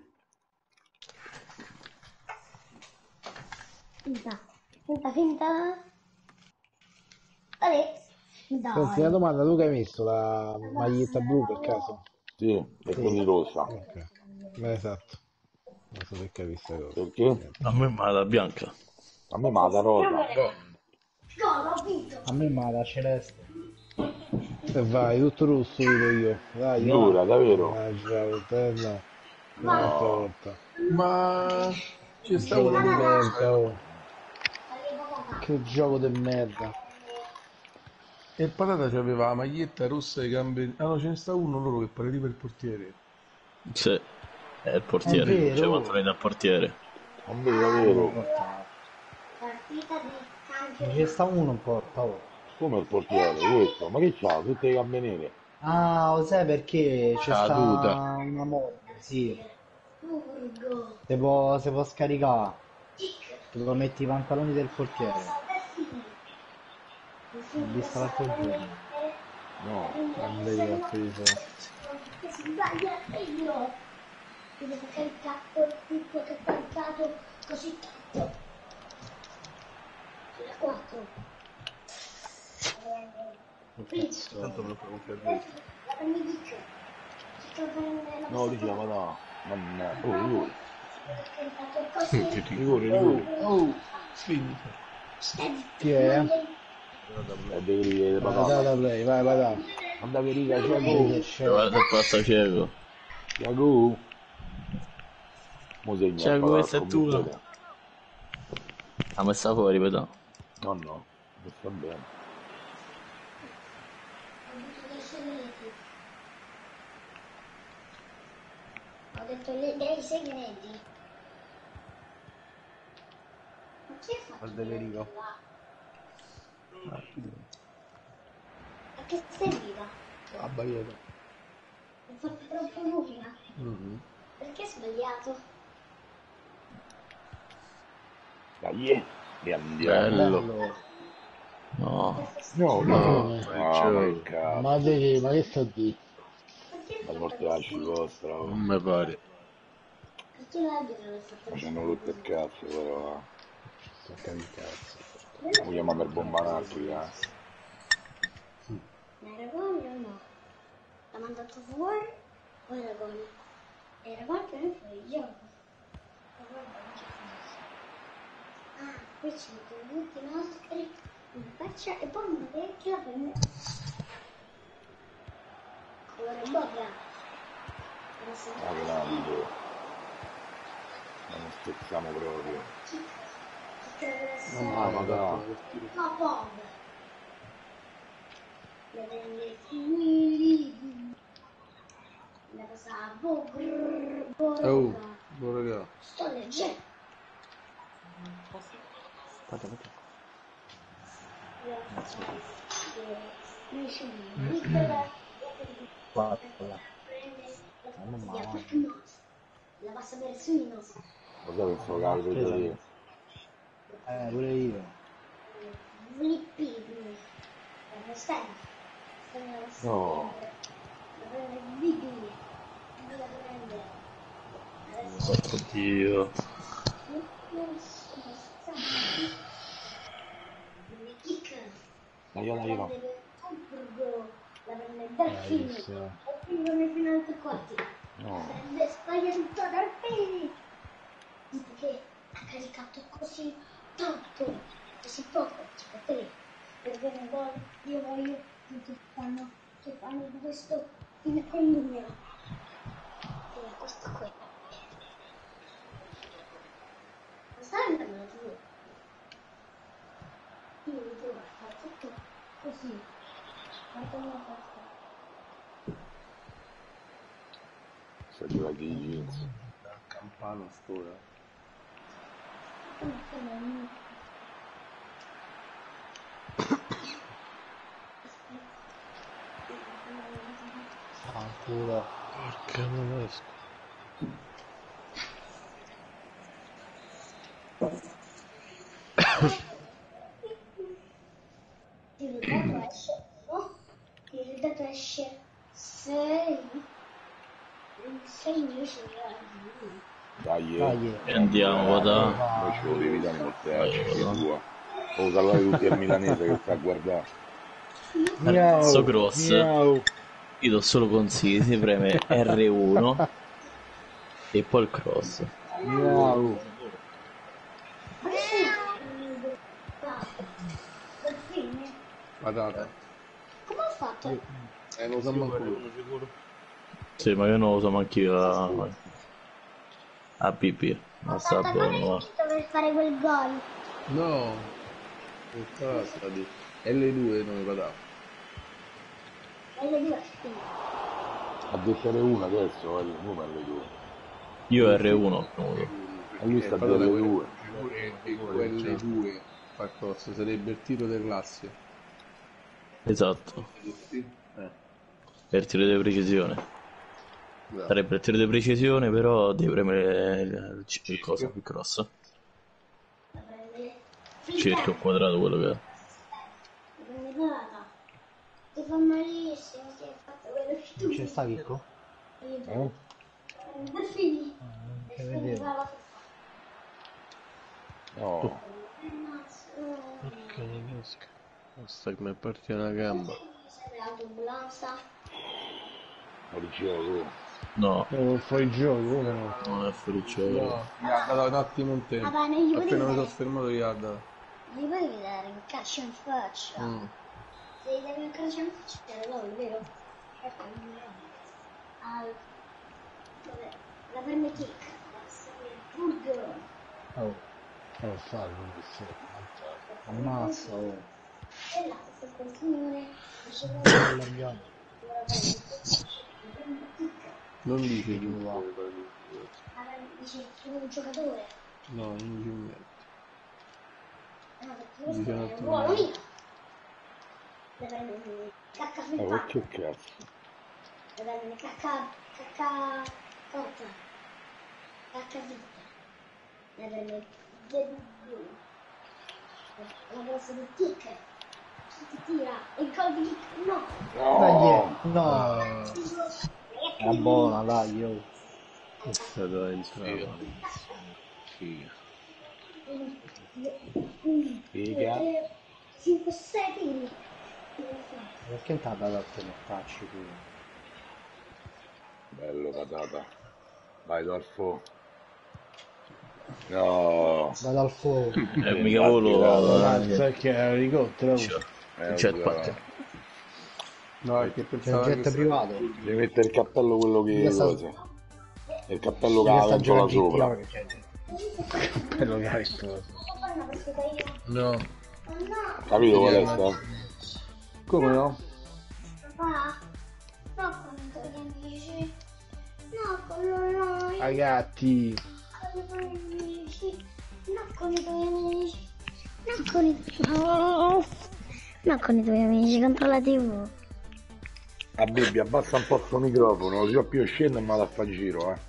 Finta, finta, finta. Vabbè, Senti, una dai. domanda, tu che hai messo la maglietta blu per caso? Sì, e quindi rossa. Ok. Beh, esatto. Non so perché hai visto cosa. Perché? A me ma la bianca. A me ma da rosa. No, l'ho vinto. A me ma la celeste. E vai, tutto rosso vedo io. Dai, Giura, va. davvero? Mannaggia, eh, no. Un'altra volta. Ma c'è sta Gioco uno di che merda, oh. Che gioco di merda. e il Patata aveva la maglietta rossa e gambe. Ah no, ce ne sta uno loro che pare tipo il portiere. Sì. È il portiere. È vero. C'è quattro da portiere. Non vedo, davvero. Partita di Ce campionato. sta uno in porta, oh. Come il portiere, questo? Ma che c'ha? Tutte le gambe nere. Ah, lo sai perché c'è sta Caduta. una mod, sì. Burgo. Se può, se può scaricare. Tic. Te lo metti i pantaloni del portiere. L'ho vista l'altro giorno. No. Non vedi l'ho preso. Che si sbaglia e io. Devo caricare tutto che ho caricato così tanto. Sulla quattro. Pizzo. Tanto me lo puoi comprare. Mi dico. No, diceva no. Mamma. Oh, oh. Così. Rigore, rigore. Oh, spinta. Chi è? E devi ridere Vai, dai, papà. da play, vai, vai, dai. Andava riga, c'è Vedi go. che c'è. Guarda il passa cieco. C'è go. Mo segna. C'è papà, questa è come tua. vede. Ha messa fuori, vedo. No, no. Non sta bene. Ho detto le- dei segreti. Ma chi ha fatto? Guarda Federico. A che serviva? Ah, sbagliato. Ho fatto troppo musica. Mhm. Perché ho sbagliato? Dai, eh. E andiamo. Bello. No. No, no. Ah, ma che cazzo. Ma che, ma che sto di? La mortacci vostra. oh. Non mi pare. Perché l'arbitro l'ha fatto? Ma c'hanno rotto il cazzo, però. Sto cazzo cazzo. eh. Lo chiama per bomba anarchica. Ma era gol o no? L'ha mandato fuori o era gol? Era gol per me fuori gioco. Ma guarda, non c'è senso. Ah, qui ci mettono tutti i nostri faccia e poi mi vecchia la prende. Allora Boga. Ah, grande. Ma non scherziamo proprio. No, ma dai. Ma Boga. La prende Filippi. La passa a Boga. Oh, Boga. Sto leggendo. Aspetta, aspetta. Guarda. La passa per Suino. Cosa pensavo che avevo preso io? Eh, pure io. Flippi. Stai. No. La prende Bigli. La prende. Oddio. Ma io la io. La prende Delfini. Delfini nel finale tre quarti. No. Prende sbaglia tutto Delfini. Perché ha caricato così tanto, così poco, tipo tre. Per bene gol, io voglio che fanno, che fanno di questo in quel numero. E questo qui. Non stai andando la tivù? Io mi devo fare tutto così. Quanto mi ha fatto? Se gioca che i jeans. Campano sto, Ancora. Porca non esco. Il risultato esce, no? Il risultato esce sei. sei invece Dai, Dai. E andiamo, da. poi ce lo devi dare nel tempo tua. Devo salvare tutti il milanese che sta a guardare. Terzo cross. Io do solo consigli, si preme erre uno e poi il cross. Miau. Patata. come ho fatto? Eh, non so manco. Sì, ma io non lo so manco io a, a pipì. Ma Ho sta fatto buono. con per fare quel gol. No. Porca di elle due non mi patata. E le due sì. Ha detto elle uno adesso, elle uno elle due. Io erre uno. E lui sta a dire elle due. E quelle due fa cross, sarebbe il tiro del Lazio. Esatto. Eh. Per il tiro di precisione. Bravo. Sarebbe il tiro di precisione, però devi premere il, il, il cosa, il cross. La prende Cerchio quadrato quello che è. La prende Patata. Ti fa malissimo, si è fatto quello che tu. C'è sta Chicco? Eh? Delfini. Che vedevo. No. Porca non esco. Basta che mi parte una gamba. Serve l'autoambulanza. Fuori gioco. No, Non fai gioco, come no? non è fuori gioco. No, guarda un attimo un tempo. Ah, ma non gli potevi Appena mi sono dare, fermato, guarda. non gli potevi dare un calcio in faccia. Mm. Se gli davi un calcio in faccia era gol, vero? Ecco, non mi Al... Dov'è? La prende kick. Burger. Oh, Oh, fallo, questo. ammazza, oh. E là, questo signore diceva Allarghiamo. Non dice Giù, va. dice che un giocatore. No, non dice niente. No, perché Dice questo un è un attimo. ruolo mio. Le prende un cacca sul Ma pacco. che cazzo? Le prende cacca, cacca cotta. Cacca zitta. Le prende zero. La grossa di kick. Chi ti tira? E il gol di kick? No. Dai, no. Era buona, dai, io. Questa da entrava. Figa. Figa. cinque sei tiri. Perché ti ha dato a te ne facci tu? Bello patata. Vai Dolfo. No. Vado al fuoco. Eh, mica volo. Sai che è l'elicottero? Eh, Jetpack. No, è che C'è un pensavo jet che... privato. Devi mettere il cappello quello che Io sta- cosa. È il cappello che Io ha sto la ventola giocando sopra. G T A che c'è il jet. Bello che hai risposto. No. Capito qual è sta? Come no? Papà, no con i tuoi amici, no con l'online, Ragazzi, con i tuoi amici, no con i tuoi amici, no con i tuoi no, no con i tuoi amici, contro la tivù. A Bibbia, abbassa un po' sto microfono, così ho più scendo e me la fa giro, eh.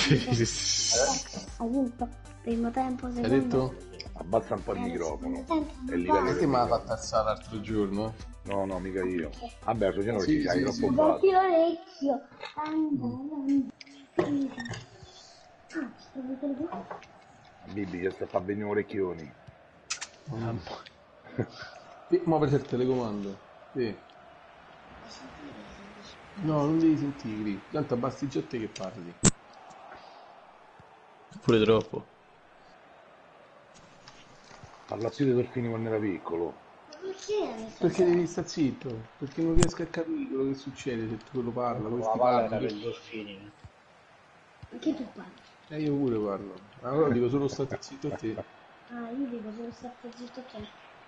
Hai vinto, primo tempo, Hai secondo detto? Abbassa un po' il microfono. tempo. E il livello Perché del me l'ha microfono. fatta alzare l'altro giorno? No, no, mica io. Vabbè, tu non Sì, ci sei sì, troppo sì. basso. Batti l'orecchio. Bibi, che sta fa venire orecchioni. Sì, muovete il telecomando. Sì. No, non devi sentire, Gri. Tanto abbasti già te che parli. Pure troppo. Parla più dei dolfini quando era piccolo. Perché devi stare zitto? Perché non riesco a capire quello che succede se tu quello parla, La questi palla era parlano. per i delfini. Anche tu parli. E io pure parlo. Allora dico solo state zitto a te. Ah, io dico solo stato zitto te.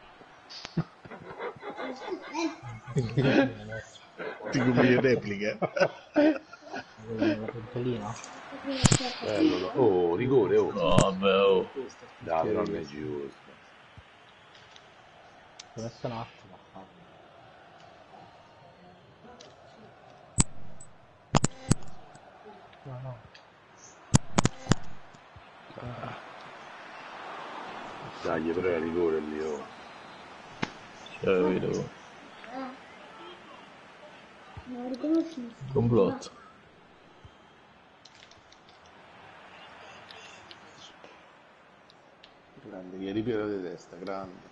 ti combini repliche. La pentolina. Bello, oh, rigore, oh. No, vabbè, oh. Dai, però non è giusto. Ci ho messo un attimo. No, no. Dai, però è rigore lì, oh. Cioè, vedo. Non riconosci? Complotto. Grande, che ripiego di testa, grande.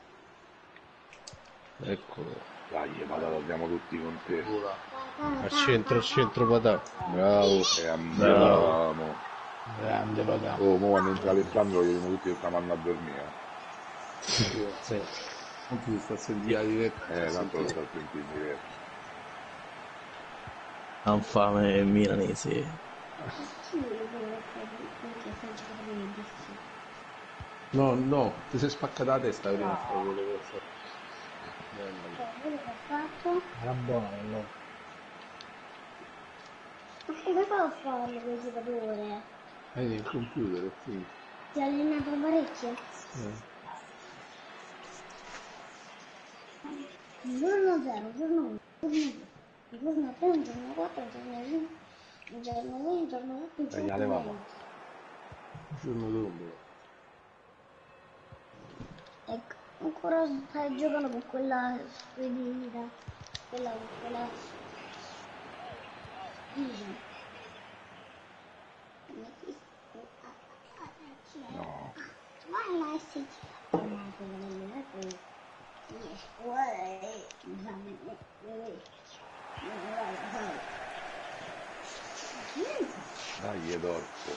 Eccolo. Dai, patata, andiamo tutti con te. Al centro, al centro patà. Bravo. E andiamo. Grande patà. Oh, mo quando entra Alessandro chiediamo tutti che stiamo andando a dormire. Sì. Non ti sta a sentire diretto. Eh, tanto lo sta a sentire in diretto. Anfame milanese. No, no, ti sei spaccata la testa prima. Quello che ho fatto? Era buono, no? Ma come fa a farlo quel giocatore? Hai il computer, è finito. Ti ha allenato parecchio? Eh. Giorno zero, giorno uno, giorno due, giorno tre, giorno quattro, giorno cinque, giorno sei, giorno sette, Dai, giorno Ale, nove. vamo. Il giorno dopo. Ecco, ancora stai giocando con quella spedita, quella, quella... No. Vai là e si gira. Ma quella non è poi... Yes, guarda, esame, Dai, è dorso.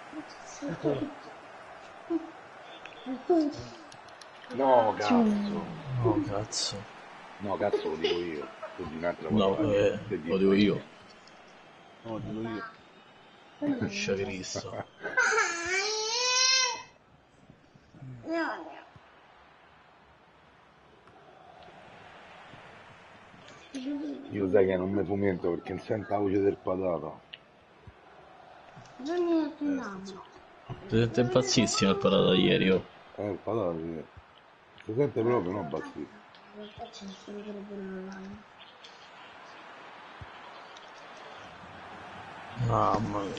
No, cazzo. No, cazzo. No, cazzo, lo dico io. Tu di un'altra No, volta. eh, Che dici? lo dico io. No, dico io. Pescia Cristo. Io sai che non mi fomento perché non sento la voce del patata. non mi attendiamo. Si sente impazzissimo il patata ieri, oh. Eh, il patata sì. Si sente proprio, non bassissimo. In realtà c'è solo quello pure online. Mamma mia.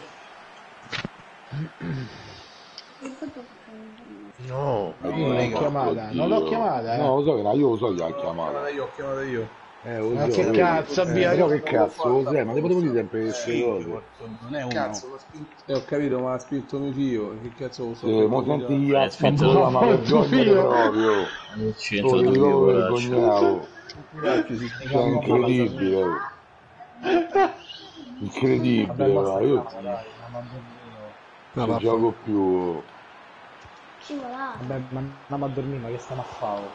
No, Eh, io non l'ho no, chiamata, oddio. non l'ho chiamata, eh. No, lo so che no, io lo so che l'ha chiamata. Io ho chiamato io. Eh, lo Ma so, che vedi. cazzo, eh, abbia- però che cazzo, lo sai, ma te potevo dire sempre queste cose. Non è uno. Cazzo, l'ho spinto. Eh, ho capito, ma ha spinto mio figlio. Che cazzo lo so? Sì, mo senti gli Eh, spinto affanculo, da- ma vergogna proprio. Non c'entra Solo tu, io io, vergognavo. Cazzo, Cioè, incredibile. Incredibile, Vabbè, va. Io dai, la mando non gioco più. Scivolato. Vabbè, ma andiamo a dormire, ma che stiamo a fare?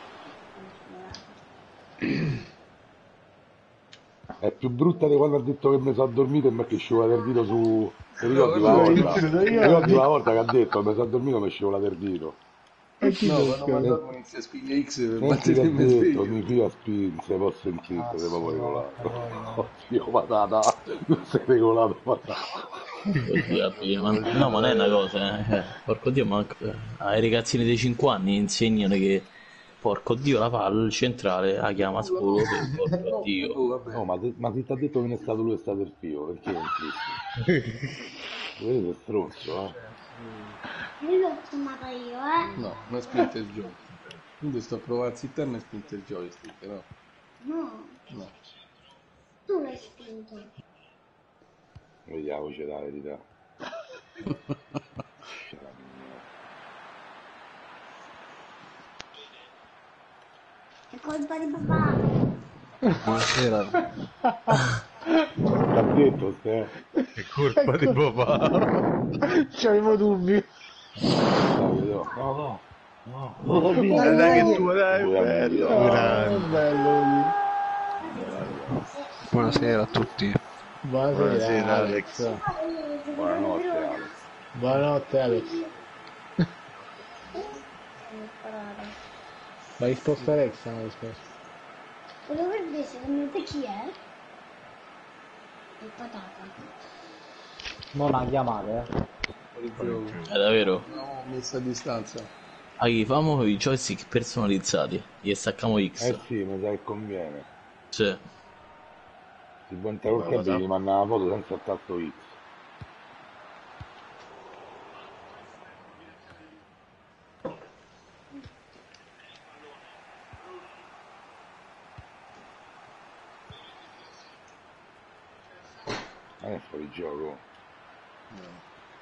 È più brutta di quando ha detto che mi sono dormito e mi è che scivola del dito su... Ti ricordi la volta? Ti ricordi la volta che ha detto che mi sono dormito e mi scivola del dito? No, quando mandato inizia a spingere X per Non ti battere ho il me detto, sveglio. mi fia spinse, posso sentirti, sei proprio regolato. Oddio, patata, non sei regolato, patata. Oddio, ma, no, ma non è una cosa, eh. Porco Dio, ma eh, ai ragazzini dei cinque anni insegnano che porco Dio la palla, il centrale la chiama spoloso, porco Dio. No, ma, ma se ti ha detto che non è stato lui, è stato il figlio, perché non insisti? Quello è stronzo, eh. Io l'ho chiamata io, eh. No, non è spinto il joystick. Quindi sto a provare a zittare e spinto il joystick, no? No, No. tu l'hai spinto. Vediamo, c'è la verità. È colpa di papà. Buonasera. T'ha detto, Ste? È colpa di papà. C'avevo dubbi. No, no. No, no. Eh, dai che tu dai, bello. È bello. Buonasera a tutti. Buonasera, Buonasera, Alex. Alex. Buonanotte, Alex. Buonanotte, Alex. La risposta Alex non la risposta. Quello verde secondo te chi è? Il patata. Non la chiamate, eh. È davvero? No, messa a distanza. Ah, gli famo i joystick personalizzati, gli staccamo X. Eh sì, mi sa che conviene. Sì. Si può entrare col cabrio, gli manda una foto senza il tasto X. Non è fuori gioco. No.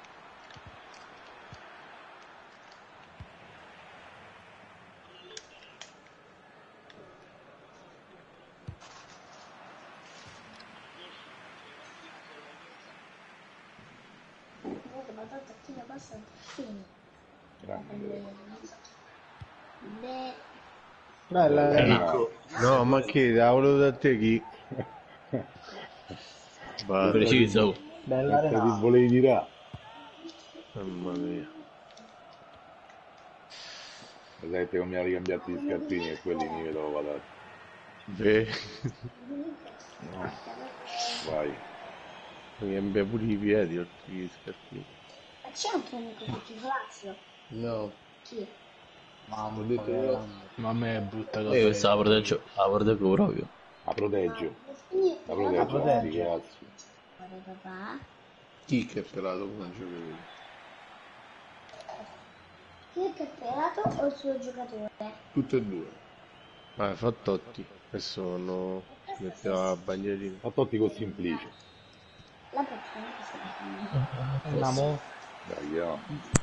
Guarda, patata chi la passa fine. Grande. Beh, Bella, Eh, No, ma che la volevo da te chi? Preciso. bella Che ti Renata. volevi dire? Mamma mia. Vedete come mi ha ricambiato gli scarpini e quelli mi vedo patati. Beh, No. Vai. mi cambia pure i piedi, oltre gli scarpini. ma c'è anche un amico di Flavio. No, Chi? ho detto io. Ma a me è brutta cosa. Io questa la proteggo, la proteggo proprio. La proteggio. Quindi, La proteggio, protegge. ragazzi. guarda papà. Chi che è pelato come giocatori? Chi è che è pelato o il suo giocatore? Tutte e due. Ah, fa Totti. Adesso no, metteva la bagnolina. Ma Totti con Simplice. La persona che sta facendo. Andiamo. Dai, no.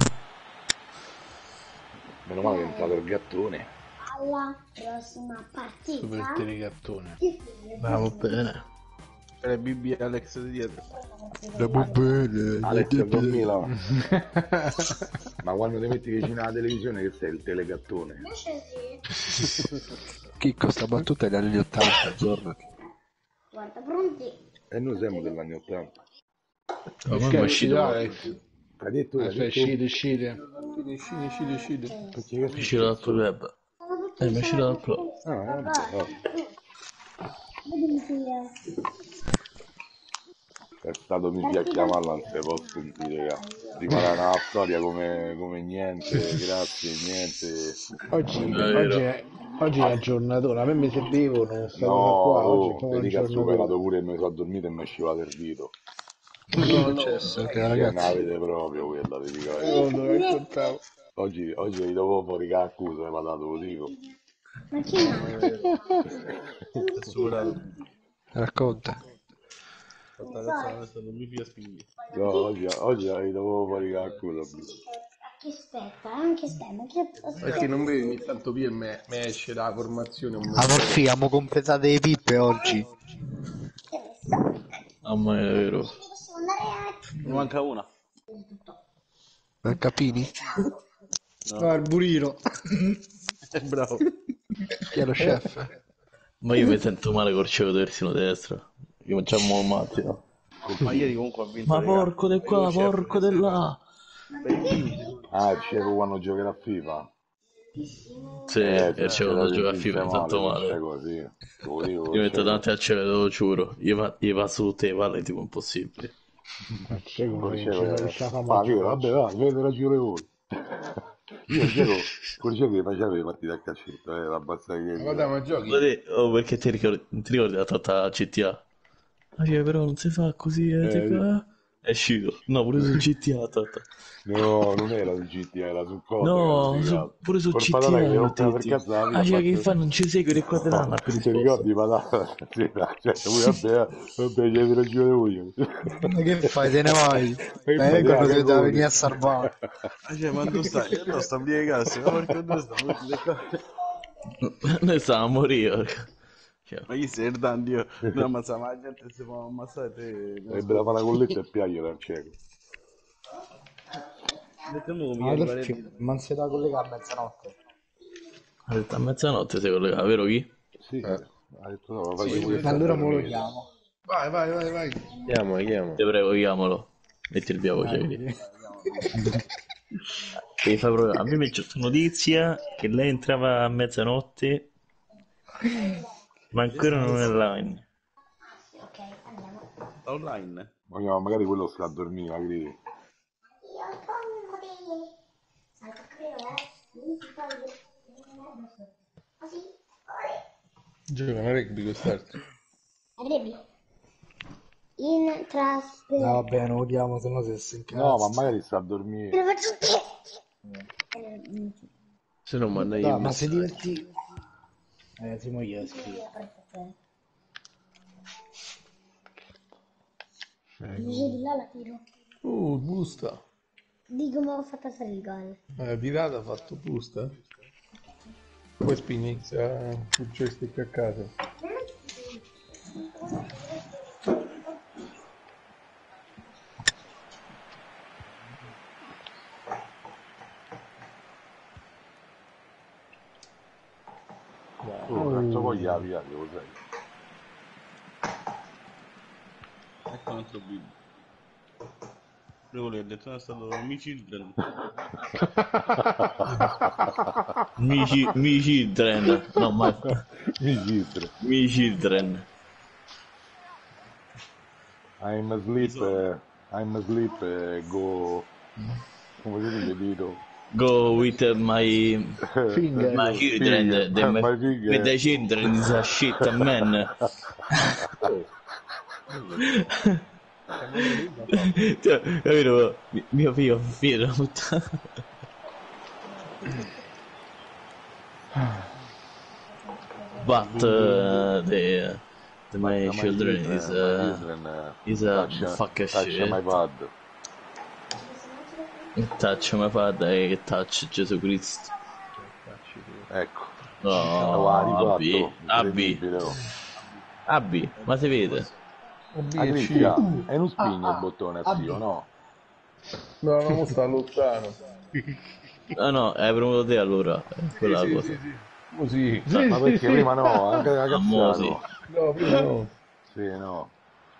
Meno male che è entrato il gattone. Alla prossima partita. Super telegattone. Andiamo bene. Le B B Alex di dietro. Andiamo bene. Alex è dormito. Ma quando ti metti vicino alla televisione che sei il telegattone? Invece sì. Chicco, sta battuta è dagli anni ottanta, giorno. Guarda, pronti? E noi siamo degli anni ottanta. Ma poi è uscito. Alex. Hai detto, hai Aspetta, detto... scide, scide. Scide, scide, scide. Perché che È uscito dal club. Eh, mi è uscito dal club. Ah, vabbè, vabbè. Vedi chi è. È stato mi piace chiamarlo, non si può sentire, raga. Rimane una storia come, come niente, grazie, niente. Oggi, vero. oggi, è, oggi è la giornatona. A me mi servivano, No, stavo qua. Oggi oh, come vedi che ha giornatona. superato pure e mi sono dormito e mi è scivolato il dito. Che è successo? Che Che ne ragazzi. avete proprio quella, ti dico. eh. Non lo raccontavo. Oggi, oggi vi dovevo fuori che accusa, mi ha dato, lo dico. Ma chi è? Superato. Racconta. Non mi fia spingere. No, oggi, oggi vi dovevo fuori che accusa. A chi aspetta? Anche aspetta, chi aspetta? Perché non vedi ogni tanto via e me, me esce la formazione un Ah, Morfi, abbiamo completato le pippe oggi. Mamma mia, è vero. Possiamo andare a... Ne manca una. Manca Pini? No, no il burino. Bravo. Chi è lo chef? Ma io mi sento male col cielo terzino destra. Io facciamo un mattino. Ma ieri comunque ho vinto. Ma porco di qua, porco di là. Ah, il cieco quando giocherà a FIFA. Sì, Eh, il cielo quando gioca a FIFA mi sento male. Così. Io metto davanti al cielo, te lo giuro. Io, fa- io passo tutte le palle tipo impossibile. Ma cieco non Cieco, ce la eh. riusciva a Ma fare. io, vabbè, va, vedete la giro voi. Io il cieco, con il cieco che faceva le partite a calcetto, eh, abbastanza che... Guarda, ma giochi? Guardi- Oh, perché ti ricordi, ti ricordi la tratta C T A? Ah, cioè, però non si fa così, eh, Eh, tipo, eh. È uscito. No, pure su G T A, tratta. No, non era su G T A, era su cosa? No, su- pure su Col G T patata che A. rompeva per cazzo la vita, Ah, cioè, che basta- fa? Non ci segue le quadrante per Ti risposta. ricordi patata? Sì, dai, cioè, voi, vabbè, vabbè, gli avete ragione voi. Ma che fai? Te ne vai? E Eh, fai, quando dai, ti devi voi. venire a salvare. Ah, cioè, ma tu stai? Io non sto a aprire cazzo, ma perché tu stai? Noi stavamo a morire. Cioè, Ma chi sei Erdandi? Io non ammazzavo la gente si può ammazzare te. E ve la fa una colletta e piagliela al cieco. Detto no, mi Ma viene che fi- ma non si da collegare a mezzanotte. ha detto a mezzanotte sei collegato, vero chi? Sì, Eh. ha detto no, fai tu che Allora stai me lo dormendo. chiamo. Vai, vai, vai, vai. Chiamo, chiamo. Ti prego, chiamalo. Metti il via voce. vedi. Devi fare proprio- A me mi è giunta notizia che lei entrava a mezzanotte, ma ancora non è online. Online? Ma no, magari quello sta a dormire, magari. Io sono di... Salta credo, eh? Così? Giocano a rugby quest'altro. Arrivi? In trasferta. No, vabbè, non lo chiamo, se no si si incazza. No, ma magari sta a dormire. Te lo faccio te. Se no manda io. Dai, ma se diverti... Eh, Simo io scrivo. Luce di là la tiro. Uh, busta. Di come ho fatto fare il gol. Eh, Pirata ha fatto busta. Poi inizia il joystick a casa. Oh, cazzo voglia via, che lo sai. Ecco un altro video. Prego, lei ha detto che è stato Mi Children. Mi, ci- mi children. No, ma... Mi children. Mi children. I'm asleep, eh, I'm asleep, eh, go... Come si dice, dito? Go with my... Finger. My children. Finger. The, My finger. with the children is a shit man. Cioè, capito? Mi- Mio figlio, figlio della puttana. But uh, the, the my My children children, is my uh, children, eh, is a touch- fuck a touch shit. my pad. Touch my father e touch Gesù Cristo. Ecco. No, ha rifatto. Abbi, Abbi, Incredibile, oh. Abbi, ma si vede? Ah, Cristian, e non spingi il bottone attivo, no? No, no, sta lontano. Ah no, hai premuto te allora, eh, quella Sì, cosa. sì, sì. Così. Ma perché prima no, anche la Ah, mo sì. cazzato. No, prima no. Sì, no.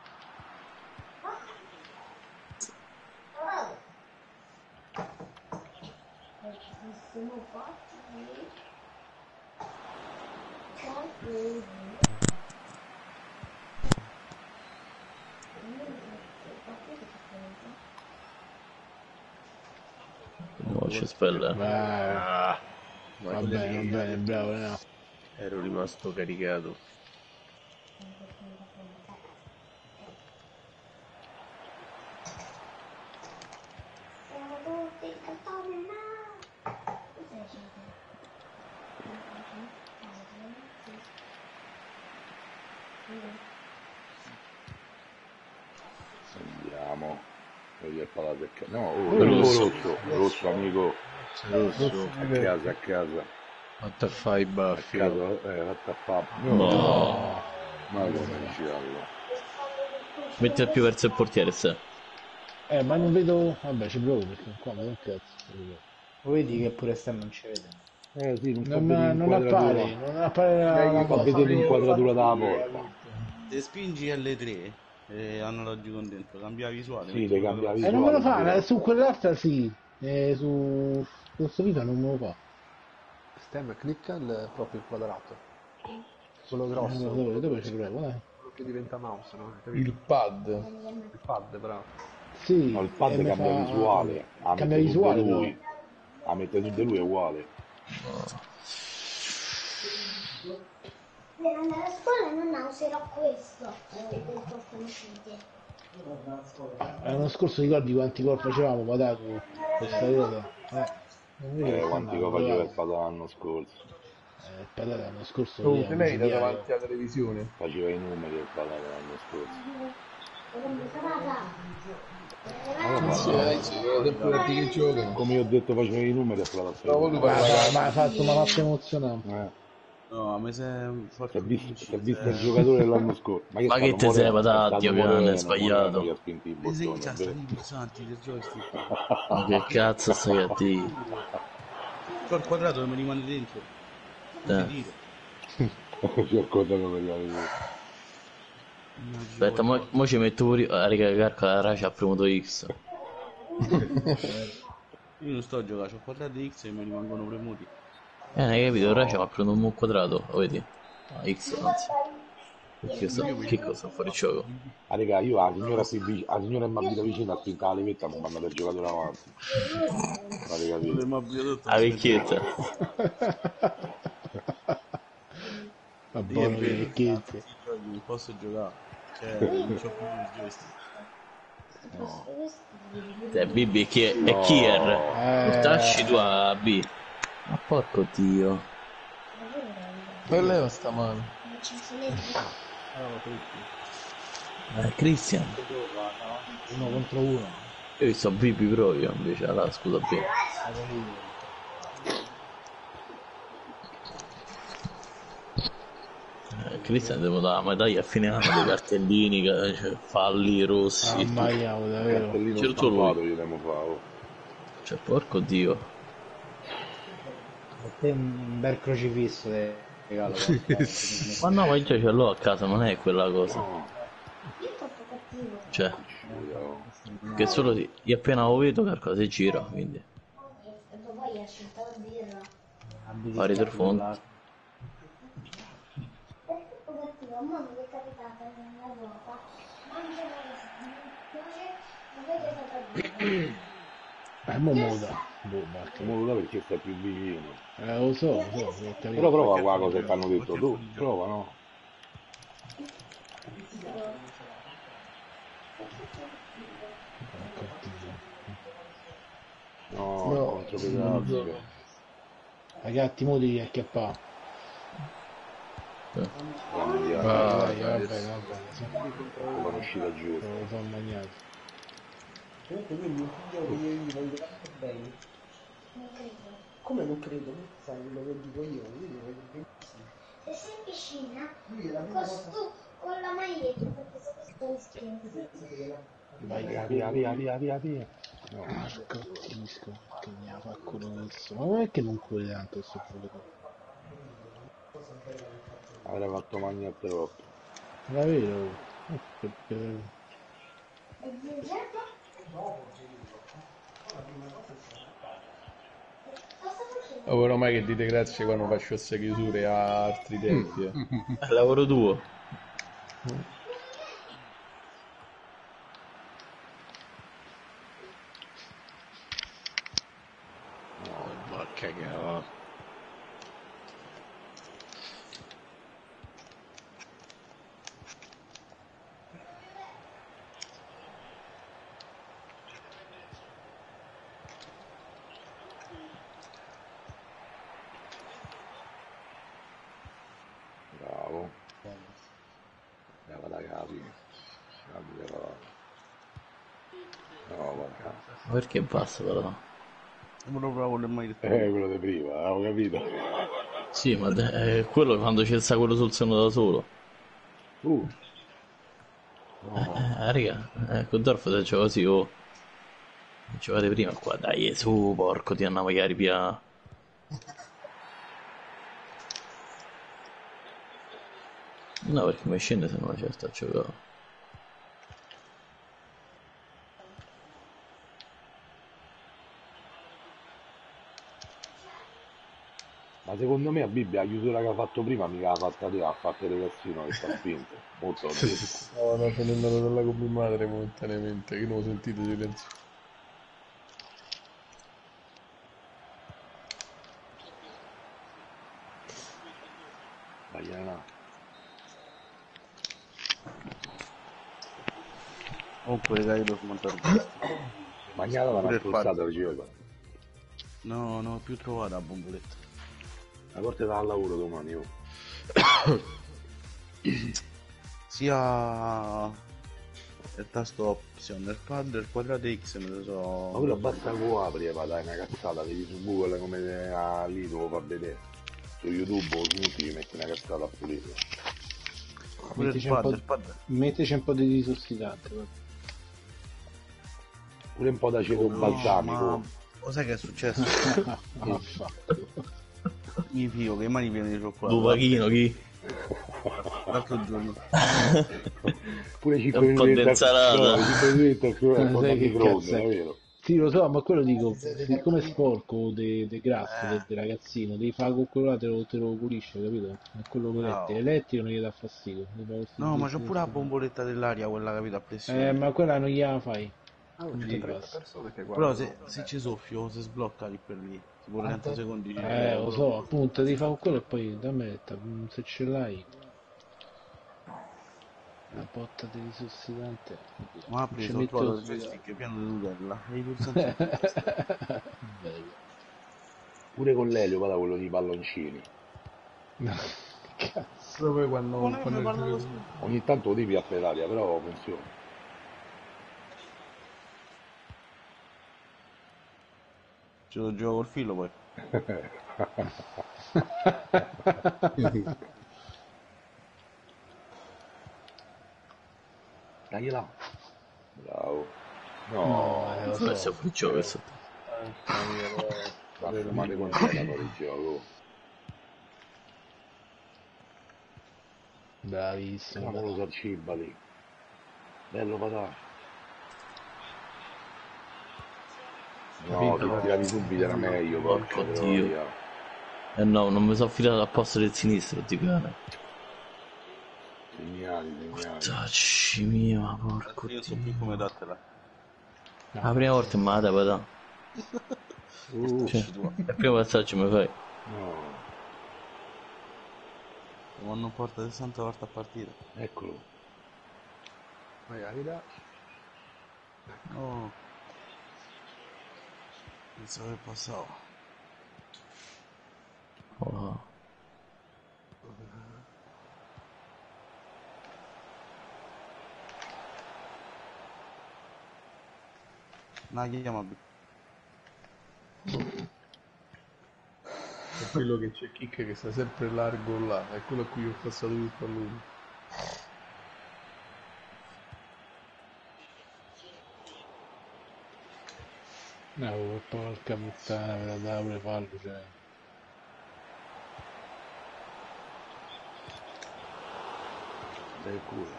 No, ci spella. Va bene, va bene, bravo, no. Ero rimasto caricato. Siamo tutti il cartone, no! Cos'è gente? Andiamo. Voglio il palato che... No, oh, Rosso. rosso, rosso, amico. Rosso. A casa, a casa. Quanto fai i A baffi? casa, eh, fatta fa. No. Ma come girarlo? Metti più verso il portiere, se. Eh, ma non vedo... Vabbè, ci provo perché qua ma che cazzo. Lo vedi che pure Stem non ci vede. Eh sì, non, Non, fa non appare, non appare la, la fa cosa. vedere l'inquadratura dalla porta. Se spingi L tre e analogico con dentro, cambia visuale. Sì, le cambia E visuale. non me lo fa, eh, su quell'altra sì, e su questo video non me lo fa. Stem, clicca il proprio inquadrato. Quello grosso. Eh, dove, dove ci provo, dai. Quello che diventa mouse, no? Il pad. Il pad, bravo. Sì, No, il pad e mi cambia fa- visuale. Ah, Cambia mette visuale, su di no? lui. A mettere su di lui è uguale. Per andare a scuola non userò questo per conoscite. L'anno scorso ricordi quanti gol facevamo, Pataku, questa cosa? Eh, non vedi Eh, che quanti stanno, gol faceva il Pataku? Padà l'anno scorso? Eh, il Pataku l'anno scorso Oh, via, te lei da micidiale. davanti alla televisione. Faceva i numeri il Padà l'anno scorso. Sì, dai, sì, vedo sempre tutti che giocano. Come io ho detto faceva i numeri a quella Stavo lui Ma parlava. ma ha fatto una fatto emozionante. Eh, No, a me si è si forse è visto, si è visto il giocatore dell'anno scorso. Ma è che stato te sei, Moreno, è Patà, stato Dio, Moreno, è sbagliato. Moreno che ha spinto i Mi sei bottoni, già è vero? stati pesanti del joystick. Ma che cazzo stai a dire? C'ho il quadrato che mi rimane dentro. Eh. Che dire? C'è cosa che mi rimane dentro. Aspetta, mo, mo ci metto pure io. Ah, raga, Carco, la Racia ha premuto X. Io non sto a giocare, c'ho il quadrato di X e mi rimangono premuti. Eh, non hai capito? Racia mi ha premuto un quadrato, lo vedi? Ah, X, anzi. Perché sto, che cosa fuori gioco? Ah, raga, io la signora qui vicino, la signora che mi abita vicino ha spinto la levetta, mi mandate il giocatore avanti. Avete capito? Mi abito tutto. La vecchietta. Ma Io buono vedo le che ricchezze. non posso giocare. Cioè, non c'ho più il joystick. Cioè, Bibi è chi è? È chi è? Eh. Portasci tu a B. Ma porco dio. Per leva sta mano. Eh, Christian. Uno contro uno. Io ho visto Bibi proprio, invece, allora, scusa B. Eh, Christian devo dare la medaglia a fine anno dei cartellini, cioè, falli rossi. Mamma mia, davvero. Cartellino Certo lui. stampato gli devo fare. Oh. Cioè, porco dio. A te un bel crocifisso te regalo. Ma no, ma io ce l'ho a casa, non è quella cosa. No, Cioè, io- che solo di, io appena lo vedo, Carco si gira, quindi. E poi ha scelto la birra. Pari del fondo. Perché cattivo, a me mi è capitata nella volta, mangia la piace, ma poi è stata birra. Eh, mo muda. Boh, Marco. Mo lo da perché stai più vicino. Eh, lo so, lo so, l'ho capito. Però prova qua cosa ti hanno detto tu. Prova, no? No, No, contro pedazzi. Ragazzi, mo devi acchiappare. La Ah, media, Dai, va bene, va bene. Sì. sono uscita giù. Lo sono mangiato. Comunque quindi un figlio che io gli voglio tanto bene. Come non credo? Sai quello che dico io, io gli voglio benissimo. Se sei in piscina, Lui è la prima con, cosa. stu, con la maglietta, perché se questo è schiena. Vai, via, via, via, via, via, via. No. Porca capisco che mi ha fatto culo adesso. Ma perché non cuore tanto questo culo? Avrei fatto mangiare troppo. Davvero? Eh, per- per- E Giuseppe? Cosa facendo? Oh, ormai che dite grazie quando faccio queste chiusure a altri tempi. Eh. È lavoro tuo. Ma cagava. Bravo. Andiamo da capi. Capi però. No, guarda. Ma perché basta però? Non lo provo mai detto. Eh, quello di prima, avevo capito. Sì, ma de- eh, quello quando c'è sta quello sul seno da solo. Uh. Eh, eh, raga, eh, con Dorf te gioca così, oh. Giocate prima qua, dai, su, porco, ti andiamo magari via. No, perché mi scende se non c'è sta a giocare. Ma secondo me a Bibbia la chiusura che ha fatto prima mica l'ha fatta te, ha fatto il ragazzino che sta spinto. Molto ho detto. No, no, sono andato da là con mia madre momentaneamente, che non ho sentito silenzio. Bagliana. Oppure dai, devo smontare questo. Magnata l'hanno Pure il appuzzato padre. la gioca. No, non ho più trovato la bomboletta. La porta al lavoro domani, oh. Sia il tasto option del pad del quadrato X me lo so. Ma quello basta che lo apri e va, dai, una cazzata, vedi su Google come te- ah, lì te lo fa vedere. Su YouTube o su ti metti una cazzata a pulire. Pure il Mettici un, pad, po', il pad. mettici un po' di disossidante. guarda. Pure un po' d'aceto No, balsamico. ma lo sai che è successo? Mi fio che mani piene di cioccolato. Buvachino, chi? L'altro giorno. Pure cinque Un po' minuti d'insalata. no, cinque minuti al Ma un po' sai di che microonde, cazzo è? è vero? Sì, lo so, ma quello dico, siccome è sporco de, de grasso del de ragazzino, devi fare con quello là, te lo, te lo pulisce, capito? È quello che Bravo. è elettrico non gli dà fastidio. Gli fa questi No, ma gesti c'ho pure la così. bomboletta dell'aria, quella capita a pressione. Eh, ma quella non gliela fai. Ah, Non c'è ti trenta passa. persone che Però guardano. se, se ci soffio, se sblocca lì per lì, tipo trenta secondi ci Eh, lo gioco. so, appunto, devi fare con quello e poi dammi se ce l'hai. Una botta di disossidante. Ma ha Ci preso, ho metto trovato il joystick pieno di Nutella e i pulsanti. Bello. Pure con l'elio vada quello di palloncini. No, che cazzo. Proprio quando, Non è quando che il parlavo gioco- Ogni tanto lo devi a l'aria, però funziona. Ce lo gioco col filo poi. Dai là. Bravo. No, No, eh, lo Questo è so. fuori gioco, questo. ma fumate quanto era fuori gioco. Bravissimo. Cavolo salciba lì. Bello patà. No, Capito? se tiravi subito era meglio, porca Porco troia. Dio. Eh no, non mi sono fidato al posto del sinistro, di cane. Segnali, segnali. Tacci mia, ma porco Io so Dio. più come dartela. La prima volta mi ha dato, patà. Uh, Cioè, il primo passaggio mi fai. no, Quando porta sessanta volte a partire. eccolo. Magari da... No. Pensavo che passavo. Oh. No, chiama B. È quello che c'è Chicca che sta sempre largo là, è quello a cui ho passato il pallone. No, porca puttana, me la dava pure fallo, cioè. Dai il culo.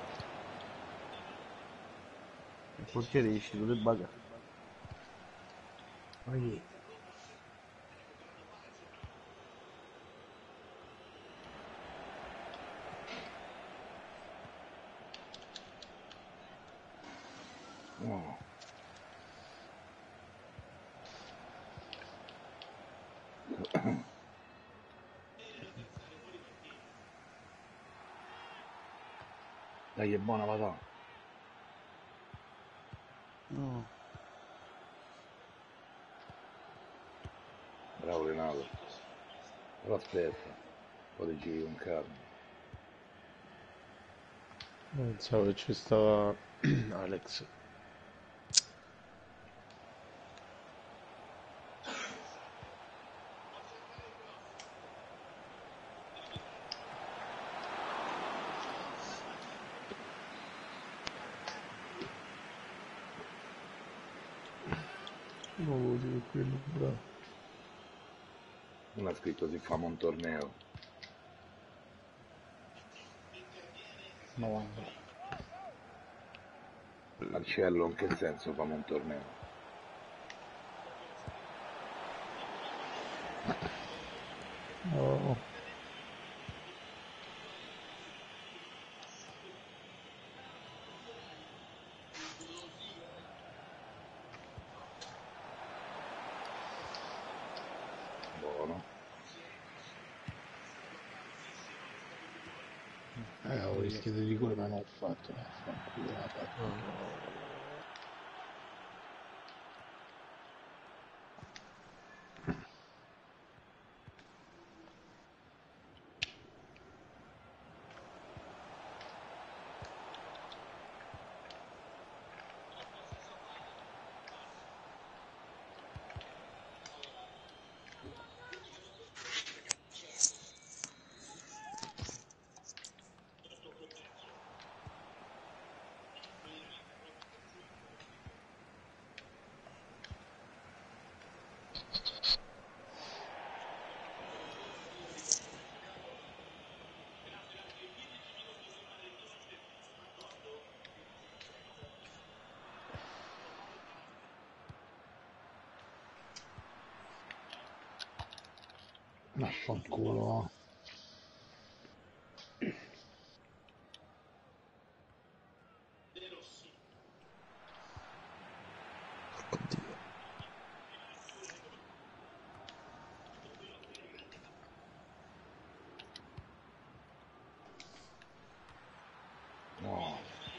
Il portiere è uscito del bagger. Ma chi? No. Dai, è buona patà. No. Bravo Renato. Però aspetta, poi ti giri con calma. Pensavo che ci stava Alex. No, voti per quello, bravo. Uno ha scritto si fa un torneo. novanta. Marcello, in che senso famo un torneo? No. Buono. Eh, ho rischiato di rigore ma non ho fatto. Fanculo, la partita. Vaffanculo. Oddio. No.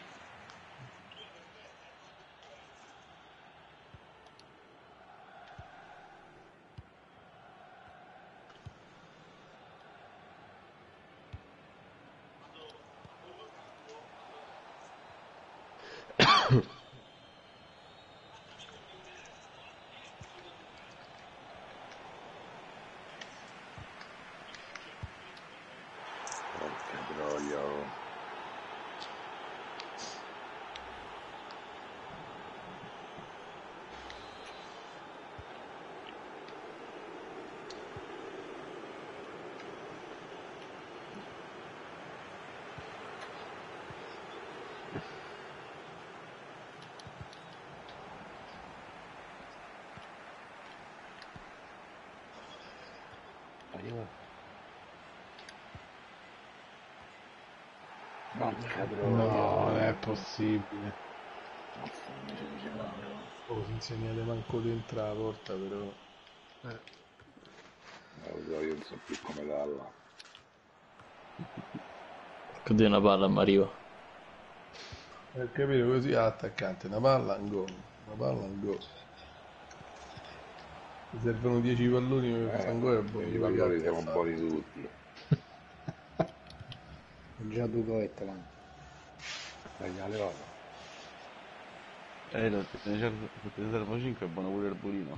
Porca troia, oh. Aiuto. Porca troia. No, non è possibile. Oh, si insegnate manco dentro la porta, però. Eh. Non lo so, io non so più come darla. Porco Dio, una palla mi arriva. Per capire così all'attaccante, una palla un gol, una palla un gol. Mi servono dieci palloni per fare un gol e boh, I palloni siamo buoni tutti. Già due gol là. Dai, alle vado. Eh, lo servo cinque è buono pure il burino.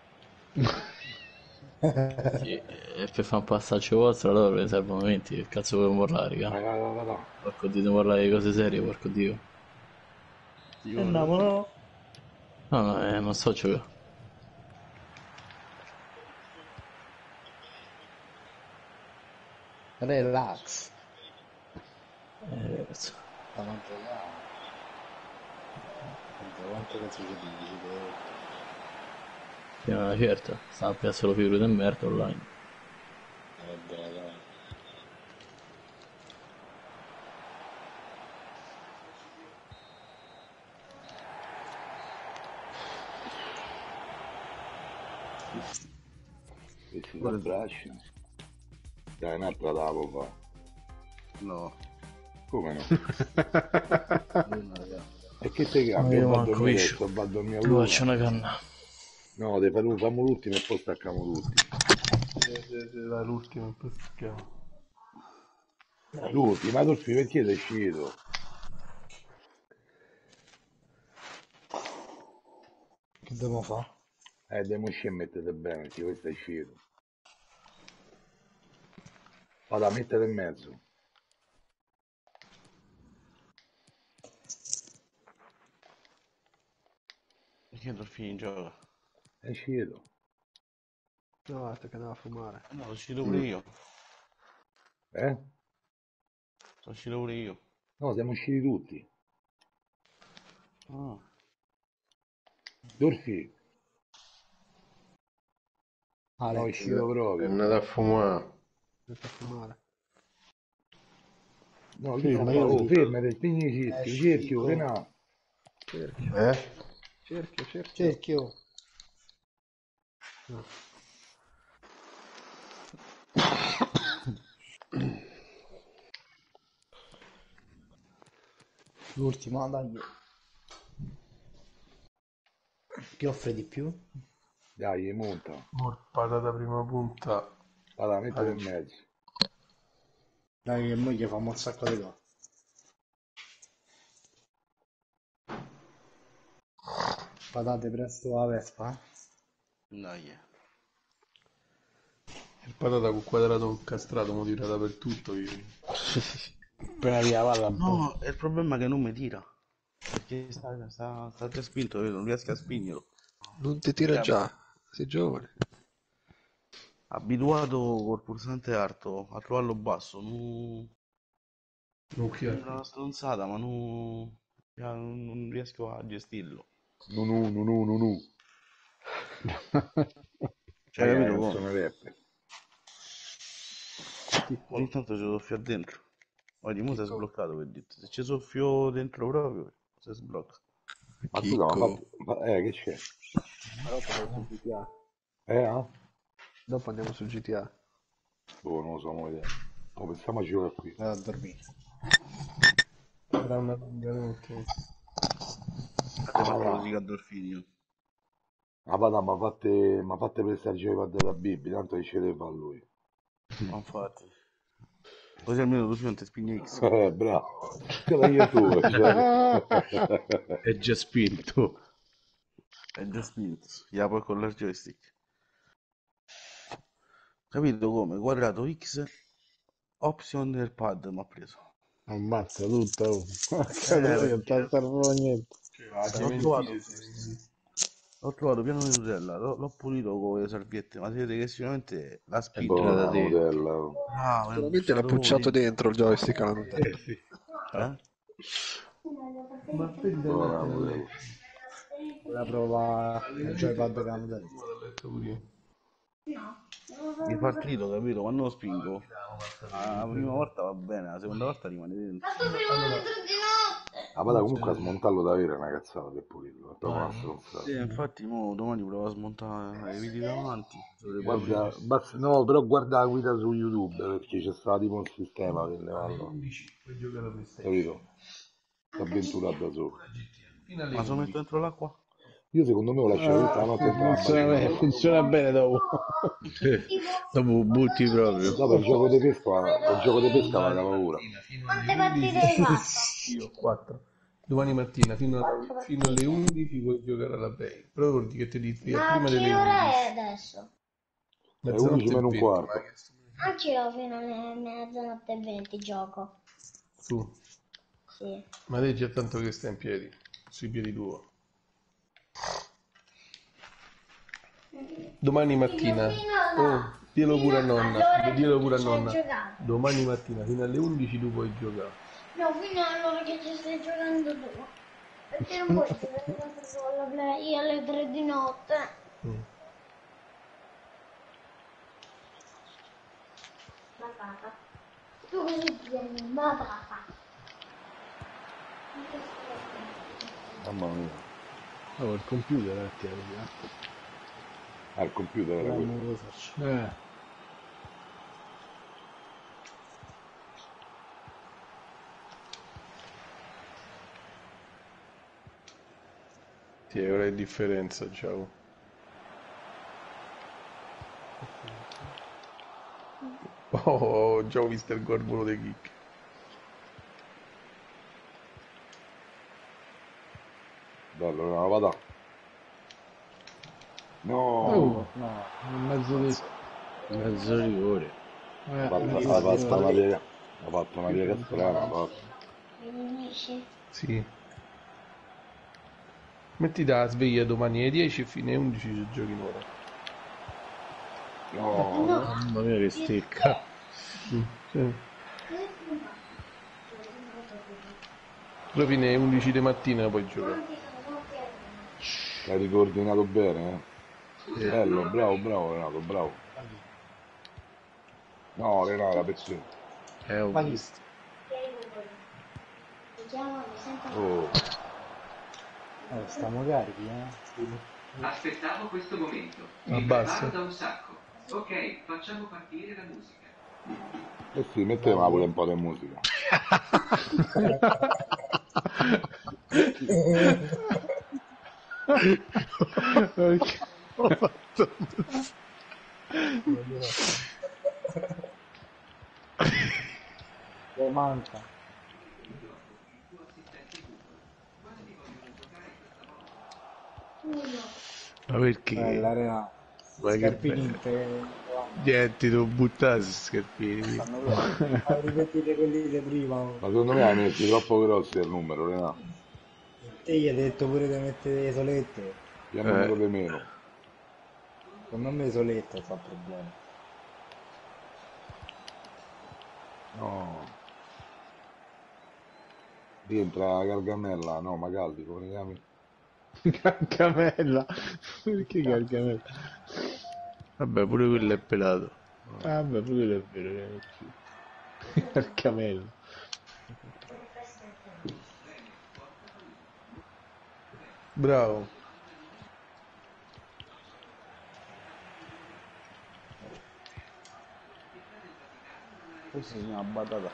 Sì, e per fare un passaggio vostro allora ne servono venti, che cazzo vuoi morlare, raga? Vai, vai, vai, vai, vai. Porco Dio, devo parlare di cose serie, porco Dio. Andiamo, no? No, no, eh, non so giocare. Relax. Eh, ragazzi. Stiamo a giocare. Quanto cazzo ci dici? Fino a una certa, stanno a piazza solo figure di merda online. Vabbè, dai. E si abbraccia. Dai, un'altra da fa. No. Come no? E che te cambia? Io Io vado a manco dormire viscio. adesso, vado a dormire a Ti luna. faccio una canna. No, te fa- facciamo l'ultimo e poi stacchiamo tutti. Era l'ultimo e poi stacchiamo. L'ultima, Adolfi, perché sei uscito? Che devo fare? Eh, devo uscire e mettete bene, perché questo è uscito. Vado a mettere in mezzo. Perché Dolfini gioca? È uscito. No, basta che andava a fumare. No, sono uscito pure io. Eh? Sono uscito pure io. No, siamo usciti tutti. Ah. Dorfi. Alex. No, è uscito È proprio. andato a fumare. È andato a fumare. No, Sì, io ma no, io oh, dico- fermati, spegni il Eh, cerchio, sì, cerchio, dico- Renato. Cerchio. Eh? Cerchio, cerchio. Cerchio. No. L'ultima, dai. Chi offre di più? Dai, monta. Morpata da prima punta. Allora, mettilo Ah, in mezzo. Dai, che noi gli fanno un sacco di cose. Patate presto la Vespa? Dai. il patata con quadrato incastrato mi tira dappertutto. Io. Appena via palla un po'. No, è il problema che non mi tira. Perché sta, sta, sta già spinto, io non riesco a spingerlo. Non ti tira già, sei giovane. Abituato col pulsante alto a trovarlo basso, non... Non Sembra una stronzata, ma non... non non riesco a gestirlo. Nunu, nunu, nunu. Cioè, Raga, capito la come? canzone rap. Ogni tanto ci soffio dentro. Guardi, mo si è sbloccato per dire. Se ci soffio dentro proprio, si sblocca. Ma scusa, ma fatti... ma- Eh, che c'è? Dopo andiamo su G T A. Eh, ah? Dopo andiamo su G T A. Boh, non lo so, mo vediamo. Oh, pensiamo a giocare qui. Vado a dormire. Sarà una lunga notte. Fate proprio così a Dolfinio. Ah, vada, ma fate, ma fate prestare il gioco da Bibi, tanto riceveva a lui. Ma infatti. Così almeno tu non ti spingi X. Eh, bravo. Ce l'hai io tu. Cioè. È già spinto. È già spinto. Gli apro con la joystick. Capito come? Quadrato X, option del pad mi ha preso. Ammazza tutto. Oh. Eh, Non ti serve niente. L'ho trovato, l'ho trovato pieno di Nutella, l'ho, l'ho pulito con le salviette, ma si vede che sicuramente l'ha È spinto. buona da la te. Nutella. Ah, ma è Sicuramente l'ha pucciato dentro il joystick alla Nutella. Eh sì. Eh? Ma Buona la Nutella. La prova il joypad che hanno detto. Mi fa trito, capito? Quando lo spingo, la prima volta va bene, la seconda volta rimane dentro. Ah, vada, comunque a smontarlo davvero è una cazzata per pulirlo. È proprio una stronzata. Sì, infatti mo domani provo a smontare i viti davanti. Guarda, basta- no, però guarda la guida su YouTube perché c'è stato tipo un sistema per levarlo. Capito? Si avventura da solo. Ma se lo metto dentro l'acqua? Io secondo me lo lascio tutta la notte dentro la Funziona bene, bacina. funziona bene dopo. Dopo butti proprio. Dopo il gioco di pesca, il gioco di pesca va da paura. Quante partite hai fatto? Io quattro. Domani mattina fino, a, fino alle undici puoi giocare alla play. Però ricordi che ti dici Ma prima che delle ora undici. è adesso? È undici meno un quarto. Anch'io fino alle mezzanotte e venti gioco. Tu. Sì. Ma lei già tanto che sta in piedi. Sui piedi tuoi. Domani mattina. Oh, dillo pure a nonna. Dillo pure a nonna. Domani mattina fino alle undici tu puoi giocare. No, fino allora che ci stai giocando tu. Perché non puoi giocare con la play alle tre di notte. Mm. Batata. Tu così tieni batata. Mamma mia. Oh, il computer è attivo. Ah, il computer era quello. Eh. Sì, ora è differenza, ciao. Oh, già ho visto il gorgolo dei kick. Bello, no, vada. No. Oh, no, un mezzo di... Mezzo rigore. Eh, Ha fatto, ha fatto una piega, ha fatto una piega strana, ha fatto. Finisci? Sì. Metti la sveglia domani alle dieci e fine undici ci giochi un'ora. No, Mamma mia che stecca. Mm, sì. Però fine undici di mattina poi giocare. l'hai ricoordinato bene, eh? Sì. Bello, bravo, bravo Renato, bravo. No, Renato, la persona. Eh, ho Vai. visto. Oh, Oh, stiamo carichi, eh. Aspettavo questo momento. Mi Abbassa. preparo da un sacco. Ok, facciamo partire la musica. eh sì, metteva pure un po' di musica. Perché ho fatto Che manca. Ma perché? Bella Renato. Ma che Scarpini bello. te... Niente, non buttare su scarpini. Fanno bene. Ah, ripetite quelli di prima. Oh. Ma secondo me hai messo troppo grossi il numero, Renato. Te gli hai detto pure di mettere le solette. Che è il numero di meno. Secondo me le solette fa problema. No. Rientra Gargamella, no, Magaldi, come li chiami? Gargamella. Perché Gargamella? Vabbè, pure quello è pelato. Ah, vabbè, pure quello è vero. ragazzi. Gargamella. Bravo. Questa è una batata.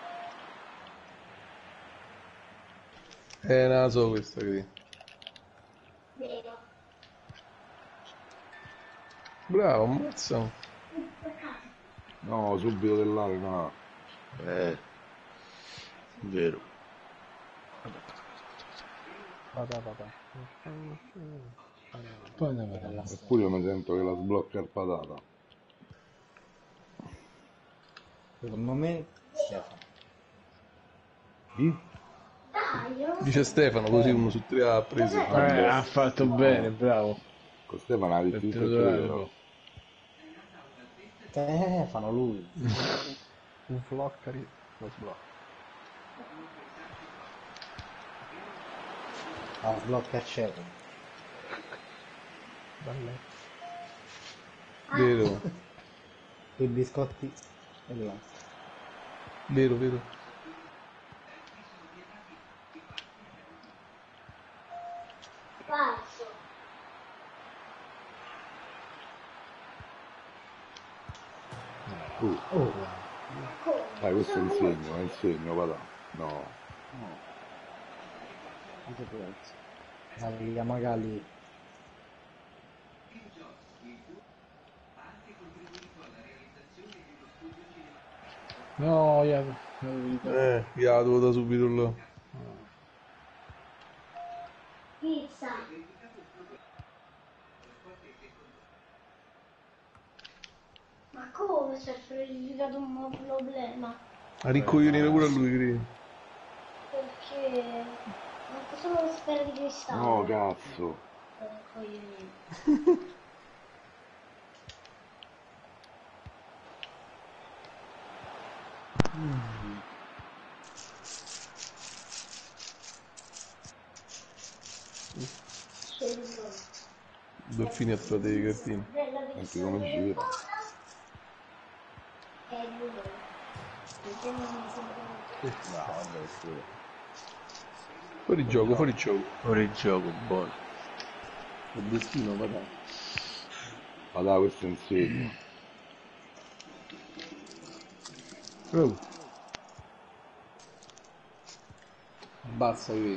Eh, non la so questa qui. Bravo, ammazza. No, subito dell'area, no. Eh, vero. Poi ne verrà. Eppure io mi sento che la sblocca il patata. Secondo me Stefano. Chi? Dice Stefano, così uno su tre ha preso. Eh, ha fatto bene, bravo. Con Stefano ha È detto tenuto tutto l'albo. vero. Stefano lui. Un floccari, lo sblocca. La sblocca cieco. Vero, I biscotti e là. vero, vero. Falso. Uh, Oh, dai, questo è il segno, è il segno, vada. No. anche prezzo. La Magali. No, io... Eh, gli ha dovuto subito là. Pizza. Ma come si è verificato un problema? A ricoglionire pure a lui, credi? Perché manca solo la sfera di cristallo. No, cazzo. Per raccogliere. Scelgo. Dolfini a fare dei cartini. Senti come gira. È il numero. Perché non mi sembra. No, vabbè, sì. Fuori gioco, fuori gioco. Fuori gioco, buono. Il destino, va dai. Ma dai, questo è un segno. Oh. Abbassa qui.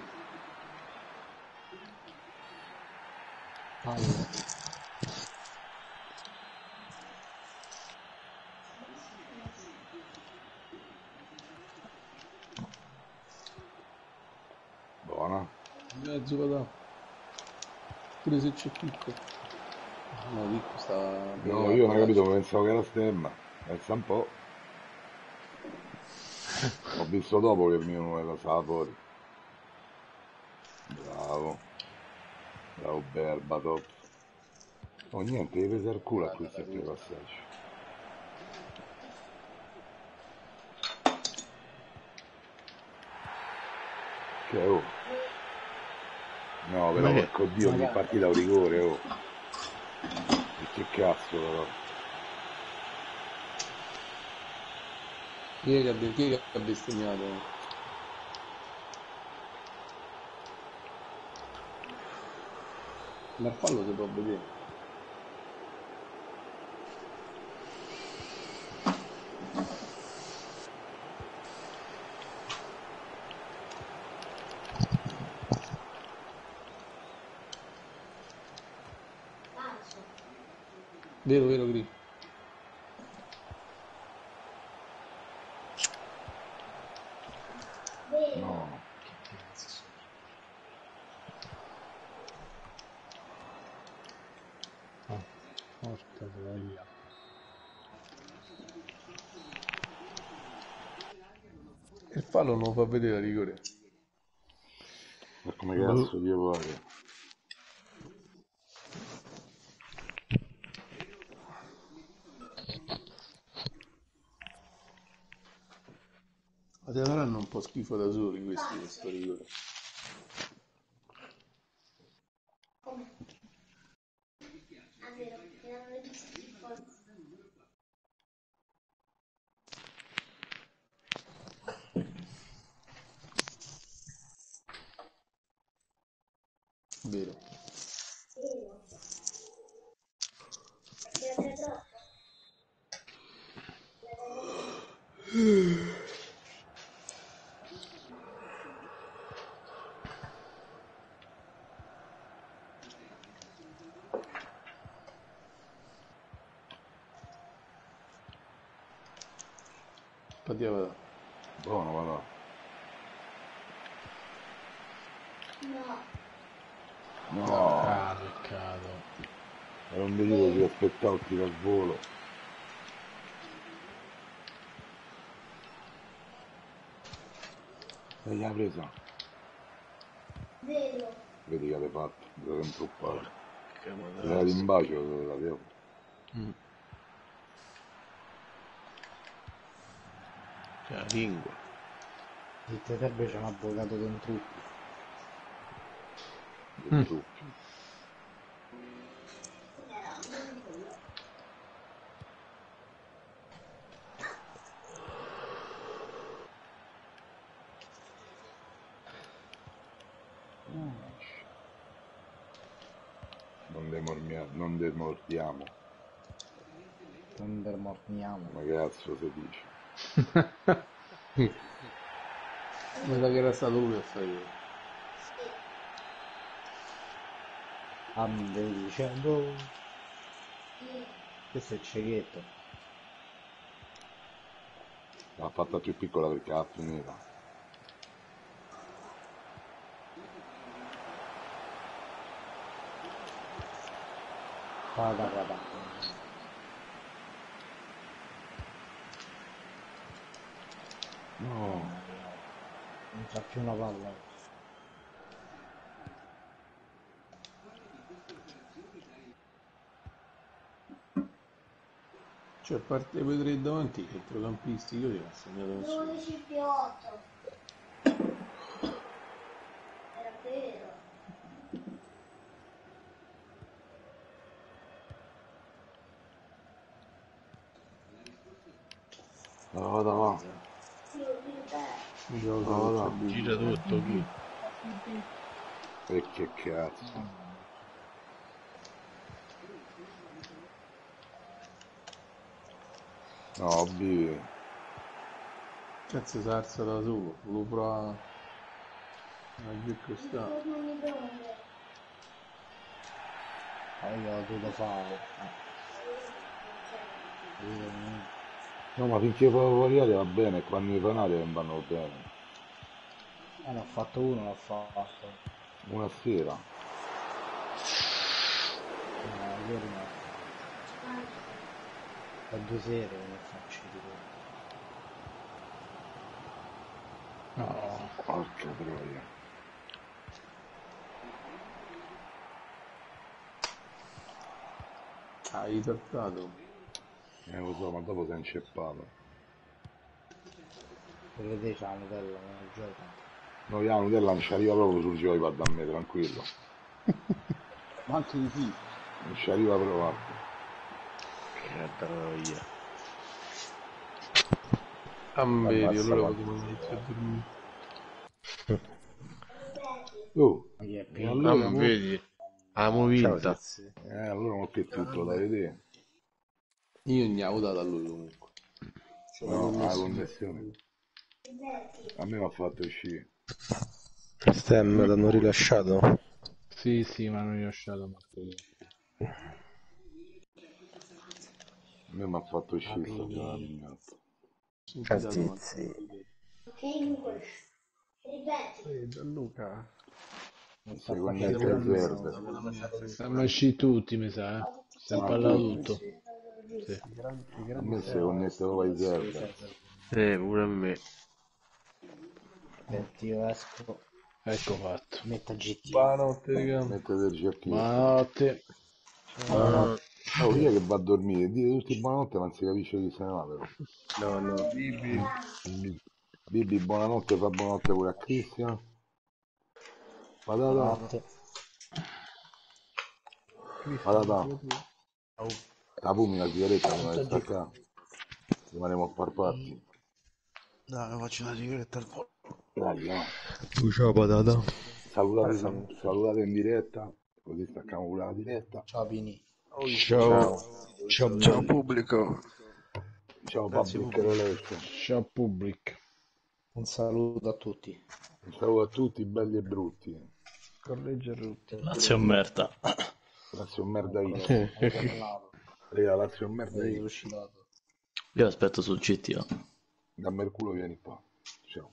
Buona. Mezzo patà. Pure se c'è picco. No, picco sta... No, io non ho capito, pensavo che era stemma. Pensa un po'. Ho visto dopo che il mio non era stava fuori. Bravo. Berbatov. Oh niente, devi presa il culo a questi altri passaggi. Che oh. No, però porco Dio, ogni partita un rigore, oh. E che cazzo però. Chi è che ha, chi è che ha bestemmiato? Ma il fallo si può vedere. Vero, vero, Gri. No. Ah, porca troia. Il fallo non lo fa vedere a rigore. Ma come cazzo Dio vuole? Ma te faranno un po' schifo da soli questi, questo rigore. Vero. Andiamo. Buono, va là. No. No. Peccato, peccato. Era un delitto di aspettare il tiro al volo. E gli ha presa. Vero. Vedi che avete fatto, dovete intruppare. Che Se la in bacio dove la devo. Mm. Che la lingua. Il Tetebbe c'è un avvocato dentro. Dentro. Mm. Non demormiamo, non demordiamo. Non demordiamo. Ma che cazzo si dice? Mi sa che era stato lui a fare. Am dicendo. Questo è Ceghetto. L'ha fatta più piccola perché ha finita. Guarda, guarda. No. Non c'ha più una palla. Cioè, a parte quei tre davanti, centrocampisti, io li ho segnato nessuno. dodici più otto. Era vero. No, vada va. No, no. Gira tutto chi? E che cazzo. No, vive. Cazzo si alza da solo, lo prova a più questa. Ah, io ho dovuto fare. No, ma finché variare va bene, quando i fanali non vanno bene. Eh, ne ho fatto uno, l'ho fatto. Una sera. No, ieri no. Da due sere ne faccio di No, porca troia. Hai ritornato. Eh lo so, ma dopo si è inceppato. Perché te c'ha la Nutella, non gioca. No, la Nutella non ci arriva proprio sul joypad a me, tranquillo. Ma anche di sì. Non ci arriva proprio. Che troia. Ah, vedi, Ammazza, allora ma- potevo iniziare a dormire. Oh, Ma che è e pieno. allora Ah, mo- vedi? Amo vinta. eh, allora mo che è tutto da vedere. Io ne ho dato a lui comunque. No, la connessione. A me mi ha fatto uscire. Stem l'hanno rilasciato. Sì, sì, ma non rilasciato Marco. A me mi ha fatto uscire sta giornata. Castizi. Ok, Google. Ripeti. Eh, Gianluca. Non sta Secondo me facendo te serve. Siamo usciti tutti, mi sa, eh. Stiamo parlando tutto. Sì. A me si connette proprio ai server. Eh, pure a me. Senti, io esco. Ecco fatto. Metta G T. Buonanotte, raga. Mettete il giochino. Buonanotte. Buonanotte. Oh, chi è che va a dormire? Dite tutti buonanotte, ma non si capisce chi se ne va però. No, no. Bibi. Bibi, buonanotte, fa buonanotte pure a Cristian. Patata. Buonanotte. Patata. La fumi la sigaretta prima di staccare. Rimarremo a far parti. Dai, faccio una sigaretta al volo. Dai, no. Ciao patata. Salutate, salutate in diretta, così stacchiamo pure la diretta. Ciao Pini. Ciao. Ciao, Ciao pubblico. Ciao Grazie, Public pubblico. Relation. Ciao pubblic. Un saluto a tutti. Un saluto a tutti, belli e brutti. Corregge Rutti. Lazio merda. Lazio merda io. Tornato. Raga, Lazio merda Sei io. suscitato. Io aspetto sul G T A. Dammi il culo, vieni qua. Ciao.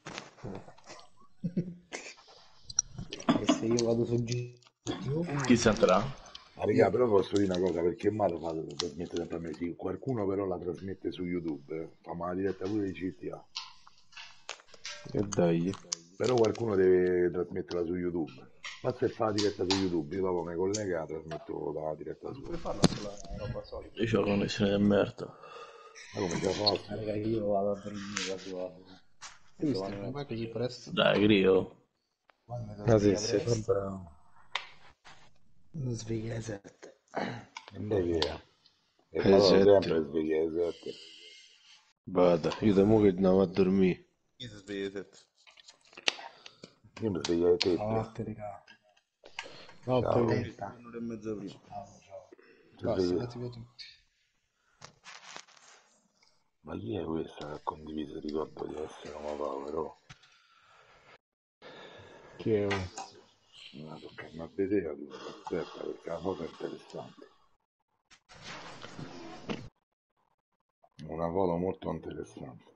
E se io vado su G T? Chi sentirà? Ah, raga, però posso dire una cosa, perché male fate la trasmette sempre a me, sì. Qualcuno però la trasmette su YouTube, eh. Fa la diretta pure di G T A. E dai. Però qualcuno deve trasmetterla su YouTube. Basta che fa la diretta su YouTube, io dopo mi collega e la trasmetto dalla diretta su Puoi YouTube. farla sulla roba solita. Io ho la connessione di merda. Ma come ce la faccio? Ah, raga, io vado a dormire quasi quasi. Domani mi metto così presto. Dai, Grio. Ah sì, sì, fa bravo. Non sveglia alle sette. Non è vero. E Eh, ma sette. sempre sveglia alle sette. Vada, io da mo che andavo a dormire. Chi si sveglia alle sette? Io mi sveglio alle tette. Notte, raga. Notte, Ciao. Tetta. Un'ora e mezza prima. Ti Basta, svegli- metti tutti. Ma chi è questa che ha condiviso il ricordo di essere un povero? Chi è? un- Ma tocca a vedere, tu. Aspetta, perché la foto è interessante. Una foto molto interessante.